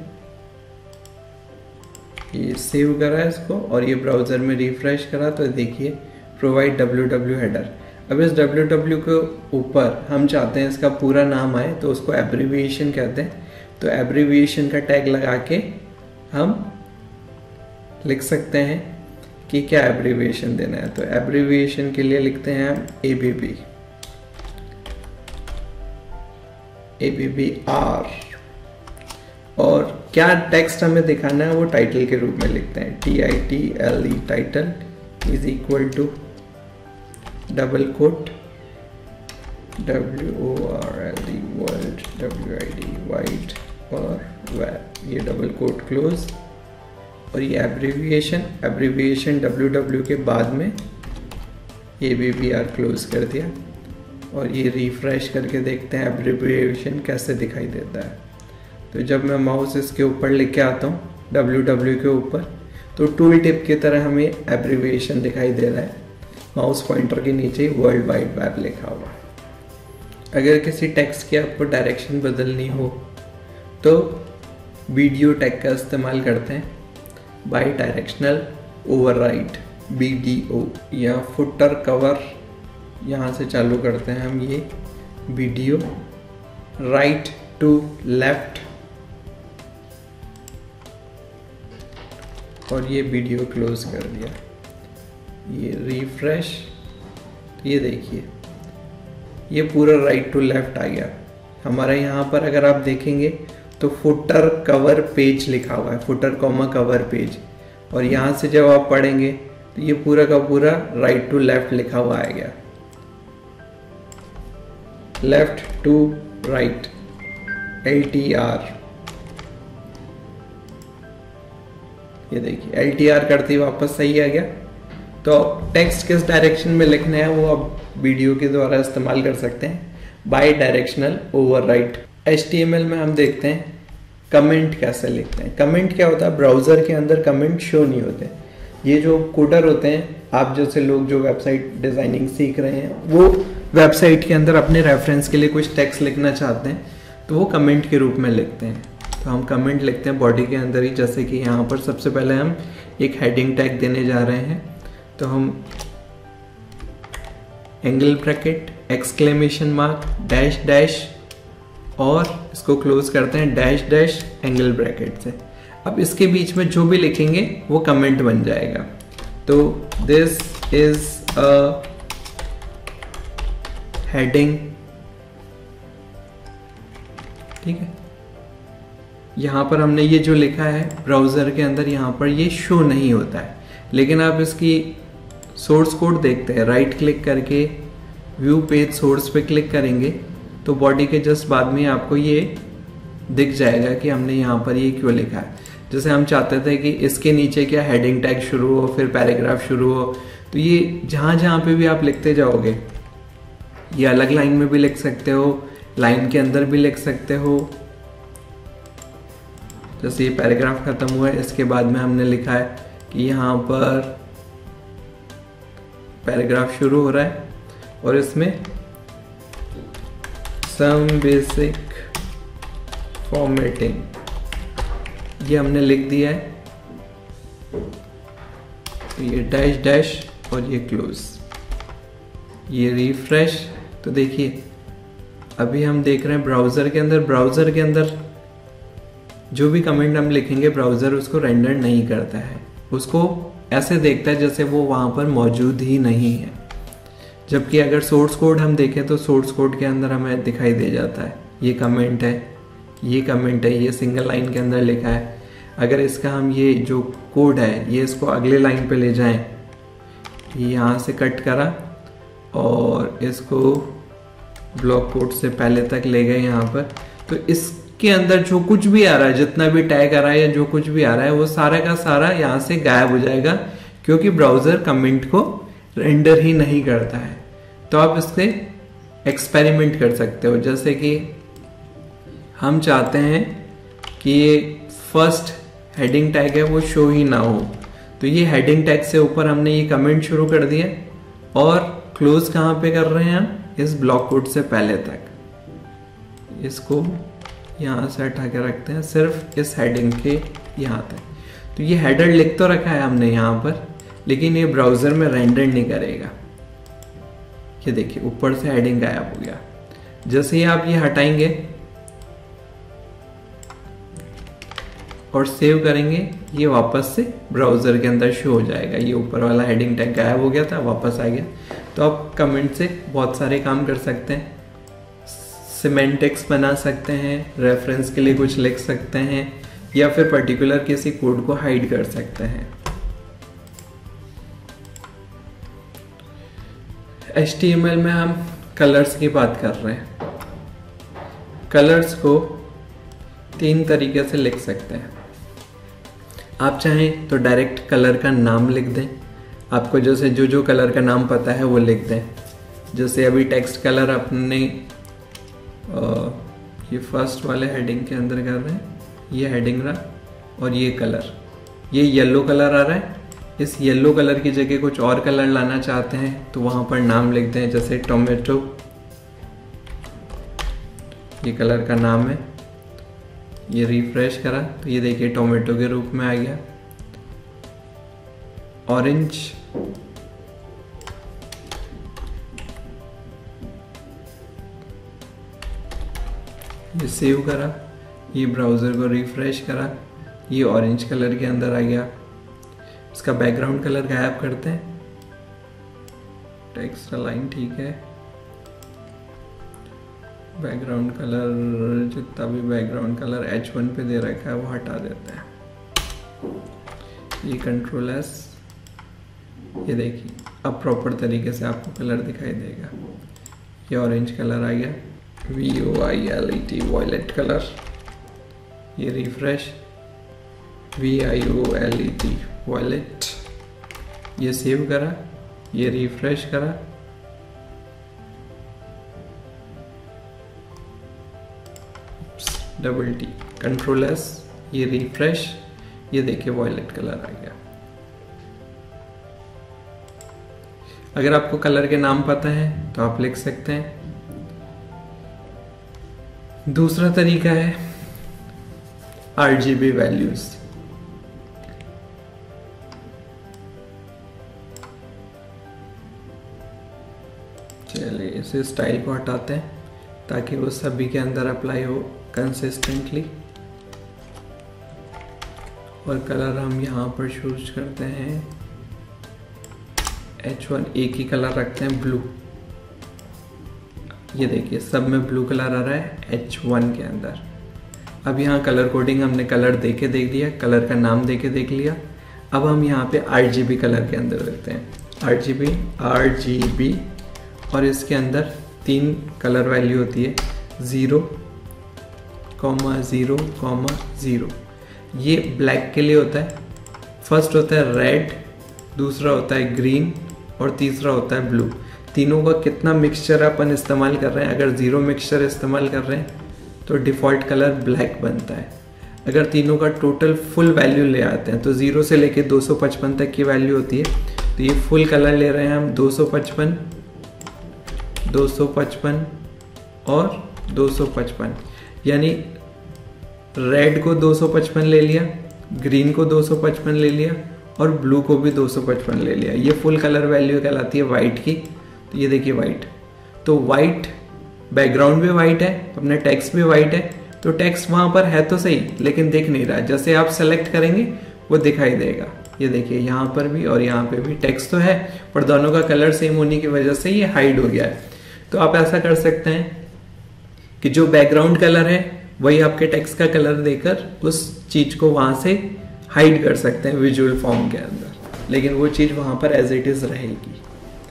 ये सेव करा है इसको और ये ब्राउज़र में रिफ्रेश करा तो देखिए प्रोवाइड www हेडर। अब इस www के ऊपर हम चाहते हैं इसका पूरा नाम आए तो उसको एब्रीविएशन कहते हैं, तो एब्रीविएशन का टैग लगा के हम लिख सकते हैं कि क्या एब्रीविएशन देना है। तो एब्रीविएशन के लिए लिखते हैं हम ABBR और क्या टेक्स्ट हमें दिखाना है वो टाइटल के रूप में लिखते हैं TITLE, title is equal to double quote WORLD, world, WID, wide और वेब, ये डबल कोट क्लोज और ये एब्रीविएशन www के बाद में ABBR क्लोज कर दिया और ये रिफ्रेश करके देखते हैं एब्रीविएशन कैसे दिखाई देता है। तो जब मैं माउस इसके ऊपर लेके आता हूँ www के ऊपर तो टूल टिप की तरह हमें एब्रीविएशन दिखाई दे रहा है, माउस पॉइंटर के नीचे वर्ल्ड वाइड वेब लिखा हुआ है। अगर किसी टेक्स्ट की आपको डायरेक्शन बदलनी हो तो वीडियो टैग का इस्तेमाल करते हैं, बाई डायरेक्शनल ओवरराइड BDO, या फुटर कवर यहाँ से चालू करते हैं हम ये वीडियो, राइट टू लेफ्ट और ये वीडियो क्लोज कर दिया, ये रिफ्रेश, ये देखिए ये पूरा राइट टू लेफ्ट आ गया हमारा। यहाँ पर अगर आप देखेंगे तो फुटर कवर पेज लिखा हुआ है, फुटर कॉमा कवर पेज, और यहाँ से जब आप पढ़ेंगे तो ये पूरा का पूरा राइट टू लेफ्ट लिखा हुआ आएगा, लेफ्ट टू राइट LTR, ये देखिए LTR करते ही वापस सही आ गया। तो टेक्स्ट किस डायरेक्शन में लिखना है वो आप वीडियो के द्वारा इस्तेमाल कर सकते हैं, बाई डायरेक्शनल ओवरराइड। HTML में हम देखते हैं कमेंट कैसे लिखते हैं। कमेंट क्या होता है, ब्राउजर के अंदर कमेंट शो नहीं होते, ये जो कोडर होते हैं, आप जैसे लोग जो वेबसाइट डिजाइनिंग सीख रहे हैं वो वेबसाइट के अंदर अपने रेफरेंस के लिए कुछ टेक्स्ट लिखना चाहते हैं तो वो कमेंट के रूप में लिखते हैं। तो हम कमेंट लिखते हैं बॉडी के अंदर ही, जैसे कि यहाँ पर सबसे पहले हम एक हेडिंग टैग देने जा रहे हैं, तो हम angle bracket, exclamation mark, dash dash और इसको क्लोज करते हैं डैश डैश एंगल ब्रैकेट से। अब इसके बीच में जो भी लिखेंगे वो कमेंट बन जाएगा। तो दिस इज अ हेडिंग, ठीक है। यहाँ पर हमने ये जो लिखा है ब्राउजर के अंदर यहाँ पर ये शो नहीं होता है, लेकिन आप इसकी सोर्स कोड देखते हैं, राइट क्लिक करके व्यू पेज सोर्स पे क्लिक करेंगे तो बॉडी के जस्ट बाद में आपको ये दिख जाएगा कि हमने यहाँ पर ये क्यों लिखा है। जैसे हम चाहते थे कि इसके नीचे क्या हेडिंग टैग शुरू हो, फिर पैराग्राफ शुरू हो, तो ये जहाँ जहाँ पे भी आप लिखते जाओगे, ये अलग लाइन में भी लिख सकते हो, लाइन के अंदर भी लिख सकते हो। जैसे ये पैराग्राफ खत्म हुआ है, इसके बाद में हमने लिखा है कि यहाँ पर पैराग्राफ शुरू हो रहा है और इसमें सम बेसिक फॉर्मेटिंग ये हमने लिख दिया है, तो ये डैश डैश और ये क्लोज, ये रिफ्रेश। तो देखिए अभी हम देख रहे हैं ब्राउजर के अंदर जो भी कमेंट हम लिखेंगे ब्राउजर उसको रेंडर नहीं करता है, उसको ऐसे देखता है जैसे वो वहां पर मौजूद ही नहीं है। जबकि अगर सोर्स कोड हम देखें तो सोर्स कोड के अंदर हमें दिखाई दे जाता है ये कमेंट है, ये कमेंट है, ये सिंगल लाइन के अंदर लिखा है। अगर इसका हम ये जो कोड है ये इसको अगले लाइन पे ले जाएं, यहाँ से कट करा और इसको ब्लॉक कोड से पहले तक ले गए यहाँ पर, तो इसके अंदर जो कुछ भी आ रहा है, जितना भी टैग आ रहा है या जो कुछ भी आ रहा है वो सारा का सारा यहाँ से गायब हो जाएगा, क्योंकि ब्राउजर कमेंट को रेंडर ही नहीं करता है। तो आप इससे एक्सपेरिमेंट कर सकते हो, जैसे कि हम चाहते हैं कि ये फर्स्ट हेडिंग टैग है वो शो ही ना हो, तो ये हेडिंग टैग से ऊपर हमने ये कमेंट शुरू कर दिया और क्लोज कहाँ पे कर रहे हैं हम, इस ब्लॉक कोड से पहले तक। इसको यहाँ से हटा के रखते हैं सिर्फ इस हेडिंग के यहाँ तक। तो ये हेडर लिख तो रखा है हमने यहाँ पर, लेकिन ये ब्राउज़र में रेंडर नहीं करेगा। ये देखिए ऊपर से हेडिंग गायब हो गया। जैसे ही आप ये हटाएंगे और सेव करेंगे, ये वापस से ब्राउज़र के अंदर शो हो जाएगा। ये ऊपर वाला हेडिंग टैग गायब हो गया था, वापस आ गया। तो आप कमेंट से बहुत सारे काम कर सकते हैं, सिमेंटिक्स बना सकते हैं, रेफरेंस के लिए कुछ लिख सकते हैं, या फिर पर्टिकुलर किसी कोड को हाइड कर सकते हैं। HTML में हम कलर्स की बात कर रहे हैं। कलर्स को 3 तरीके से लिख सकते हैं। आप चाहें तो डायरेक्ट कलर का नाम लिख दें। आपको जैसे जो कलर का नाम पता है वो लिख दें। जैसे अभी टेक्स्ट कलर अपने ये फर्स्ट वाले हेडिंग के अंदर कर रहे हैं, ये हेडिंग रहा और ये कलर, ये येलो कलर आ रहा है। इस येलो कलर की जगह कुछ और कलर लाना चाहते हैं तो वहां पर नाम लिखते हैं, जैसे टोमेटो, ये कलर का नाम है। ये रिफ्रेश करा तो ये देखिए टोमेटो के रूप में आ गया। ऑरेंज, ये सेव करा, ये ब्राउज़र को रिफ्रेश करा, ये ऑरेंज कलर के अंदर आ गया। इसका बैकग्राउंड कलर गायब करते हैं, टेक्स्ट लाइन ठीक है। बैकग्राउंड कलर, जितना भी बैकग्राउंड कलर H1 पे दे रखा है वो हटा देते हैं। ये कंट्रोल S, ये देखिए अब प्रॉपर तरीके से आपको कलर दिखाई देगा। ये ऑरेंज कलर आ गया, VOILET वॉयलेट कलर। ये रिफ्रेश, VIOLET वॉयलेट। ये सेव करा, ये रिफ्रेश करा, T कंट्रोल S, ये रिफ्रेश, ये देखिए वॉयलेट कलर आ गया। अगर आपको कलर के नाम पता है तो आप लिख सकते हैं। दूसरा तरीका है RGB वैल्यूज। चलिए इसे स्टाइल को हटाते हैं ताकि वो सभी के अंदर अप्लाई हो कंसिस्टेंटली। और कलर हम यहाँ पर चूज करते हैं H1, एक ही कलर रखते हैं ब्लू। ये देखिए सब में ब्लू कलर आ रहा है H1 के अंदर। अब यहाँ कलर कोडिंग हमने कलर देके देख दिया, कलर का नाम देके देख लिया। अब हम यहाँ पे RGB कलर के अंदर देखते हैं, RGB, और इसके अंदर 3 कलर वैल्यू होती है, 0, 0, 0। ये ब्लैक के लिए होता है। फर्स्ट होता है रेड, दूसरा होता है ग्रीन और तीसरा होता है ब्लू। तीनों का कितना मिक्सचर अपन इस्तेमाल कर रहे हैं, अगर 0 मिक्सचर इस्तेमाल कर रहे हैं तो डिफ़ॉल्ट कलर ब्लैक बनता है। अगर तीनों का टोटल फुल वैल्यू ले आते हैं तो 0 से लेके 255 तक की वैल्यू होती है। तो ये फुल कलर ले रहे हैं हम 255, 255 और 255, यानी रेड को 255 ले लिया, ग्रीन को 255 ले लिया और ब्लू को भी 255 ले लिया। ये फुल कलर वैल्यू कहलाती है वाइट की। तो ये देखिए वाइट, तो वाइट बैकग्राउंड भी वाइट है, अपना टेक्स्ट भी वाइट है। तो टेक्स्ट वहां पर है तो सही लेकिन दिख नहीं रहा, जैसे आप सेलेक्ट करेंगे वो दिखाई देगा। ये देखिए यहाँ पर भी और यहाँ पे भी टेक्स्ट तो है पर दोनों का कलर सेम होने की वजह से ये हाइड हो गया है। तो आप ऐसा कर सकते हैं कि जो बैकग्राउंड कलर है वही आपके टेक्स्ट का कलर देकर उस चीज को वहां से हाइड कर सकते हैं विजुअल फॉर्म के अंदर, लेकिन वो चीज वहां पर एज इट इज रहेगी।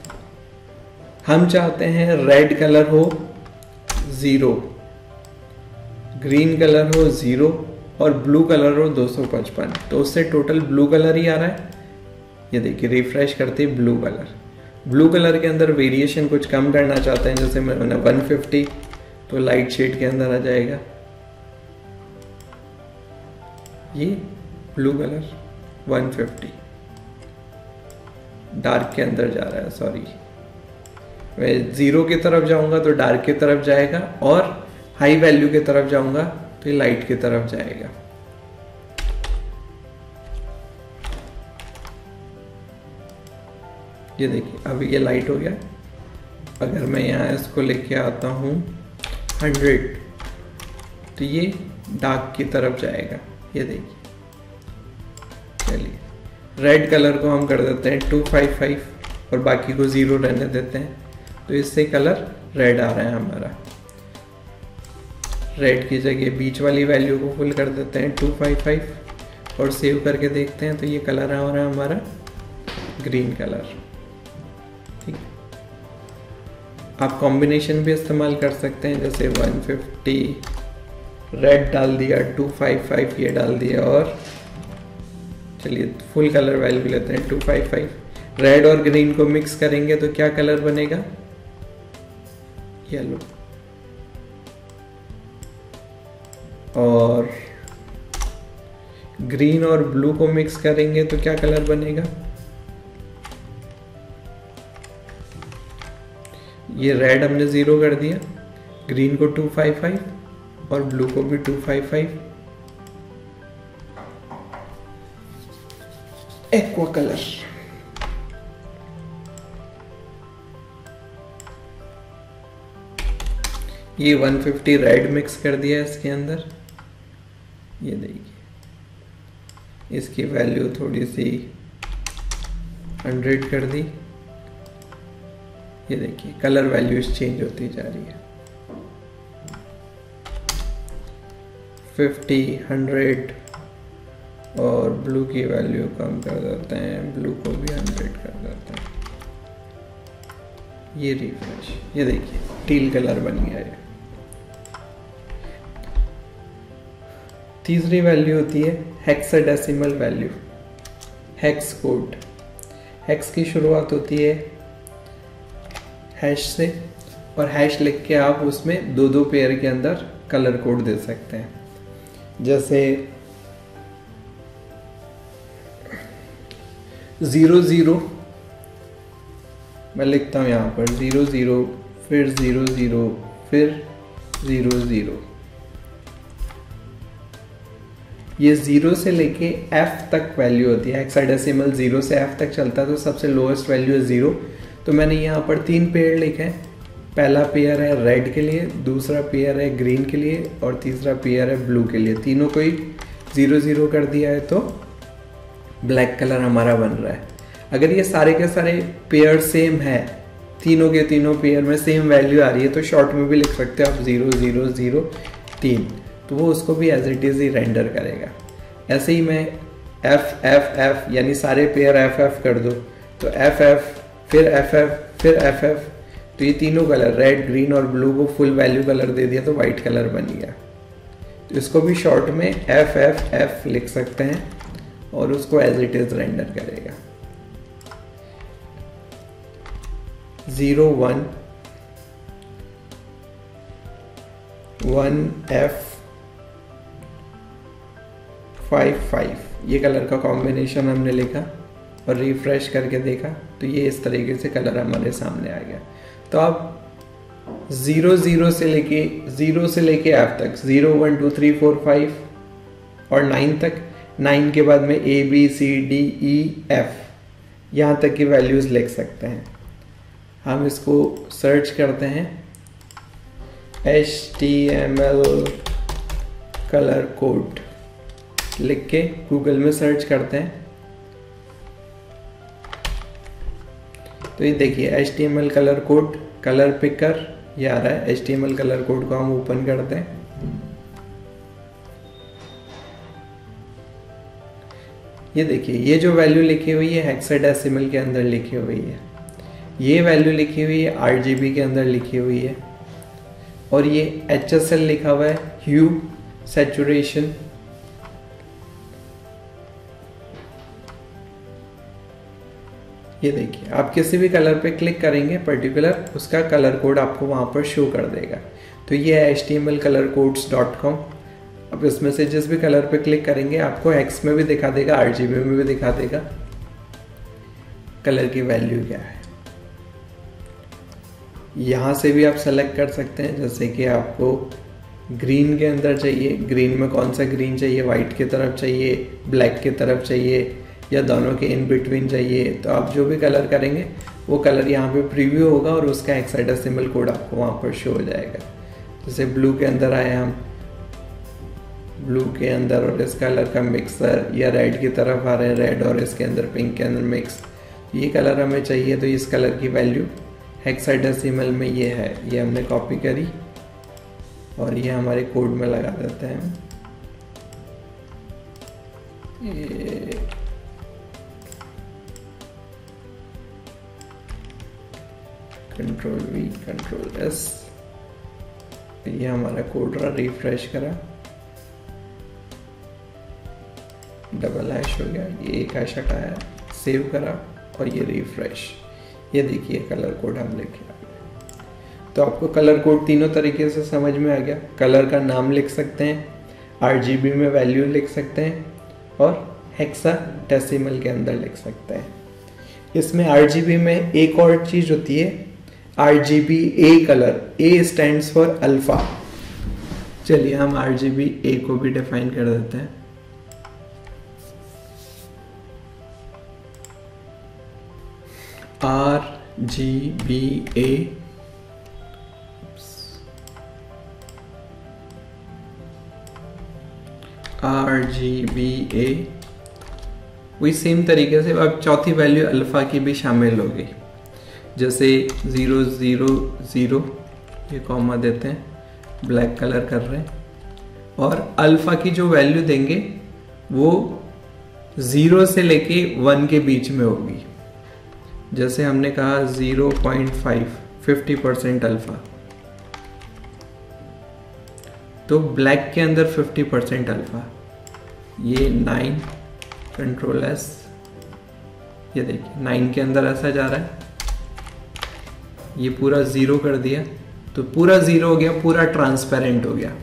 हम चाहते हैं रेड कलर हो 0, ग्रीन कलर हो 0 और ब्लू कलर हो 255, तो उससे टोटल ब्लू कलर ही आ रहा है। ये देखिए रिफ्रेश करते ही ब्लू कलर के अंदर वेरिएशन कुछ कम करना चाहते हैं, जैसे मैंने 150, तो लाइट शेड के अंदर आ जाएगा। ये ब्लू कलर 150 डार्क के अंदर जा रहा है, सॉरी मैं 0 की तरफ जाऊंगा तो डार्क की तरफ जाएगा, और हाई वैल्यू की तरफ जाऊंगा तो ये लाइट की तरफ जाएगा। ये देखिए अभी ये लाइट हो गया। अगर मैं यहाँ इसको लेके आता हूँ 100 तो ये डार्क की तरफ जाएगा। ये देखिए, चलिए रेड कलर को हम कर देते हैं 255 और बाकी को 0 रहने देते हैं, तो इससे कलर रेड आ रहा है हमारा। रेड की जगह बीच वाली वैल्यू को फुल कर देते हैं 255 और सेव करके देखते हैं, तो ये कलर आ रहा है हमारा ग्रीन कलर। ठीक है, आप कॉम्बिनेशन भी इस्तेमाल कर सकते हैं, जैसे 150 रेड डाल दिया, 255 ये डाल दिया, और चलिए फुल कलर वैल्यू लेते हैं 255। रेड और ग्रीन को मिक्स करेंगे तो क्या कलर बनेगा? येलो। और ग्रीन और ब्लू को मिक्स करेंगे तो क्या कलर बनेगा? ये रेड हमने 0 कर दिया, ग्रीन को 255 और ब्लू को भी 255। Aqua colour. ये 150 रेड मिक्स कर दिया इसके अंदर। ये देखिए इसकी वैल्यू थोड़ी सी 100 कर दी। ये देखिए कलर वैल्यूज चेंज होती जा रही है। 50, 100 और ब्लू की वैल्यू कम कर देते हैं, ब्लू को भी 100 कर देते हैं। ये रिफ्रेश, ये देखिए टील कलर बन गया है। तीसरी वैल्यू होती है hexadecimal value, hex code. Hex की शुरुआत होती है हैश से, और हैश लिख के आप उसमें 2-2 पेयर के अंदर कलर कोड दे सकते हैं। जैसे 00 मैं लिखता हूँ यहाँ पर 00, फिर 00, फिर 00। ये 0 से लेके F तक वैल्यू होती है। हेक्साडेसिमल 0 से F तक चलता है, तो सबसे लोएस्ट वैल्यू है 0। तो मैंने यहाँ पर 3 पेयर लिखे हैं। पहला पेयर है रेड के लिए, दूसरा पेयर है ग्रीन के लिए, और तीसरा पेयर है ब्लू के लिए। तीनों को ही 0-0 कर दिया है तो ब्लैक कलर हमारा बन रहा है। अगर ये सारे के सारे पेयर सेम है, तीनों के तीनों पेयर में सेम वैल्यू आ रही है, तो शॉर्ट में भी लिख सकते हो आप 0-0-0-3, तो वो उसको भी एज इट इज़ ही रेंडर करेगा। ऐसे ही मैं FFF यानी सारे पेयर FF कर दो, तो FF फिर FF फिर FF, तो ये तीनों कलर रेड, ग्रीन और ब्लू को फुल वैल्यू कलर दे दिया तो वाइट कलर बन गया। तो इसको भी शॉर्ट में FFF लिख सकते हैं और उसको एज इट इज रेंडर करेगा। 0 1 1F 5 5 ये कलर का कॉम्बिनेशन हमने लिखा और रिफ्रेश करके देखा तो ये इस तरीके से कलर हमारे सामने आ गया। तो आप 0 से लेके F तक 0 1 2 3 4 5 और 9 तक, 9 के बाद में A B C D E F यहाँ तक की वैल्यूज़ लिख सकते हैं। हम इसको सर्च करते हैं HTML कलर कोड लिख के गूगल में सर्च करते हैं, तो ये देखिए HTML colour code colour picker ये आ रहा है। HTML कलर कोड को हम ओपन करते हैं। ये देखिए ये जो वैल्यू लिखी हुई है हेक्साडेसिमल के अंदर लिखी हुई है, ये वैल्यू लिखी हुई है RGB के अंदर लिखी हुई है, और ये HSL लिखा हुआ है ह्यू सैचुरेशन। ये देखिए आप किसी भी कलर पे क्लिक करेंगे पर्टिकुलर, उसका कलर कोड आपको वहाँ पर शो कर देगा। तो ये है htmlcolorcodes.com। अब इसमें से जिस भी कलर पे क्लिक करेंगे आपको हेक्स में भी दिखा देगा, RGB में भी दिखा देगा कलर की वैल्यू क्या है। यहाँ से भी आप सेलेक्ट कर सकते हैं, जैसे कि आपको ग्रीन के अंदर चाहिए, ग्रीन में कौन सा ग्रीन चाहिए, वाइट की तरफ चाहिए, ब्लैक की तरफ चाहिए, या दोनों के इन बिटवीन चाहिए। तो आप जो भी कलर करेंगे वो कलर यहाँ पे प्रीव्यू होगा और उसका हेक्साडेसिमल कोड आपको वहाँ पर शो हो जाएगा। जैसे ब्लू के अंदर आए हम, ब्लू के अंदर और इस कलर का मिक्सर, या रेड की तरफ आ रहे हैं, रेड और इसके अंदर पिंक के अंदर मिक्स, ये कलर हमें चाहिए। तो इस कलर की वैल्यू हेक्साडेसिमल में ये है, ये हमने कॉपी करी और ये हमारे कोड में लगा देते हैं हम। कंट्रोल V कंट्रोल S, ये हमारा कोड रहा, रिफ्रेश करा, डबल हैश हो गया, ये एक हैश हटाया, सेव करा और ये रिफ्रेश, ये देखिए कलर कोड हम लिखे आ गया। तो आपको कलर कोड तीनों तरीके से समझ में आ गया। कलर का नाम लिख सकते हैं, RGB में वैल्यू लिख सकते हैं और हेक्साडेसिमल के अंदर लिख सकते हैं। इसमें RGB में एक और चीज होती है, RGB A colour, A stands for alpha. चलिए हम RGB A को भी डिफाइन कर देते हैं। RGBA वही सेम तरीके से अब चौथी वैल्यू अल्फा की भी शामिल हो गई। जैसे 000 ये कॉमा देते हैं, ब्लैक कलर कर रहे हैं, और अल्फा की जो वैल्यू देंगे वो 0 से लेके 1 के बीच में होगी। जैसे हमने कहा 0.5 50% अल्फा, तो ब्लैक के अंदर 50% अल्फा, ये 9 कंट्रोल S, ये देखिए 9 के अंदर ऐसा जा रहा है, ये पूरा 0 कर दिया तो पूरा 0 हो गया, पूरा ट्रांसपेरेंट हो गया।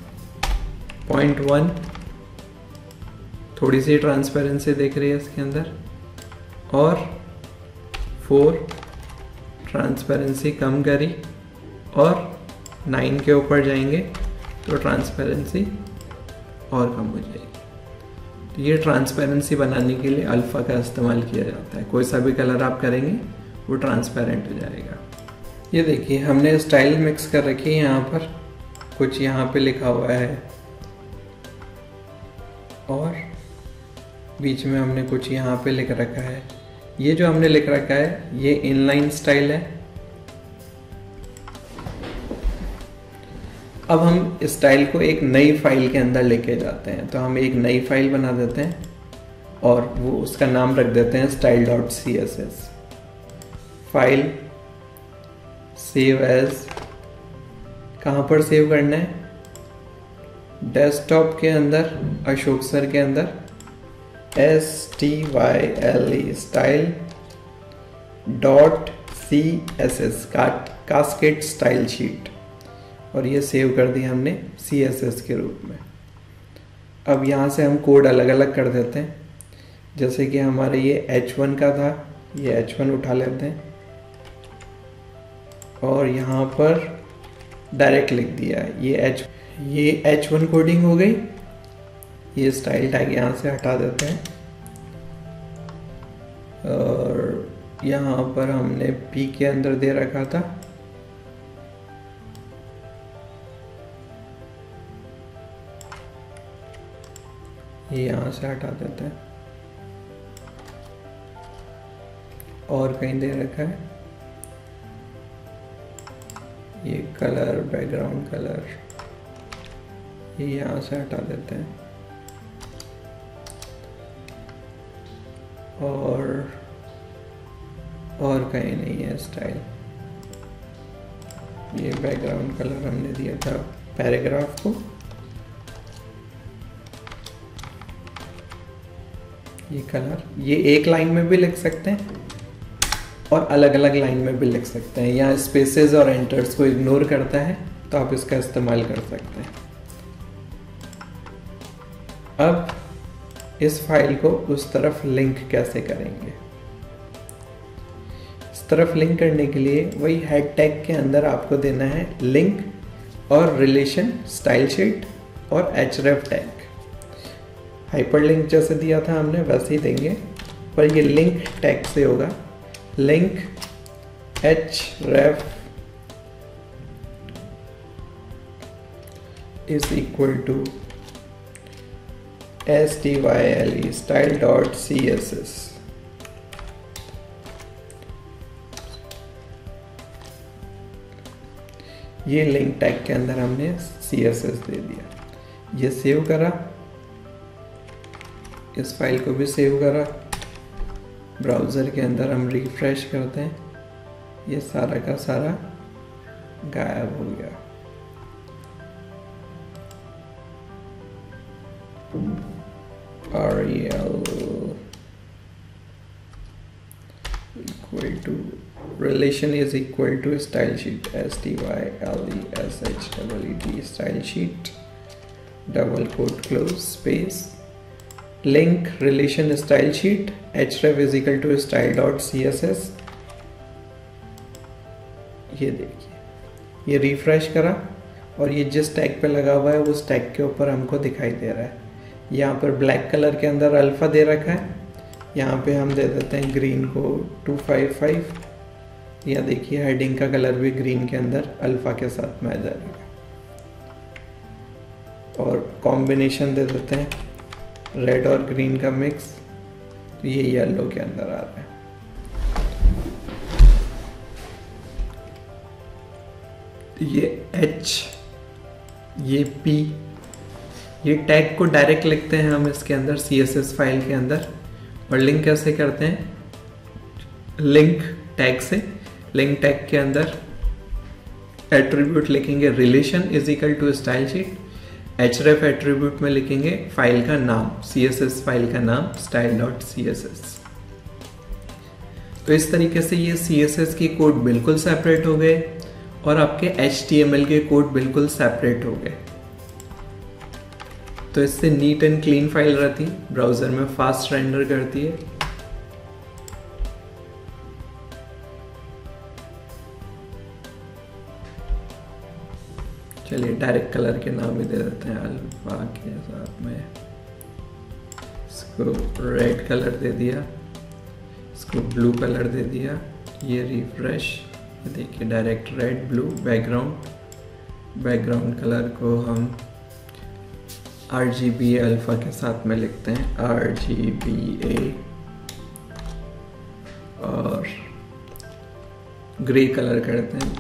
0.1 थोड़ी सी ट्रांसपेरेंसी देख रही है इसके अंदर, और 4 ट्रांसपेरेंसी कम करी, और 9 के ऊपर जाएंगे तो ट्रांसपेरेंसी और कम हो जाएगी। तो ये ट्रांसपेरेंसी बनाने के लिए अल्फा का इस्तेमाल किया जाता है। कोई सा भी कलर आप करेंगे वो ट्रांसपेरेंट हो जाएगा। ये देखिए हमने स्टाइल मिक्स कर रखी है, यहाँ पर कुछ यहाँ पे लिखा हुआ है और बीच में हमने कुछ यहाँ पे लिख रखा है। ये जो हमने लिख रखा है ये इनलाइन स्टाइल है। अब हम स्टाइल को एक नई फाइल के अंदर लेके जाते हैं, तो हम एक नई फाइल बना देते हैं और वो उसका नाम रख देते हैं style.css। फाइल सेव एज, कहाँ पर सेव करना है, डेस्कटॉप के अंदर, अशोक सर के अंदर, STYLE style.css cascade style sheet, और ये सेव कर दिया हमने CSS के रूप में। अब यहाँ से हम कोड अलग अलग कर देते हैं। जैसे कि हमारे ये H1 का था, ये H1 उठा लेते हैं और यहाँ पर डायरेक्ट लिख दिया ये H1 कोडिंग हो गई। ये स्टाइल टैग यहाँ से हटा देते हैं और यहाँ पर हमने P के अंदर दे रखा था, ये यहाँ से हटा देते हैं और कहीं दे रखा है ये कलर, बैकग्राउंड कलर, ये यहाँ से हटा देते हैं और कहीं नहीं है स्टाइल। ये बैकग्राउंड कलर हमने दिया था पैराग्राफ को, ये कलर, ये एक लाइन में भी लिख सकते हैं और अलग अलग लाइन में भी लिख सकते हैं। यहाँ स्पेसेस और एंटर्स को इग्नोर करता है तो आप इसका इस्तेमाल कर सकते हैं। अब इस फाइल को उस तरफ लिंक कैसे करेंगे। तरफ लिंक करने के लिए वही हेड टैग के अंदर आपको देना है लिंक और रिलेशन स्टाइल शीट और href टैग। हाइपरलिंक जैसे दिया था हमने वैसे ही देंगे, पर ये लिंक टैग से होगा। Link href is equal to style style.css। ये लिंक टैग के अंदर हमने CSS दे दिया। ये सेव करा, इस फाइल को भी सेव करा, ब्राउज़र के अंदर हम रिफ्रेश करते हैं, ये सारा का सारा गायब हो गया। rel equal to relation is equal to style sheet stylesheet style sheet double quote close space link relation style sheet href is equal to style.css। ये देखिए, ये रिफ्रेश करा और ये जिस टैग पे लगा हुआ है उस टैग के ऊपर हमको दिखाई दे रहा है। यहाँ पर ब्लैक कलर के अंदर अल्फ़ा दे रखा है, यहाँ पे हम दे देते हैं ग्रीन को 255। या देखिए हेडिंग का कलर भी ग्रीन के अंदर अल्फ़ा के साथ में आ जाएगा, और कॉम्बिनेशन दे देते हैं रेड और ग्रीन का मिक्स, तो ये येलो के अंदर आ रहा है। ये H, ये P, ये टैग को डायरेक्ट लिखते हैं हम इसके अंदर CSS फाइल के अंदर। और लिंक कैसे करते हैं? लिंक टैग से, लिंक टैग के अंदर एट्रीब्यूट लिखेंगे relation is equal to style sheet, href attribute में लिखेंगे फाइल का नाम, CSS फाइल का नाम style.css। तो इस तरीके से ये CSS की कोड बिल्कुल सेपरेट हो गए और आपके HTML के कोड बिल्कुल सेपरेट हो गए। तो इससे नीट एंड क्लीन फाइल रहती, ब्राउज़र में फास्ट रेंडर करती है। चलिए डायरेक्ट कलर के नाम ही दे देते हैं अल्फा के साथ में। इसको रेड कलर दे दिया, इसको ब्लू कलर दे दिया। ये रिफ्रेश, ये देखिए direct red blue background colour को हम RGBA अल्फा के साथ में लिखते हैं RGBA, और ग्रे कलर करते हैं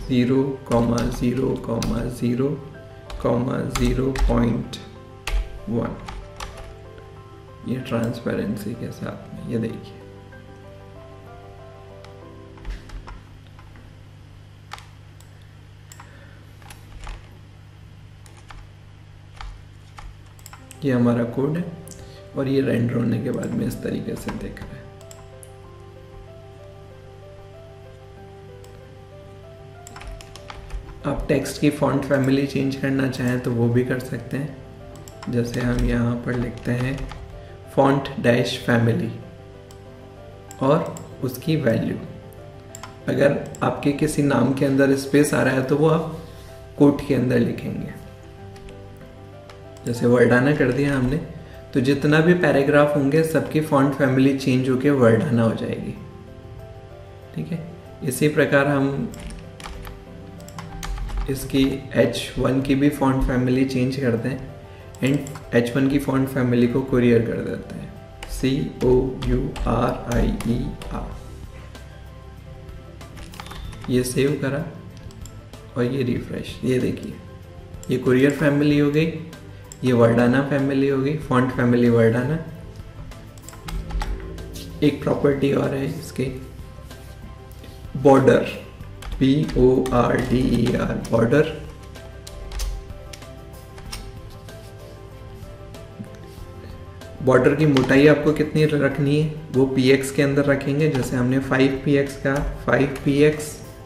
0,0,0,0.1। ये ट्रांसपेरेंसी के साथ में, ये देखिए ये हमारा कोड है, और ये रेंडर होने के बाद में इस तरीके से देख रहा है। आप टेक्स्ट की फॉन्ट फैमिली चेंज करना चाहें तो वो भी कर सकते हैं। जैसे हम यहाँ पर लिखते हैं फॉन्ट डैश फैमिली और उसकी वैल्यू। अगर आपके किसी नाम के अंदर स्पेस आ रहा है तो वो आप कोट के अंदर लिखेंगे। जैसे वर्डाना कर दिया हमने, तो जितना भी पैराग्राफ होंगे सबकी फॉन्ट फैमिली चेंज होके वर्डाना हो जाएगी। ठीक है, इसी प्रकार हम इसकी H1 की भी फॉन्ट फैमिली चेंज करते हैं एंड H1 की फॉन्ट फैमिली को कुरियर कर देते हैं COURIER। ये सेव करा और ये रिफ्रेश, ये देखिए ये कुरियर फैमिली हो गई, ये वर्डाना फैमिली हो गई, फॉन्ट फैमिली वर्डाना। एक प्रॉपर्टी और है इसके, बॉर्डर BORDER बॉर्डर। बॉर्डर की मोटाई आपको कितनी रखनी है वो px के अंदर रखेंगे। जैसे हमने 5px का 5px,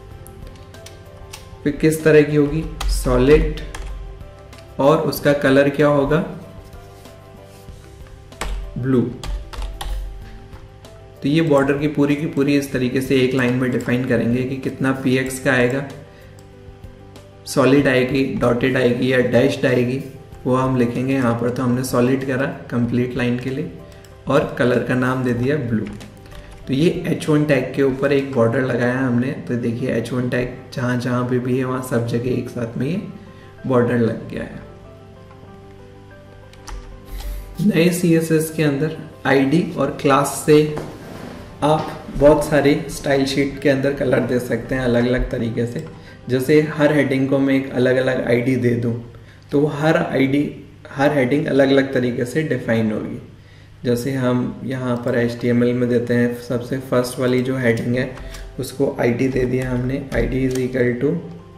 फिर किस तरह की होगी, सॉलिड, और उसका कलर क्या होगा, ब्लू। तो तो ये बॉर्डर की पूरी इस तरीके से एक लाइन में डिफाइन करेंगे कि कितना px का आएगा, सॉलिड आएगी, डॉटेड आएगी या डैश्ड आएगी, वो हम लिखेंगे। यहाँ पर तो हमने सॉलिड करा कंप्लीट लाइन के लिए और कलर का नाम दे दिया ब्लू। तो ये H1 टैग के ऊपर एक बॉर्डर लगाया हमने। तो देखिए H1 टैग जहाँ जहाँ पे भी है वहाँ सब जगह एक साथ में ये बॉर्डर लग गया है। नए CSS के अंदर आईडी और क्लास से आप बहुत सारे स्टाइल शीट के अंदर कलर दे सकते हैं अलग अलग तरीके से। जैसे हर हेडिंग को मैं एक अलग अलग आईडी दे दूं तो हर हेडिंग अलग अलग तरीके से डिफाइन होगी। जैसे हम यहाँ पर HTML में देते हैं, सबसे फर्स्ट वाली जो हेडिंग है उसको आईडी दे दिया हमने, ID is equal to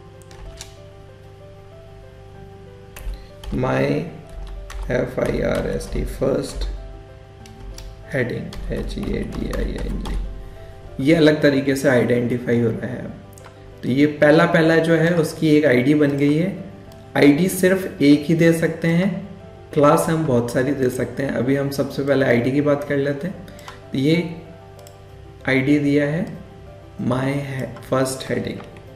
my FIRST first heading HEADING। ये अलग तरीके से आइडेंटिफाई हो रहा है। तो ये पहला जो है उसकी एक आईडी बन गई है। आईडी सिर्फ एक ही दे सकते हैं, क्लास हम बहुत सारी दे सकते हैं। अभी हम सबसे पहले आईडी की बात कर लेते हैं। तो ये आईडी दिया है माय फर्स्ट हेडिंग,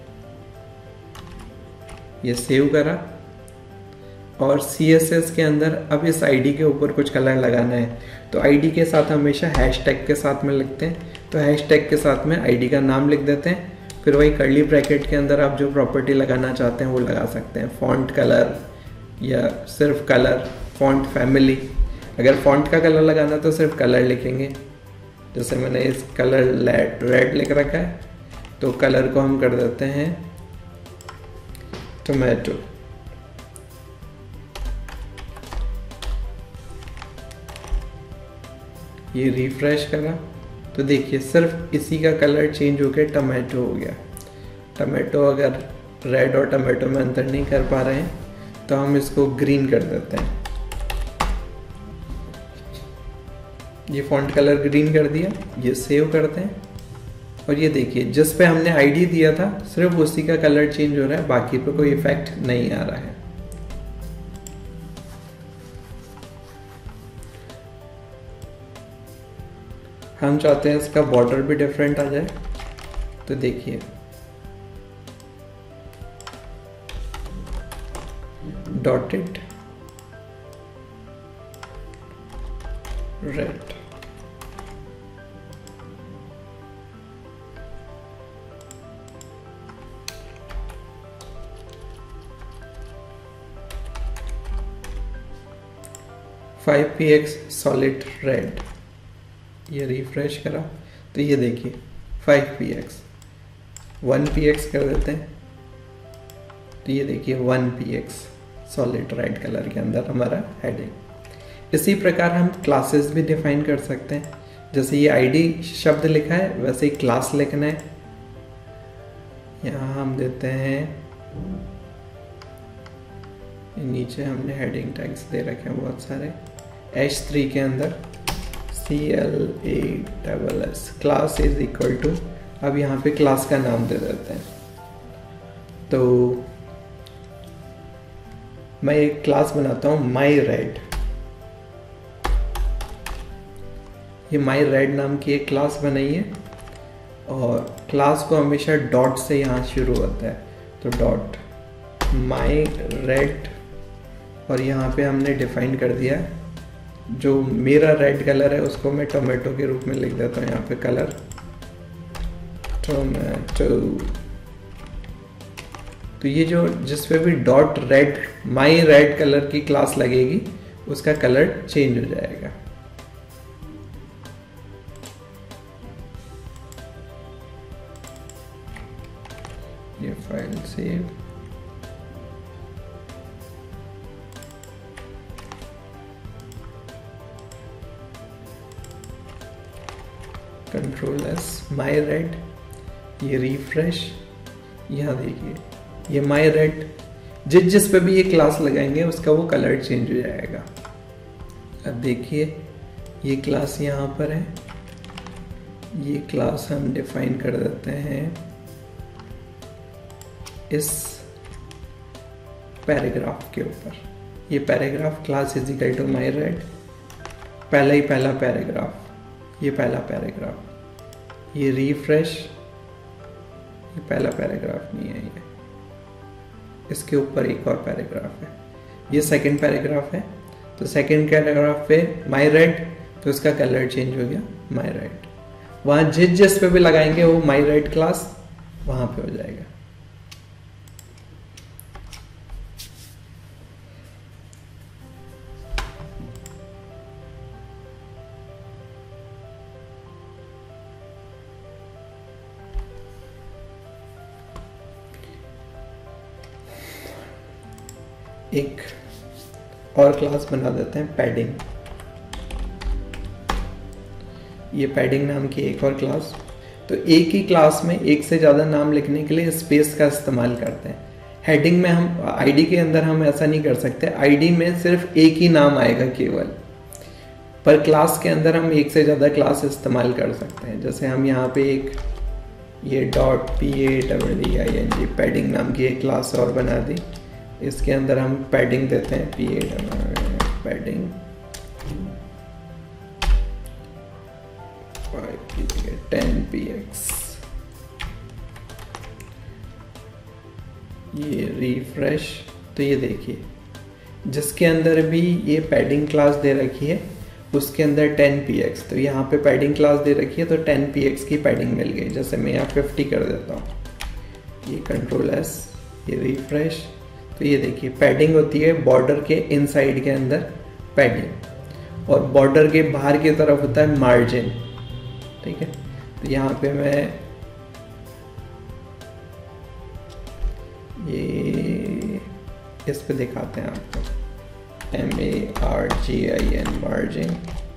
ये सेव करा और CSS के अंदर अब इस आईडी के ऊपर कुछ कलर लगाना है। तो आईडी के साथ हमेशा हैशटैग के साथ में लिखते हैं, तो हैशटैग के साथ में आईडी का नाम लिख देते हैं। फिर वही कर्ली ब्रैकेट के अंदर आप जो प्रॉपर्टी लगाना चाहते हैं वो लगा सकते हैं, फॉन्ट कलर या सिर्फ कलर, फॉन्ट फैमिली। अगर फॉन्ट का कलर लगाना तो सिर्फ कलर लिखेंगे। जैसे मैंने इस कलर रेड लिख रखा है तो कलर को हम कर देते हैं टोमेटो। ये रिफ्रेश करा तो देखिए सिर्फ इसी का कलर चेंज होकर टमाटो हो गया। टमाटो अगर रेड और टमाटो में अंतर नहीं कर पा रहे हैं तो हम इसको ग्रीन कर देते हैं। ये फॉन्ट कलर ग्रीन कर दिया, ये सेव करते हैं और ये देखिए जिस पे हमने आईडी दिया था सिर्फ उसी का कलर चेंज हो रहा है, बाकी पे कोई इफेक्ट नहीं आ रहा है। हम चाहते हैं इसका बॉर्डर भी डिफरेंट आ जाए, तो देखिए dotted red, five px solid red. ये रिफ्रेश करा तो ये देखिए 5px, 1px कर देते हैं तो ये देखिए 1px सॉलिड रेड कलर के अंदर हमारा हेडिंग। इसी प्रकार हम क्लासेस भी डिफाइन कर सकते हैं। जैसे ये आईडी शब्द लिखा है वैसे ही क्लास लिखना है। यहाँ हम देते हैं, नीचे हमने हेडिंग टैग्स दे रखे हैं बहुत सारे। H3 के अंदर CLASS class is equal to, अब यहाँ पे क्लास का नाम दे देते हैं। तो मैं एक क्लास बनाता हूँ माई रेड। ये माई रेड नाम की एक क्लास बनाई है और क्लास को हमेशा डॉट से यहाँ शुरू होता है। तो डॉट माई रेड और यहाँ पे हमने डिफाइन कर दिया जो मेरा रेड कलर है उसको मैं टोमेटो के रूप में लिख देता हूँ। यहाँ पे कलर टोमेटो। तो ये जो जिस पे भी dot red my red colour की क्लास लगेगी उसका कलर चेंज हो जाएगा। ये file save, control S my red, ये रिफ्रेश। यहाँ देखिए ये माई रेड, जिस पे भी ये क्लास लगाएंगे उसका वो कलर चेंज हो जाएगा। अब देखिए ये क्लास यहाँ पर है, ये क्लास हम डिफाइन कर देते हैं इस पैराग्राफ के ऊपर। ये paragraph class is equal to my red, पहला पैराग्राफ ये पहला पैराग्राफ, ये रिफ्रेश, ये पहला पैराग्राफ नहीं है, ये इसके ऊपर एक और पैराग्राफ है, ये सेकंड पैराग्राफ है। तो सेकंड पैराग्राफ पे माई रेड, तो इसका कलर चेंज हो गया माई रेड। वहाँ जिस पे भी लगाएंगे वो माई रेड क्लास वहाँ पे हो जाएगा। एक और क्लास बना देते हैं पैडिंग। ये पैडिंग नाम की एक और क्लास। तो एक ही क्लास में एक से ज़्यादा नाम लिखने के लिए स्पेस का इस्तेमाल करते हैं। हेडिंग में हम आईडी के अंदर हम ऐसा नहीं कर सकते, आईडी में सिर्फ एक ही नाम आएगा केवल, पर क्लास के अंदर हम एक से ज़्यादा क्लास इस्तेमाल कर सकते हैं। जैसे हम यहाँ पे एक ये .PADDING पैडिंग नाम की एक क्लास और बना दी। इसके अंदर हम पैडिंग देते हैं, पैडिंग 10px। ये रिफ्रेश, तो ये देखिए जिसके अंदर भी ये पैडिंग क्लास दे रखी है उसके अंदर 10px, तो यहाँ पे पैडिंग क्लास दे रखी है तो 10px की पैडिंग मिल गई। जैसे मैं यहाँ 50 कर देता हूँ, ये Ctrl+S, ये रिफ्रेश, तो ये देखिए पैडिंग होती है बॉर्डर के इनसाइड के अंदर पैडिंग, और बॉर्डर के बाहर की तरफ होता है मार्जिन। ठीक है, तो यहाँ पे मैं ये इस पे दिखाते हैं आपको, MARGIN margin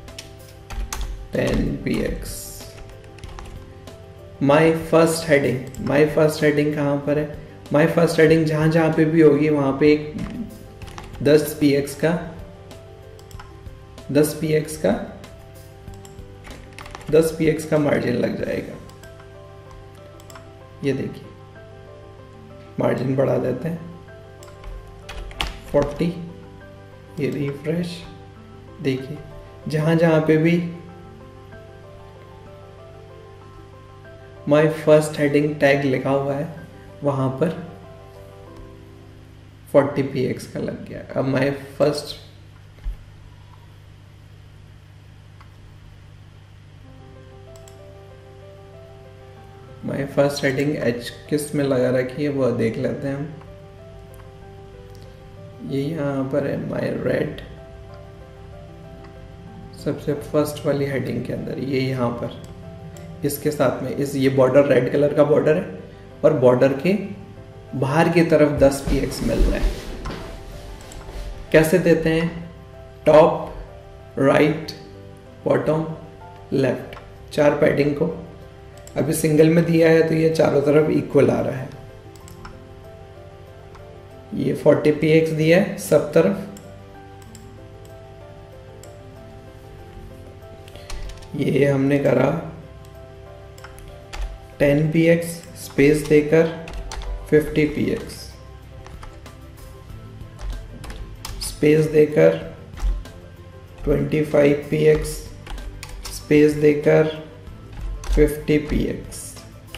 10px। My first heading कहाँ पर है? माई फर्स्ट हेडिंग जहाँ जहाँ पे भी होगी वहाँ पे एक 10px का मार्जिन लग जाएगा। ये देखिए मार्जिन बढ़ा देते हैं 40, ये रिफ्रेश, देखिए जहाँ जहाँ पे भी माई फर्स्ट हेडिंग टैग लिखा हुआ है वहाँ पर 40px का लग गया। अब माई फर्स्ट हेडिंग h किस में लगा रखी है वो देख लेते हैं हम। ये यहाँ पर है माई रेड, सबसे फर्स्ट वाली हेडिंग के अंदर, ये यहाँ पर इसके साथ में ये बॉर्डर रेड कलर का बॉर्डर है और बॉर्डर के बाहर की तरफ 10px मिल रहा है। कैसे देते हैं? Top, right, bottom, left, 4 padding को। अभी सिंगल में दिया है तो ये चारों तरफ इक्वल आ रहा है। ये 40px दिया है सब तरफ, ये हमने करा 10px स्पेस देकर 50px, स्पेस देकर 25px, स्पेस देकर 50px,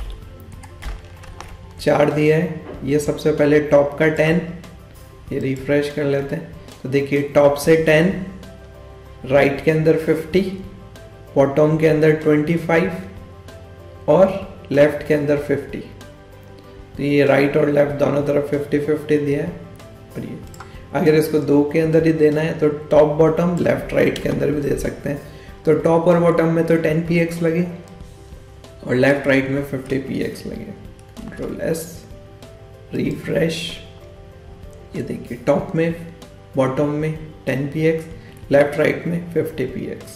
4 दिया है। ये सबसे पहले टॉप का 10, ये रिफ्रेश कर लेते हैं तो देखिए टॉप से 10, राइट के अंदर 50, बॉटम के अंदर 25 और लेफ्ट के अंदर 50। तो ये राइट और लेफ्ट दोनों तरफ 50-50 दिया है। और ये अगर इसको 2 के अंदर ही देना है तो टॉप बॉटम लेफ्ट राइट के अंदर भी दे सकते हैं। तो टॉप और बॉटम में तो 10px लगे और लेफ्ट राइट में 50px लगे। Ctrl+S, रिफ्रेश, ये देखिए टॉप में बॉटम में 10px, लेफ्ट राइट में 50px।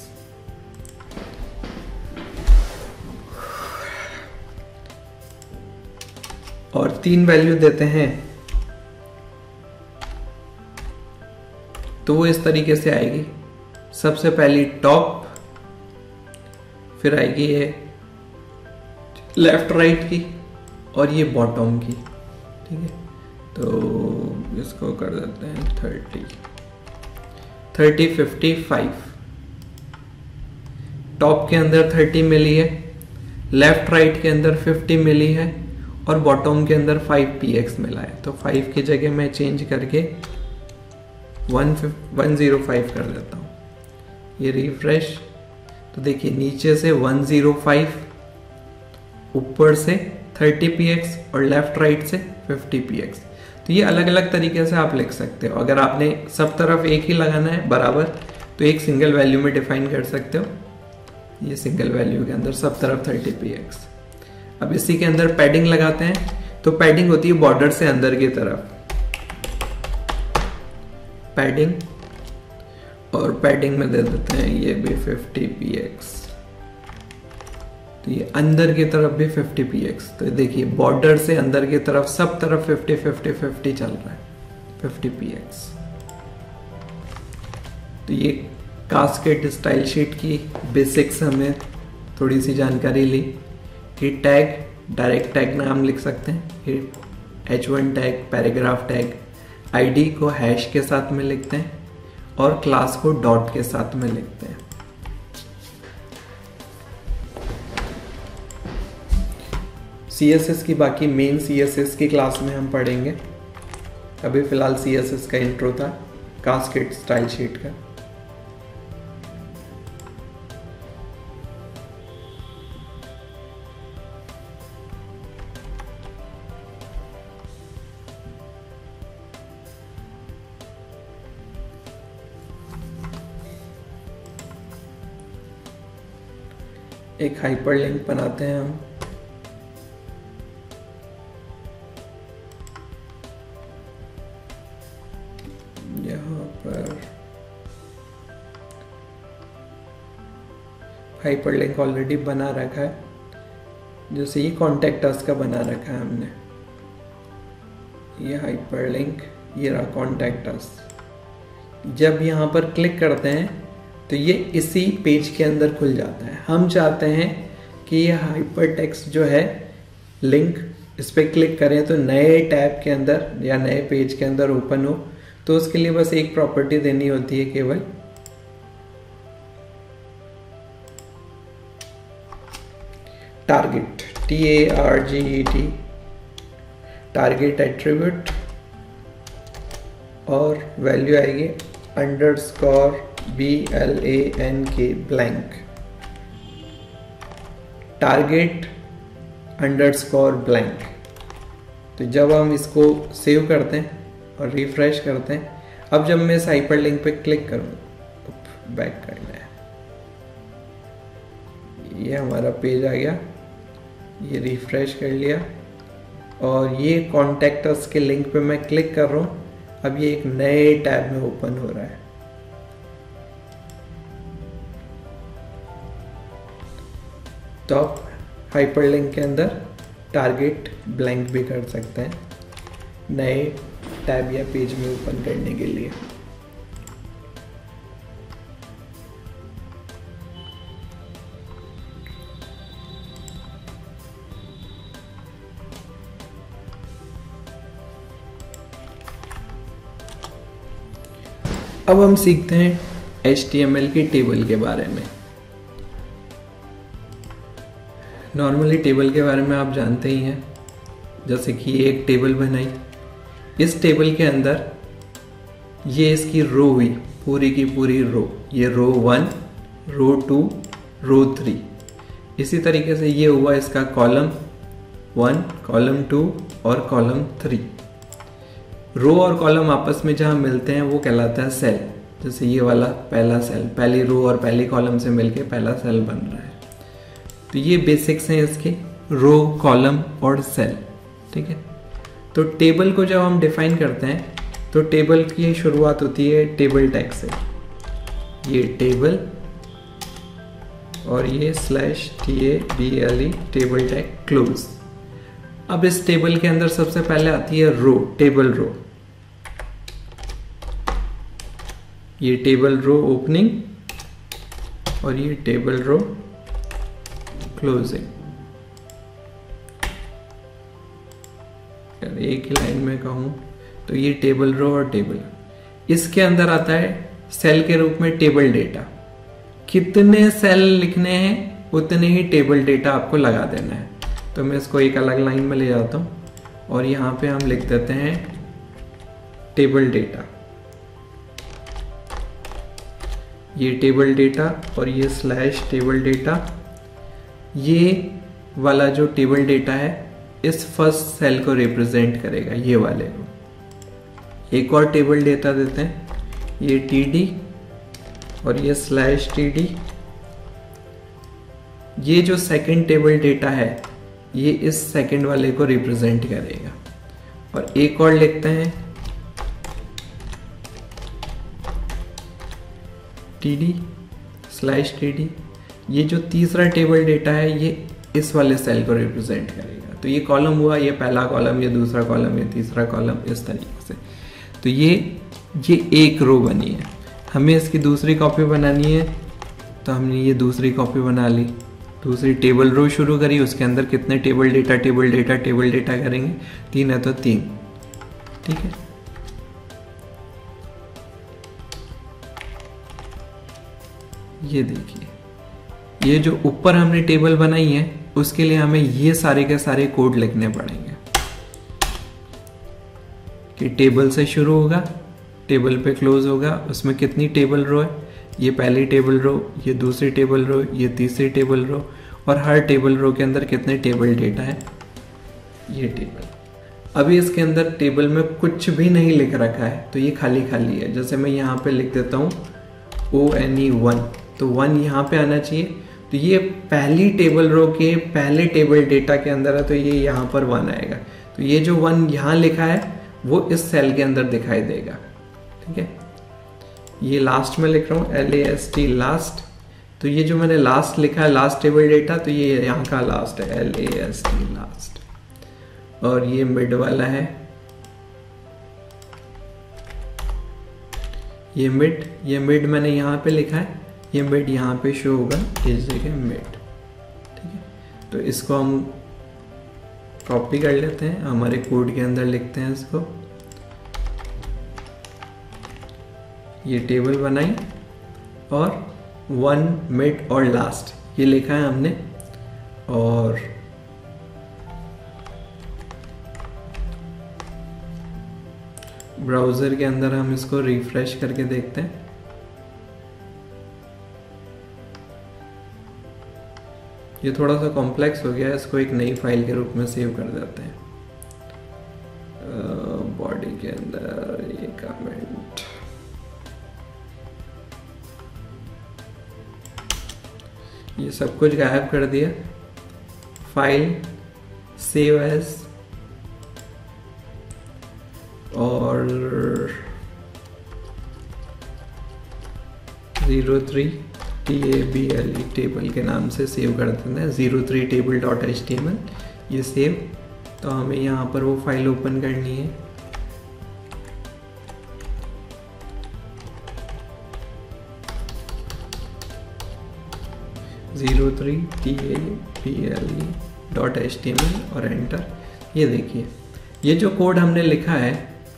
और 3 वैल्यू देते हैं तो वो इस तरीके से आएगी। सबसे पहली टॉप, फिर आएगी ये लेफ्ट राइट की और ये बॉटम की। ठीक है, तो इसको कर देते हैं 30, 55। टॉप के अंदर 30 मिली है, लेफ्ट राइट के अंदर 50 मिली है और बॉटम के अंदर 5px मिला है। तो 5 की जगह मैं चेंज करके 105 कर देता हूँ। ये रिफ्रेश, तो देखिए नीचे से 105, ऊपर से 30px और लेफ्ट राइट से 50px। तो ये अलग अलग तरीके से आप लिख सकते हो। अगर आपने सब तरफ एक ही लगाना है बराबर, तो एक सिंगल वैल्यू में डिफाइन कर सकते हो। ये सिंगल वैल्यू के अंदर सब तरफ 30px। अब इसी के अंदर पैडिंग लगाते हैं, तो पैडिंग होती है बॉर्डर से अंदर की तरफ, पैडिंग, और पैडिंग में दे देते हैं ये भी 50px। तो ये अंदर की तरफ भी 50px। तो देखिए बॉर्डर से अंदर की तरफ सब तरफ 50 चल रहा है, 50px। तो ये कास्केड स्टाइल शीट की बेसिक्स हमें थोड़ी सी जानकारी ली कि टैग, डायरेक्ट टैग नाम लिख सकते हैं, h1 tag, paragraph tag, ID को हैश के साथ में लिखते हैं और क्लास को डॉट के साथ में लिखते हैं। CSS की बाकी मेन CSS की क्लास में हम पढ़ेंगे। अभी फिलहाल CSS का इंट्रो था कास्केड स्टाइल शीट का। एक हाइपरलिंक बनाते हैं हम। यहाँ पर हाइपरलिंक ऑलरेडी बना रखा है, जैसे ये कॉन्टेक्ट अस का बना रखा है हमने। ये हाइपरलिंक, ये रहा कॉन्टेक्ट अस। जब यहाँ पर क्लिक करते हैं तो ये इसी पेज के अंदर खुल जाता है। हम चाहते हैं कि ये हाइपर टेक्स्ट जो है लिंक, इस पर क्लिक करें तो नए टैब के अंदर या नए पेज के अंदर ओपन हो। तो उसके लिए बस एक प्रॉपर्टी देनी होती है केवल, टारगेट, TARGET, टारगेट एट्रीब्यूट, और वैल्यू आएगी _BLANK ब्लैंक, टारगेट _ब्लैंक। तो जब हम इसको सेव करते हैं और रिफ्रेश करते हैं, अब जब मैं इस हाइपरलिंक पे क्लिक करूँ, बैक करना है, ये हमारा पेज आ गया। ये रिफ्रेश कर लिया और ये कॉन्टेक्ट अस के लिंक पे मैं क्लिक कर रहा हूँ। अब ये एक नए टैब में ओपन हो रहा है। तो आप हाइपरलिंक के अंदर टारगेट ब्लैंक भी कर सकते हैं नए टैब या पेज में ओपन करने के लिए। अब हम सीखते हैं HTML की टेबल के बारे में। नॉर्मली टेबल के बारे में आप जानते ही हैं, जैसे कि ये एक टेबल बनाई, इस टेबल के अंदर ये इसकी रो हुई, पूरी की पूरी रो, ये रो 1, रो 2, रो 3। इसी तरीके से ये हुआ इसका कॉलम 1, कॉलम 2 और कॉलम 3। रो और कॉलम आपस में जहाँ मिलते हैं वो कहलाता है सेल। जैसे ये वाला पहला सेल, पहली रो और पहली कॉलम से मिलके पहला सेल बन रहा है। तो ये बेसिक्स हैं इसके, रो, कॉलम और सेल। ठीक है, तो टेबल को जब हम डिफाइन करते हैं तो टेबल की शुरुआत होती है टेबल टैग से। ये टेबल और ये /TABLE टेबल टैग क्लोज। अब इस टेबल के अंदर सबसे पहले आती है रो, टेबल रो। ये टेबल रो ओपनिंग और ये टेबल रो क्लोजिंग। एक ही लाइन में कहूं तो ये टेबल रो और टेबल। इसके अंदर आता है सेल के रूप में टेबल डेटा, कितने सेल लिखने हैं उतने ही टेबल डेटा आपको लगा देना है। तो मैं इसको एक अलग लाइन में ले जाता हूँ और यहाँ पे हम लिख देते हैं टेबल डेटा। ये टेबल डेटा और ये स्लैश टेबल डेटा, ये वाला जो टेबल डेटा है इस फर्स्ट सेल को रिप्रेजेंट करेगा, ये वाले को। एक और टेबल डेटा देते हैं, ये टीडी और ये स्लैश टीडी। ये जो सेकंड टेबल डेटा है ये इस सेकंड वाले को रिप्रेजेंट करेगा। और एक और लिखते हैं टीडी स्लैश टीडी। ये जो तीसरा टेबल डेटा है ये इस वाले सेल को रिप्रेजेंट करेगा। तो ये कॉलम हुआ, ये पहला कॉलम, ये दूसरा कॉलम, ये तीसरा कॉलम, इस तरीके से। तो ये एक रो बनी है। हमें इसकी दूसरी कॉपी बनानी है तो हमने ये दूसरी कॉपी बना ली, दूसरी टेबल रो शुरू करी, उसके अंदर कितने टेबल डेटा करेंगे, 3 है तो 3, ठीक है। ये देखिए, ये जो ऊपर हमने टेबल बनाई है उसके लिए हमें ये सारे के सारे कोड लिखने पड़ेंगे कि टेबल से शुरू होगा, टेबल पे क्लोज होगा, उसमें कितनी टेबल रो है, ये पहली टेबल रो, ये दूसरी टेबल रो, ये तीसरी टेबल रो, और हर टेबल रो के अंदर कितने टेबल डेटा है, ये टेबल। अभी इसके अंदर टेबल में कुछ भी नहीं लिख रखा है तो ये खाली खाली है। जैसे मैं यहाँ पे लिख देता हूँ ONE 1, तो 1 यहाँ पे आना चाहिए। तो ये पहली टेबल रो के पहले टेबल डेटा के अंदर है तो ये यहाँ पर 1 आएगा। तो ये जो 1 यहाँ लिखा है वो इस सेल के अंदर दिखाई देगा, ठीक है। ये लास्ट में लिख रहा हूँ LAST लास्ट। तो ये जो मैंने लास्ट लिखा है, लास्ट टेबल डेटा, तो ये यहाँ का लास्ट है, LAST लास्ट। और ये मिड वाला है, ये मिड मैंने यहाँ पे लिखा है, ये मिड यहाँ पे शो होगा इस जगह मिड, ठीक है। तो इसको हम कॉपी कर लेते हैं, हमारे कोड के अंदर लिखते हैं इसको। ये टेबल बनाई और 1 मिड और लास्ट ये लिखा है हमने। और ब्राउज़र के अंदर हम इसको रिफ्रेश करके देखते हैं। ये थोड़ा सा कॉम्प्लेक्स हो गया है, इसको एक नई फाइल के रूप में सेव कर देते हैं। बॉडी के अंदर ये कमेंट, ये सब कुछ गायब कर दिया। फाइल सेव एज और 03 TABLE टेबल के नाम से सेव कर देते हैं, 03 table.html ये सेव। तो हमें यहाँ पर वो फाइल ओपन करनी है। TABLE.html और एंटर। ये देखिए, ये जो कोड हमने लिखा है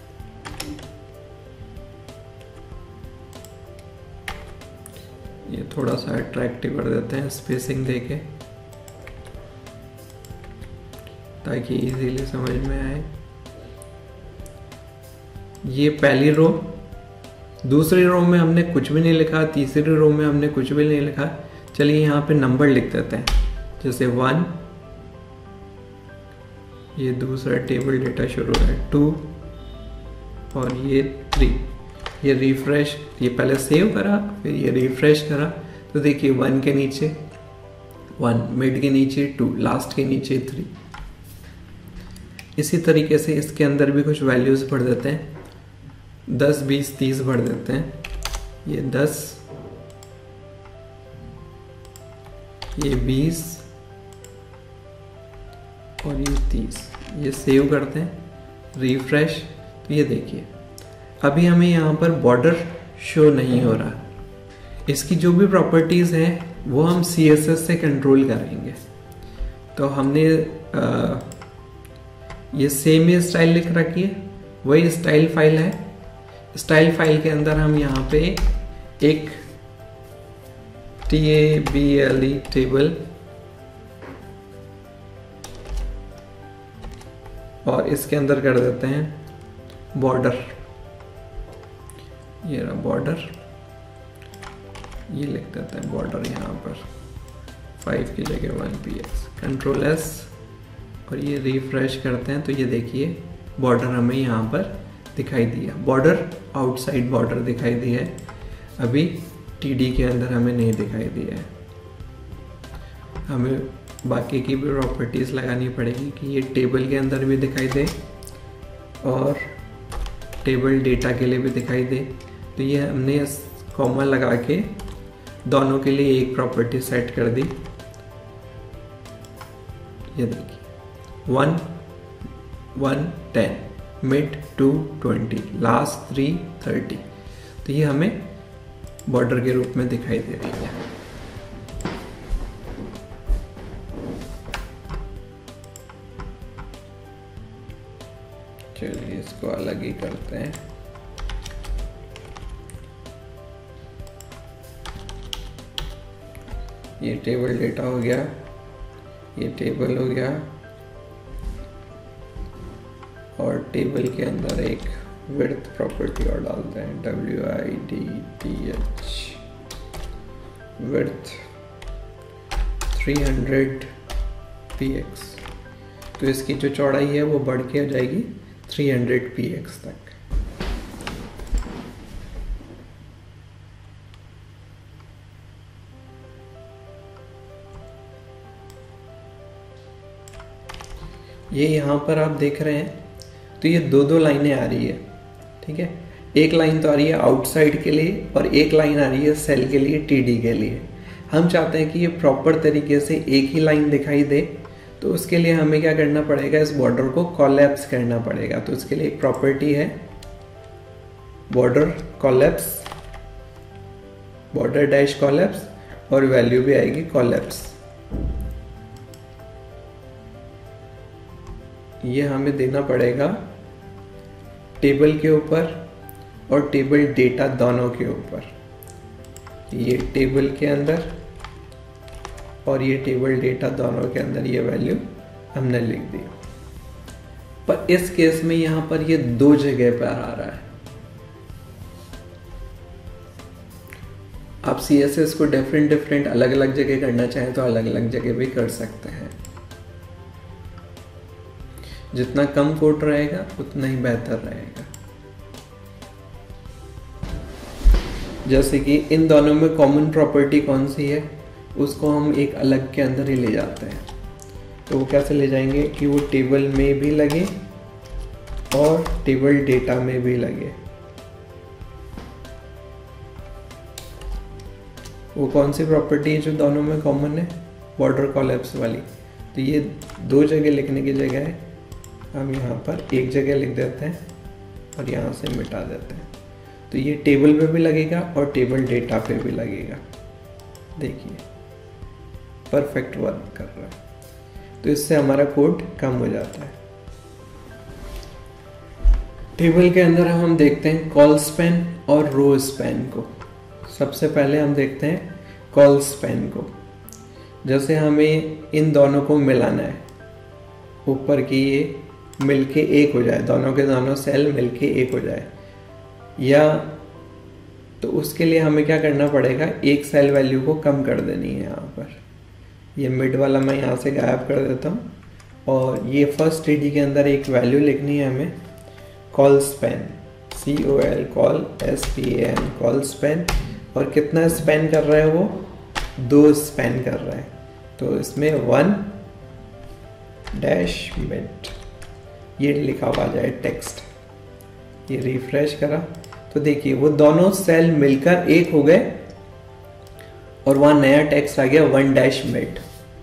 ये थोड़ा सा अट्रैक्टिव कर देते हैं स्पेसिंग देके ताकि इजीली समझ में आए। ये पहली रो, दूसरी रो में हमने कुछ भी नहीं लिखा, तीसरी रो में हमने कुछ भी नहीं लिखा। चलिए यहाँ पे नंबर लिख देते हैं, जैसे 1, ये दूसरा टेबल डेटा शुरू है 2 और ये 3। ये रिफ्रेश, ये पहले सेव करा फिर ये रिफ्रेश करा तो देखिए 1 के नीचे 1, मिड के नीचे 2, लास्ट के नीचे 3। इसी तरीके से इसके अंदर भी कुछ वैल्यूज भर देते हैं, 10 20 30 भर देते हैं। ये 10, ये 20 और ये 30। ये सेव करते हैं, रिफ्रेश। तो ये देखिए अभी हमें यहाँ पर बॉर्डर शो नहीं हो रहा। इसकी जो भी प्रॉपर्टीज़ हैं वो हम CSS से कंट्रोल करेंगे। तो हमने ये सेम ही स्टाइल लिख रखी है, वही स्टाइल फाइल है। स्टाइल फाइल के अंदर हम यहाँ पे एक TABLE टेबल, और इसके अंदर कर देते हैं बॉर्डर। ये रहा बॉर्डर, ये लिख देते हैं बॉर्डर यहाँ पर 5 की जगह 1px, कंट्रोल S, और ये रिफ्रेश करते हैं तो ये देखिए बॉर्डर हमें यहाँ पर दिखाई दिया। बॉर्डर आउटसाइड बॉर्डर दिखाई दिया है, अभी TD के अंदर हमें नहीं दिखाई दिया है। हमें बाकी की भी प्रॉपर्टीज़ लगानी पड़ेगी कि ये टेबल के अंदर भी दिखाई दे और टेबल डेटा के लिए भी दिखाई दे। तो ये हमने कॉमा लगा के दोनों के लिए एक प्रॉपर्टी सेट कर दी। ये देखिए 1 1 10, मिड 2 20, लास्ट 3 30। तो ये हमें बॉर्डर के रूप में दिखाई दे रही है। चलिए इसको अलग ही करते हैं। ये टेबल डेटा हो गया, ये टेबल हो गया, और टेबल के अंदर एक विड्थ प्रॉपर्टी और डालते हैं WIDTH, विड्थ 300px। तो इसकी जो चौड़ाई है वो बढ़ के हो जाएगी 300px तक। ये यहाँ पर आप देख रहे हैं तो ये दो लाइनें आ रही है, ठीक है। एक लाइन तो आ रही है आउटसाइड के लिए और एक लाइन आ रही है सेल के लिए, TD के लिए। हम चाहते हैं कि ये प्रॉपर तरीके से एक ही लाइन दिखाई दे, तो उसके लिए हमें क्या करना पड़ेगा, इस बॉर्डर को कोलैप्स करना पड़ेगा। तो इसके लिए एक प्रॉपर्टी है border collapse, border dash collapse, और वैल्यू भी आएगी कोलैप्स। ये हमें देना पड़ेगा टेबल के ऊपर और टेबल डेटा दोनों के ऊपर। ये टेबल के अंदर और ये टेबल डेटा दोनों के अंदर ये वैल्यू हमने लिख दी। पर इस केस में यहां पर ये दो जगह पर आ रहा है। आप CSS को डिफरेंट अलग अलग जगह करना चाहें तो अलग अलग जगह भी कर सकते हैं। जितना कम कोड रहेगा उतना ही बेहतर रहेगा। जैसे कि इन दोनों में कॉमन प्रॉपर्टी कौन सी है, उसको हम एक अलग के अंदर ही ले जाते हैं। तो वो कैसे ले जाएंगे कि वो टेबल में भी लगे और टेबल डेटा में भी लगे। वो कौन सी प्रॉपर्टी है जो दोनों में कॉमन है, बॉर्डर कोलैप्स वाली। तो ये दो जगह लिखने की जगह है हम यहाँ पर एक जगह लिख देते हैं और यहाँ से मिटा देते हैं। तो ये टेबल पे भी लगेगा और टेबल डेटा पे भी लगेगा। देखिए परफेक्ट वर्क कर रहा है। तो इससे हमारा कोड कम हो जाता है। टेबल के अंदर हम देखते हैं कॉल स्पैन और रो स्पैन को। सबसे पहले हम देखते हैं कॉल स्पैन को। जैसे हमें इन दोनों को मिलाना है, ऊपर की ये मिलके एक हो जाए, दोनों के दोनों सेल मिलके एक हो जाए, या तो उसके लिए हमें क्या करना पड़ेगा, एक सेल वैल्यू को कम कर देनी है। यहाँ पर ये मिड वाला मैं यहाँ से गायब कर देता हूँ और ये फर्स्ट TD के अंदर एक वैल्यू लिखनी है हमें, col span, COL col SPAN col span. और कितना स्पैन कर रहा है वो, 2 स्पैन कर रहा है। तो इसमें 1 डैश मिड ये लिखा हुआ जाए टेक्स्ट। ये रिफ्रेश करा तो देखिए वो दोनों सेल मिलकर एक हो गए और वहां नया टेक्स्ट आ गया 1 डैश मिड।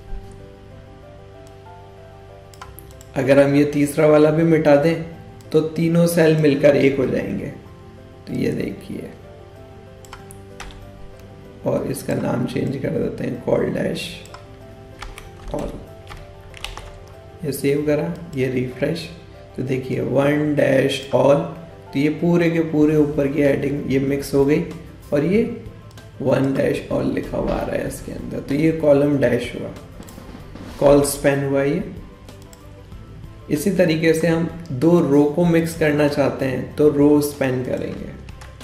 अगर हम ये तीसरा वाला भी मिटा दें तो तीनों सेल मिलकर एक हो जाएंगे। तो ये देखिए, और इसका नाम चेंज कर देते हैं कॉल डैश ऑल। ये सेव करा, ये रिफ्रेश, तो देखिए 1 डैश ऑल। तो ये पूरे के पूरे ऊपर की हेडिंग ये मिक्स हो गई और ये 1 डैश और लिखा हुआ आ रहा है इसके अंदर, तो ये कॉलम डैश हुआ, कॉल स्पैन हुआ ये। इसी तरीके से हम 2 रो को मिक्स करना चाहते हैं तो रो स्पैन करेंगे।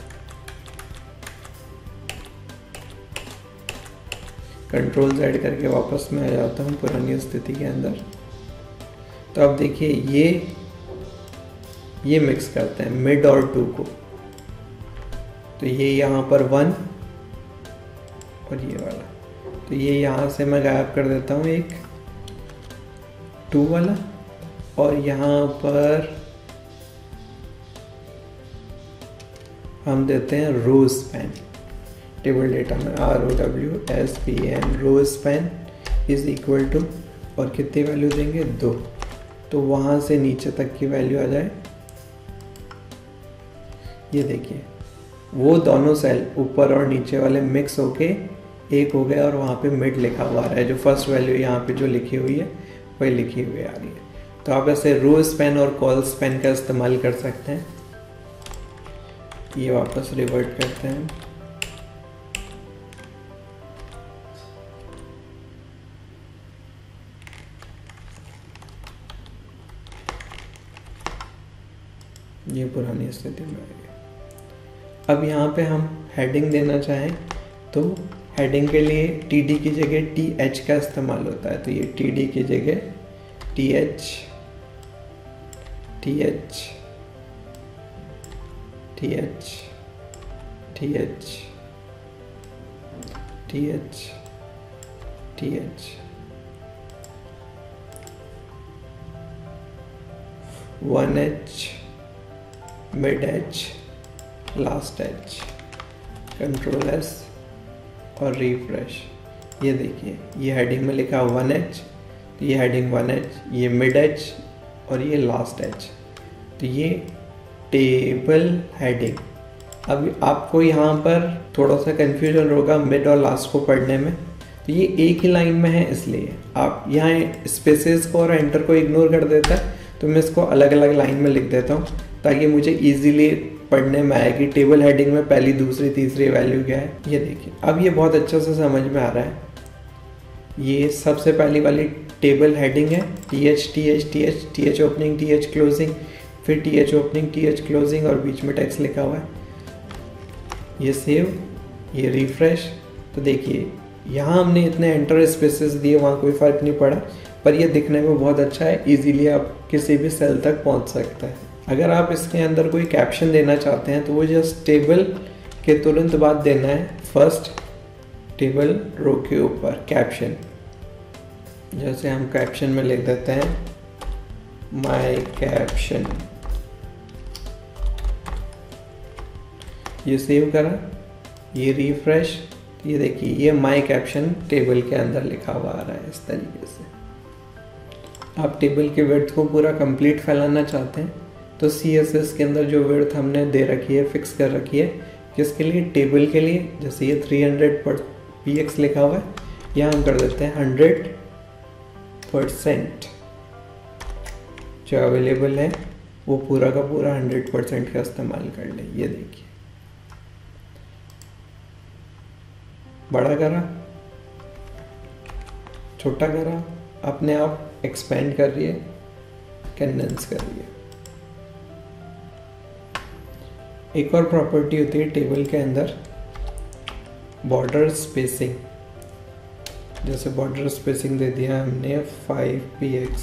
कंट्रोल Z करके वापस मैं आ जाता हूँ पुरानी स्थिति के अंदर। तो अब देखिए ये मिक्स करते हैं मिड और 2 को, तो ये यहाँ पर 1 और ये वाला, तो ये यहाँ से मैं गायब कर देता हूँ एक 2 वाला, और यहाँ पर हम देते हैं रो स्पैन। टेबल डेटा में ROWSPN row span is equal to, और कितनी वैल्यू देंगे 2, तो वहाँ से नीचे तक की वैल्यू आ जाए। ये देखिए वो दोनों सेल ऊपर और नीचे वाले मिक्स होके एक हो गए और वहाँ पे मिड लिखा हुआ आ रहा है। जो फर्स्ट वैल्यू यहाँ पे जो लिखी हुई है वही लिखी हुई आ रही है। तो आप ऐसे रो स्पैन और कॉल स्पैन का इस्तेमाल कर सकते हैं। ये वापस रिवर्ट करते हैं। ये पुरानी स्थिति में आ गई। अब यहाँ पे हम हेडिंग देना चाहें तो हेडिंग के लिए TD की जगह TH का इस्तेमाल होता है। तो ये TD की जगह TH TH TH TH TH TH 1H mid H last H, control S और रिफ्रेश। ये देखिए ये हेडिंग में लिखा 1H, तो ये हेडिंग 1H, ये मिड H और ये लास्ट H। तो ये टेबल हेडिंग। अब आपको यहाँ पर थोड़ा सा कन्फ्यूजन होगा मिड और लास्ट को पढ़ने में, तो ये एक ही लाइन में है इसलिए आप यहाँ स्पेसेस को और एंटर को इग्नोर कर देता है। तो मैं इसको अलग अलग लाइन में लिख देता हूँ ताकि मुझे इजीली पढ़ने में आए कि टेबल हेडिंग में पहली दूसरी तीसरी वैल्यू क्या है। ये देखिए अब ये बहुत अच्छे से समझ में आ रहा है। ये सबसे पहली वाली टेबल हेडिंग है TH TH TH TH opening TH closing, फिर TH ओपनिंग TH क्लोजिंग और बीच में टेक्स्ट लिखा हुआ है। ये सेव, ये रिफ्रेश। तो देखिए यहाँ हमने इतने एंटर स्पेसेस दिए, वहाँ कोई फ़र्क नहीं पड़ा, पर ये दिखने में बहुत अच्छा है। इजीली आप किसी भी सेल तक पहुँच सकते हैं। अगर आप इसके अंदर कोई कैप्शन देना चाहते हैं तो वो जस्ट टेबल के तुरंत बाद देना है, फर्स्ट टेबल रो के ऊपर कैप्शन। जैसे हम कैप्शन में लिख देते हैं माय कैप्शन। ये सेव करा, ये रिफ्रेश। ये देखिए ये माय कैप्शन टेबल के अंदर लिखा हुआ आ रहा है इस तरीके से। आप टेबल के विड्थ को पूरा कंप्लीट फैलाना चाहते हैं तो CSS के अंदर जो विड्थ हमने दे रखी है, फिक्स कर रखी है, किसके लिए, टेबल के लिए। जैसे ये 300 लिखा हुआ है, यहाँ हम कर देते हैं 100%। जो अवेलेबल है वो पूरा का पूरा 100% का इस्तेमाल कर ले। ये देखिए बड़ा करा, छोटा करा, अपने आप एक्सपेंड कर रही है, कंडेंस कर रही है। एक और प्रॉपर्टी होती है टेबल के अंदर बॉर्डर स्पेसिंग। जैसे बॉर्डर स्पेसिंग दे दिया हमने 5px,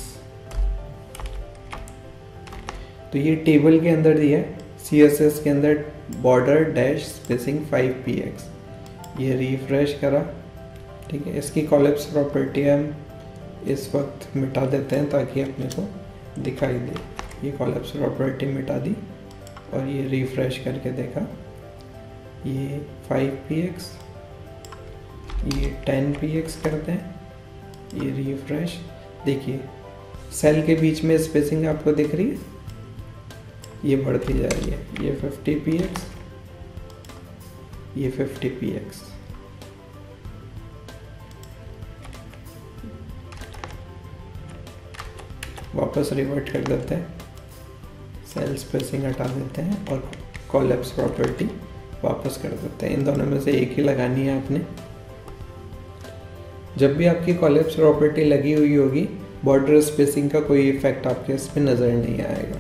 तो ये टेबल के अंदर दिया है CSS के अंदर बॉर्डर डैश स्पेसिंग 5px। ये रिफ्रेश करा, ठीक है। इसकी कॉलेप्स प्रॉपर्टी हम इस वक्त मिटा देते हैं ताकि अपने को दिखाई दे। ये कॉलेप्स प्रॉपर्टी मिटा दी और ये रिफ्रेश करके देखा, ये 5px, ये 10px करते हैं, ये रिफ्रेश। देखिए सेल के बीच में स्पेसिंग आपको दिख रही है, ये बढ़ती जा रही है। ये 50px, ये 50px। वापस रिवर्ट कर देते हैं, सेल स्पेसिंग हटा देते हैं और कॉलेप्स प्रॉपर्टी वापस कर देते हैं। इन दोनों में से एक ही लगानी है आपने। जब भी आपकी कॉलेप्स प्रॉपर्टी लगी हुई होगी, बॉर्डर स्पेसिंग का कोई इफेक्ट आपके इस पे नज़र नहीं आएगा।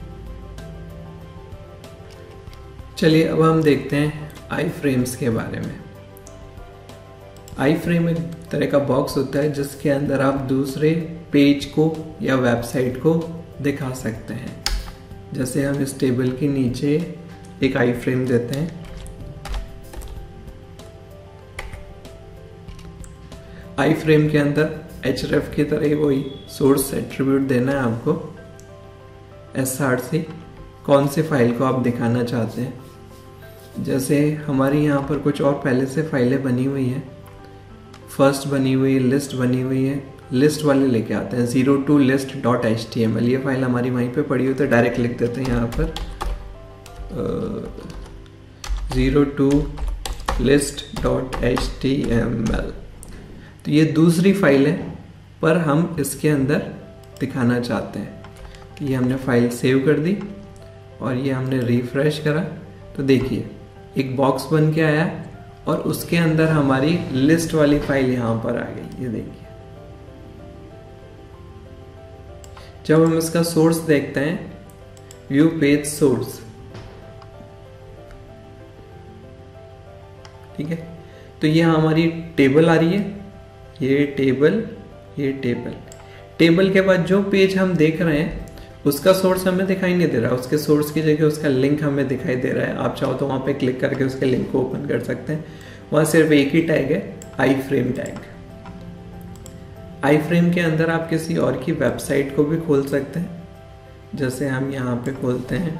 चलिए अब हम देखते हैं आई फ्रेम्स के बारे में। आई फ्रेम एक तरह का बॉक्स होता है जिसके अंदर आप दूसरे पेज को या वेबसाइट को दिखा सकते हैं। जैसे हम इस टेबल के नीचे एक आई फ्रेम देते हैं। आई फ्रेम के अंदर href की तरह वही सोर्स एट्रीब्यूट देना है आपको। src कौन सी फाइल को आप दिखाना चाहते हैं। जैसे हमारी यहाँ पर कुछ और पहले से फाइलें बनी हुई हैं, फर्स्ट बनी हुई है, लिस्ट बनी हुई है। लिस्ट वाले लेके आते हैं 02list.html। ये फाइल हमारी वहीं पे पड़ी हुई तो डायरेक्ट लिख देते हैं यहाँ पर 02list.html। तो ये दूसरी फाइल है पर हम इसके अंदर दिखाना चाहते हैं। तो ये हमने फाइल सेव कर दी और ये हमने रिफ्रेश करा तो देखिए एक बॉक्स बन के आया और उसके अंदर हमारी लिस्ट वाली फाइल यहाँ पर आ गई। ये देखिए जब हम इसका सोर्स देखते हैं, व्यू पेज सोर्स, ठीक है, तो ये हमारी टेबल आ रही है। ये टेबल, ये टेबल, टेबल के बाद जो पेज हम देख रहे हैं उसका सोर्स हमें दिखाई नहीं दे रहा। उसके सोर्स की जगह उसका लिंक हमें दिखाई दे रहा है। आप चाहो तो वहाँ पे क्लिक करके उसके लिंक को ओपन कर सकते हैं। वहाँ सिर्फ एक ही टैग है, iframe tag. Iframe के अंदर आप किसी और की वेबसाइट को भी खोल सकते हैं। जैसे हम यहाँ पे खोलते हैं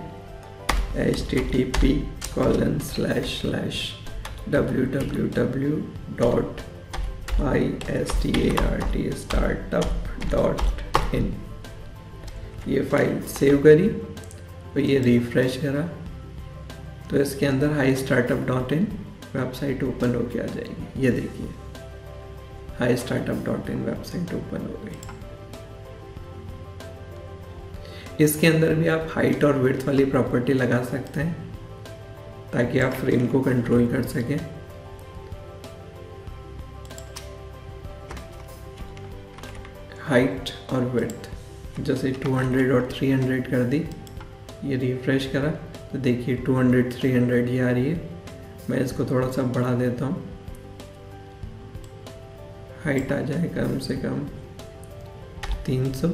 http://www.istartstartup.in। ये फाइल सेव करी और ये रिफ्रेश करा तो इसके अंदर highstartup.in वेबसाइट ओपन होके आ जाएगी। ये देखिए highstartup.in वेबसाइट ओपन हो गई। इसके अंदर भी आप हाइट और विड्थ वाली प्रॉपर्टी लगा सकते हैं ताकि आप फ्रेम को कंट्रोल कर सकें। हाइट और विड्थ जैसे 200 और 300 कर दी, ये रिफ्रेश करा तो देखिए 200 300 ये आ रही है। मैं इसको थोड़ा सा बढ़ा देता हूँ, हाइट आ जाए कम से कम 300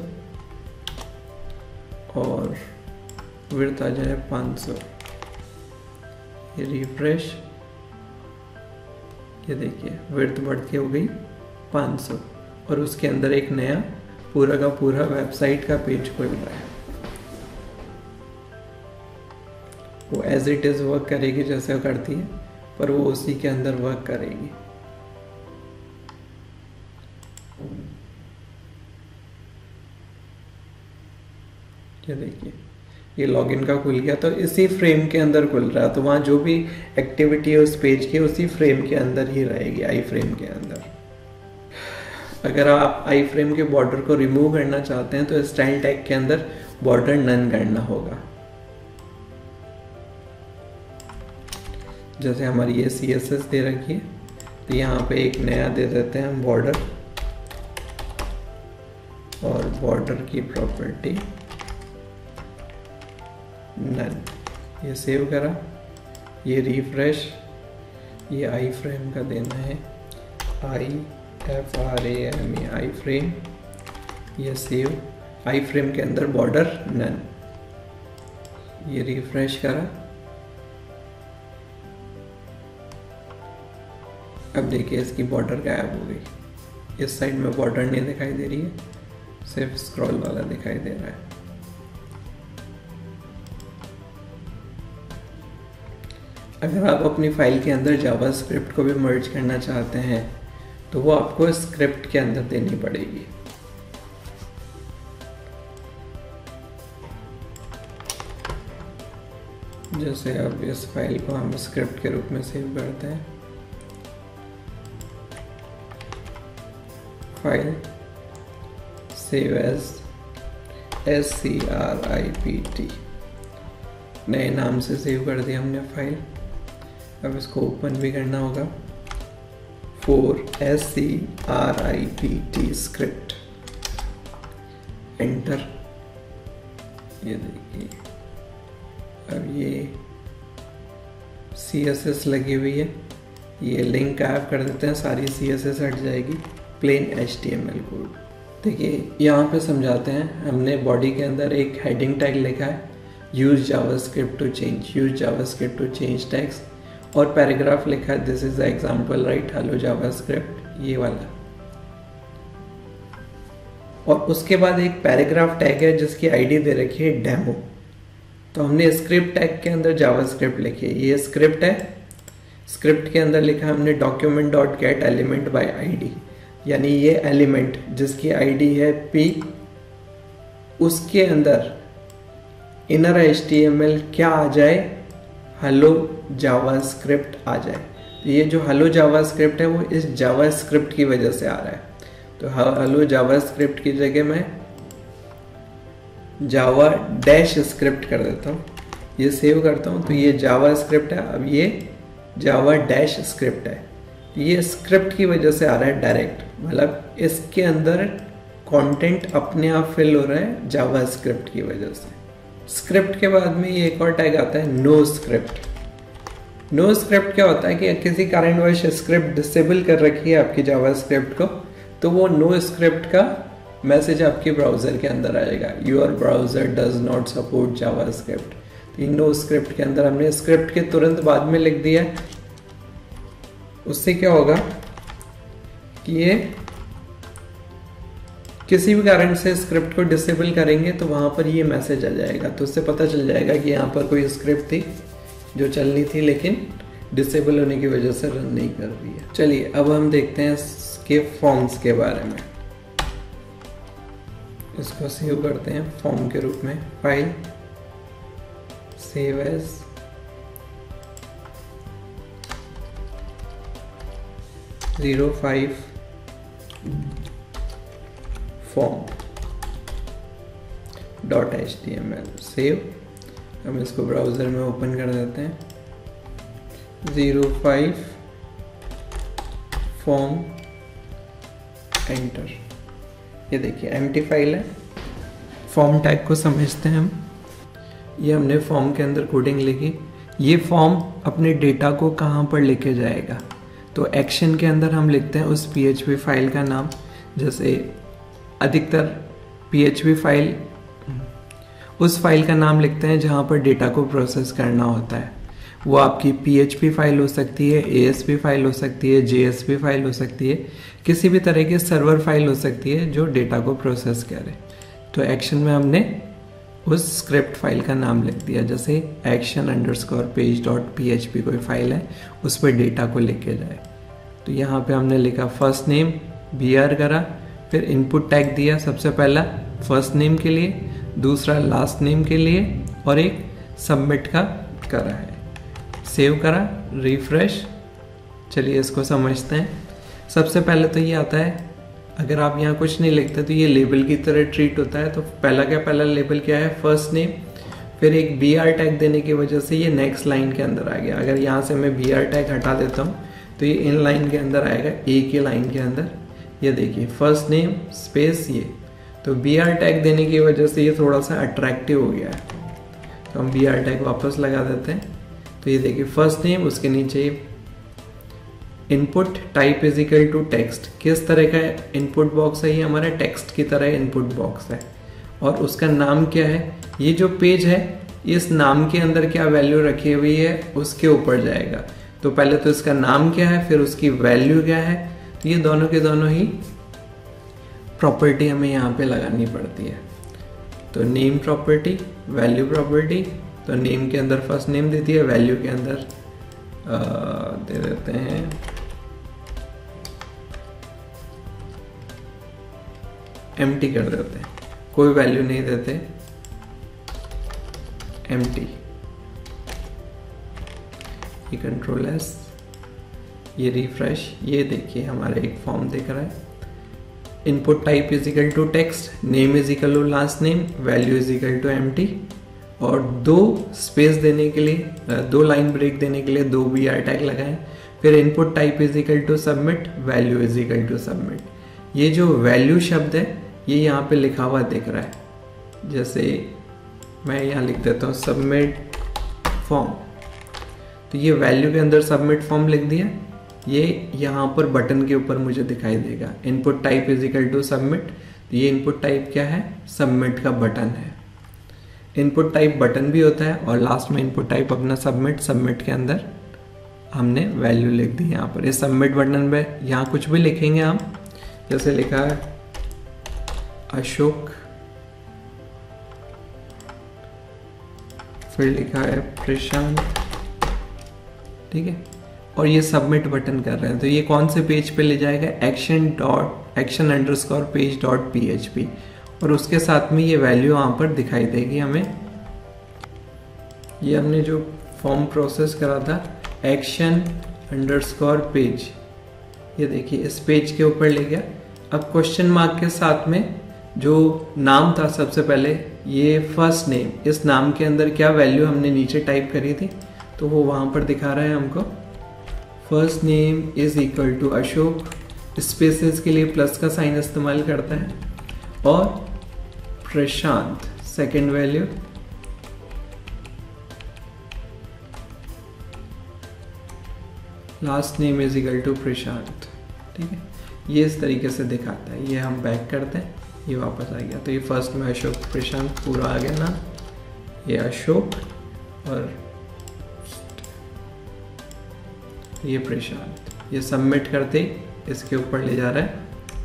और विड्थ आ जाए 500। ये रिफ्रेश, ये देखिए विड्थ बढ़ के हो गई 500 और उसके अंदर एक नया पूरा का पूरा वेबसाइट का पेज खुल रहा है। वो एज इट इज वर्क करेगी जैसे वो करती है, पर वो उसी के अंदर वर्क करेगी। ये देखिए ये लॉगिन का खुल गया तो इसी फ्रेम के अंदर खुल रहा है। तो वहाँ जो भी एक्टिविटी है उस पेज की उसी फ्रेम के अंदर ही रहेगी, आई फ्रेम के अंदर। अगर आप आई फ्रेम के बॉर्डर को रिमूव करना चाहते हैं तो स्टाइल टैग के अंदर बॉर्डर नन करना होगा। जैसे हमारी ये CSS दे रखी है तो यहाँ पे एक नया दे देते हैं हम बॉर्डर, और बॉर्डर की प्रॉपर्टी नन। ये सेव करा, ये रिफ्रेश, ये आई फ्रेम का देना है IFRAME आई फ्रेम। ये सेव, आई फ्रेम के अंदर बॉर्डर नन। ये रिफ्रेश करा, अब देखिए इसकी बॉर्डर गायब हो गई। इस साइड में बॉर्डर नहीं दिखाई दे रही है, सिर्फ स्क्रॉल वाला दिखाई दे रहा है। अगर आप अपनी फाइल के अंदर जावास्क्रिप्ट को भी मर्ज करना चाहते हैं तो वो आपको स्क्रिप्ट के अंदर देनी पड़ेगी। जैसे अब इस फाइल को हम स्क्रिप्ट के रूप में सेव करते हैं। फाइल सेव एज SCRIPT, नए नाम से सेव कर दिया हमने फाइल। अब इसको ओपन भी करना होगा। 4SCRIPT script, enter. ये देखिए अब ये CSS लगी हुई है, ये लिंक गायब कर देते हैं, सारी CSS हट जाएगी, प्लेन HTML कोड। देखिए यहाँ पे समझाते हैं, हमने बॉडी के अंदर एक हेडिंग टैग लिखा है use JavaScript to change, use JavaScript to change tags, और पैराग्राफ लिखा है this is the example right hello JavaScript, ये वाला। और उसके बाद एक पैराग्राफ टैग है जिसकी आईडी दे रखी है डेमो। तो हमने स्क्रिप्ट टैग के अंदर जावास्क्रिप्ट लिखी है, ये स्क्रिप्ट है। स्क्रिप्ट के अंदर लिखा हमने document dot get element by ID, यानी ये एलिमेंट जिसकी आईडी है p, उसके अंदर इनर HTML क्या आ जाए, हेलो जावास्क्रिप्ट आ जाए। तो ये जो हेलो जावास्क्रिप्ट है वो इस जावास्क्रिप्ट की वजह से आ रहा है। तो हेलो जावास्क्रिप्ट की जगह मैं जावा डैश स्क्रिप्ट कर देता हूँ, ये सेव करता हूँ। तो ये जावास्क्रिप्ट है, अब ये जावा डैश स्क्रिप्ट है। ये स्क्रिप्ट की वजह से आ रहा है डायरेक्ट, मतलब इसके अंदर कंटेंट अपने आप फिल हो रहा है जावास्क्रिप्ट की वजह से। स्क्रिप्ट के बाद में ये एक और टैग आता है नो स्क्रिप्ट। नो स्क्रिप्ट क्या होता है कि किसी कारणवश स्क्रिप्ट डिसेबल कर रखी है आपकी जावास्क्रिप्ट को, तो वो नो स्क्रिप्ट का मैसेज आपके ब्राउजर के अंदर आएगा, your browser does not support JavaScript. तो नो स्क्रिप्ट के अंदर हमने स्क्रिप्ट के तुरंत बाद में लिख दिया। उससे क्या होगा कि ये किसी भी कारण से स्क्रिप्ट को डिसेबल करेंगे तो वहां पर ये मैसेज आ जाएगा, तो उससे पता चल जाएगा कि यहाँ पर कोई स्क्रिप्ट थी जो चलनी थी लेकिन डिसेबल होने की वजह से रन नहीं कर रही है। चलिए अब हम देखते हैं इसके फॉर्म्स के बारे में। इसको सेव करते हैं फॉर्म के रूप में, file save as, .05 form.html save. हम इसको ब्राउजर में ओपन कर देते हैं। 05 फॉर्म, एंटर। ये देखिए एम्प्टी फाइल है। फॉर्म टैग को समझते हैं हम। ये हमने फॉर्म के अंदर कोडिंग लिखी। ये फॉर्म अपने डेटा को कहाँ पर लेके जाएगा, तो एक्शन के अंदर हम लिखते हैं उस PHP फाइल का नाम। जैसे अधिकतर PHP फाइल उस फाइल का नाम लिखते हैं जहाँ पर डेटा को प्रोसेस करना होता है। वो आपकी PHP फाइल हो सकती है, ASP फाइल हो सकती है, JSP फाइल हो सकती है, किसी भी तरह की सर्वर फाइल हो सकती है जो डेटा को प्रोसेस करे। तो एक्शन में हमने उस स्क्रिप्ट फाइल का नाम लिख दिया, जैसे action_page.php कोई फाइल है, उस पर डेटा को लेके जाए। तो यहाँ पे हमने लिखा फर्स्ट नेम, BR करा, फिर इनपुट टैग दिया, सबसे पहला फर्स्ट नेम के लिए, दूसरा लास्ट नेम के लिए, और एक सबमिट का करा है। सेव करा, रिफ्रेश। चलिए इसको समझते हैं। सबसे पहले तो ये आता है, अगर आप यहाँ कुछ नहीं लिखते तो ये लेबल की तरह ट्रीट होता है। तो पहला लेबल क्या है, फर्स्ट नेम, फिर एक BR टैग देने की वजह से ये नेक्स्ट लाइन के अंदर आ गया। अगर यहाँ से मैं BR टैग हटा देता हूँ तो ये इन लाइन के अंदर आएगा, एक ही लाइन के अंदर। ये देखिए फर्स्ट नेम स्पेस ये, तो BR टैग देने की वजह से ये थोड़ा सा अट्रैक्टिव हो गया है। तो हम BR टैग वापस लगा देते हैं। तो ये देखिए फर्स्ट नेम, उसके नीचे input type is equal to text. किस तरह का इनपुट बॉक्स है, ये हमारा टेक्स्ट की तरह इनपुट बॉक्स है। और उसका नाम क्या है, ये जो पेज है इस नाम के अंदर क्या वैल्यू रखी हुई है उसके ऊपर जाएगा। तो पहले तो इसका नाम क्या है, फिर उसकी वैल्यू क्या है। तो ये दोनों के दोनों ही प्रॉपर्टी हमें यहाँ पे लगानी पड़ती है। तो नेम प्रॉपर्टी, वैल्यू प्रॉपर्टी। तो नेम के अंदर फर्स्ट नेम दे दिया, वैल्यू के अंदर दे देते हैं एम्प्टी कर देते हैं, कोई वैल्यू नहीं देते, एम्प्टी। ये कंट्रोल एस, ये रिफ्रेश। ये देखिए हमारा एक फॉर्म दिख रहा है। Input type is equal to text, name is equal to last name, value is equal to empty. और 2 स्पेस देने के लिए 2 लाइन ब्रेक देने के लिए 2 BR टैग लगाएं। फिर input type is equal to submit, value is equal to submit. ये जो वैल्यू शब्द है ये यहाँ पे लिखा हुआ दिख रहा है, जैसे मैं यहाँ लिख देता हूँ सबमिट फॉर्म, तो ये वैल्यू के अंदर सबमिट फॉर्म लिख दिया। ये यहाँ पर बटन के ऊपर मुझे दिखाई देगा input type is equal to submit. ये इनपुट टाइप क्या है, सबमिट का बटन है। इनपुट टाइप बटन भी होता है और लास्ट में इनपुट टाइप अपना सबमिट, सबमिट के अंदर हमने वैल्यू लिख दी यहाँ पर। इस सबमिट बटन में यहाँ कुछ भी लिखेंगे हम, जैसे लिखा है अशोक, फिर लिखा है प्रशांत, ठीक है, और ये सबमिट बटन कर रहे हैं। तो ये कौन से पेज पे ले जाएगा, action_page.php, और उसके साथ में ये वैल्यू वहाँ पर दिखाई देगी हमें। ये हमने जो फॉर्म प्रोसेस करा था action_page, ये देखिए इस पेज के ऊपर ले गया। अब क्वेश्चन मार्क के साथ में जो नाम था सबसे पहले, ये फर्स्ट नेम, इस नाम के अंदर क्या वैल्यू हमने नीचे टाइप करी थी तो वो वहाँ पर दिखा रहा है हमको। First name is equal to Ashok, spaces के लिए प्लस का साइन इस्तेमाल करता है, और Prashant second value, last name is equal to Prashant, ठीक है। ये इस तरीके से दिखाता है। ये हम बैक करते हैं, ये वापस आ गया। तो ये फर्स्ट में अशोक प्रशांत पूरा आ गया ना, ये अशोक और ये प्रशांत। ये सबमिट करते ही इसके ऊपर ले जा रहा है।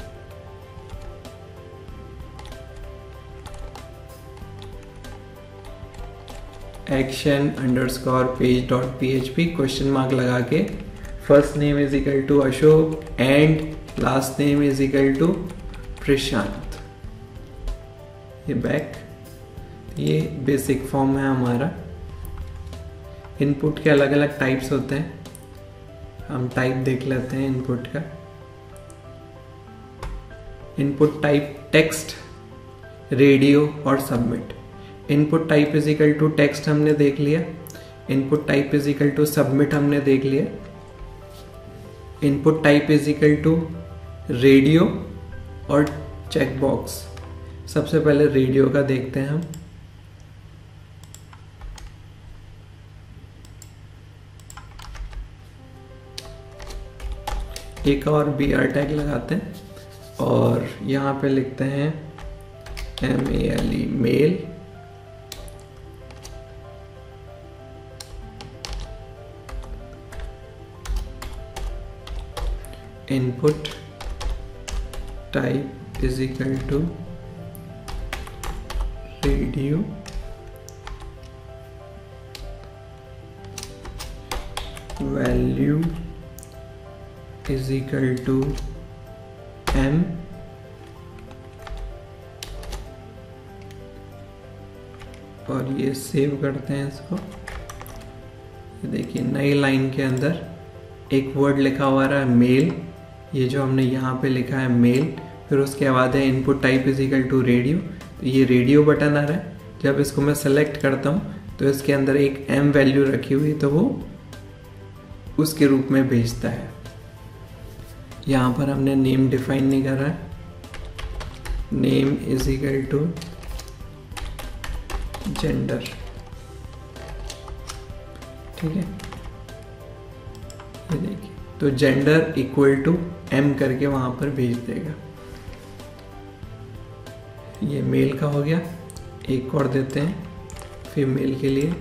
action_page.php क्वेश्चन मार्क लगा के first name is equal to Ashok and last name is equal to Prashant. ये बैक, ये बेसिक फॉर्म है हमारा। इनपुट के अलग अलग टाइप्स होते हैं, हम टाइप देख लेते हैं इनपुट का। इनपुट टाइप टेक्स्ट, रेडियो और submit. Input type is equal to text हमने देख लिया, input type is equal to submit हमने देख लिया, input type is equal to radio और चेकबॉक्स। सबसे पहले रेडियो का देखते हैं हम। एक और BR टैग लगाते हैं और यहाँ पे लिखते हैं MALE male, input type is equal to radio, value is equal to M, और ये सेव करते हैं इसको। ये देखिए नई लाइन के अंदर एक वर्ड लिखा हुआ रहा है मेल, ये जो हमने यहाँ पे लिखा है मेल, फिर उसके बाद है input type is equal to radio. तो ये रेडियो बटन आ रहा है, जब इसको मैं सेलेक्ट करता हूँ तो इसके अंदर एक M वैल्यू रखी हुई, तो वो उसके रूप में भेजता है। यहाँ पर हमने नेम डिफाइन नहीं करा है, name is equal to gender, ठीक है। ये देखिए, तो जेंडर इक्वल टू M करके वहां पर भेज देगा। ये मेल का हो गया। एक और देते हैं फीमेल के लिए,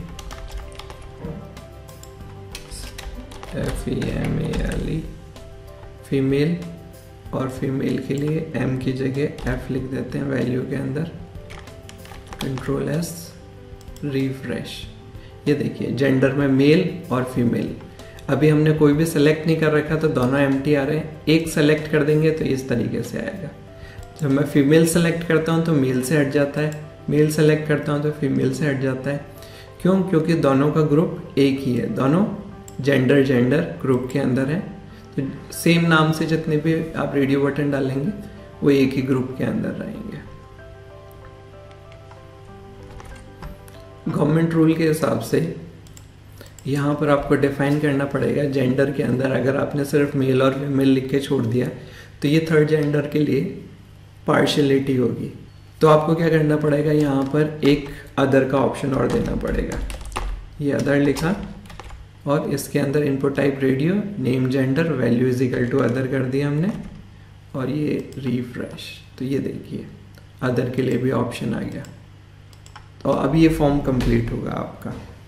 FEMALE फीमेल, और फीमेल के लिए M की जगह F लिख देते हैं वैल्यू के अंदर, Ctrl+S रिफ्रेश। ये देखिए जेंडर में मेल और फीमेल। अभी हमने कोई भी सेलेक्ट नहीं कर रखा तो दोनों एम्प्टी आ रहे हैं। एक सेलेक्ट कर देंगे तो इस तरीके से आएगा। जब मैं फीमेल सेलेक्ट करता हूँ तो मेल से हट जाता है, मेल सेलेक्ट करता हूँ तो फीमेल से हट जाता है। क्यों? क्योंकि दोनों का ग्रुप एक ही है, दोनों जेंडर ग्रुप के अंदर है। तो सेम नाम से जितने भी आप रेडियो बटन डालेंगे वो एक ही ग्रुप के अंदर रहेंगे। गवर्नमेंट रूल के हिसाब से यहाँ पर आपको डिफाइन करना पड़ेगा जेंडर के अंदर। अगर आपने सिर्फ मेल और फीमेल लिख के छोड़ दिया तो ये थर्ड जेंडर के लिए पार्शियलिटी होगी। तो आपको क्या करना पड़ेगा, यहाँ पर एक अदर का ऑप्शन और देना पड़ेगा। ये अदर लिखा और इसके अंदर input type radio, name gender, value is equal to other कर दिया हमने और ये रिफ्रेश। तो ये देखिए अदर के लिए भी ऑप्शन आ गया। तो अब ये फॉर्म कंप्लीट होगा आपका।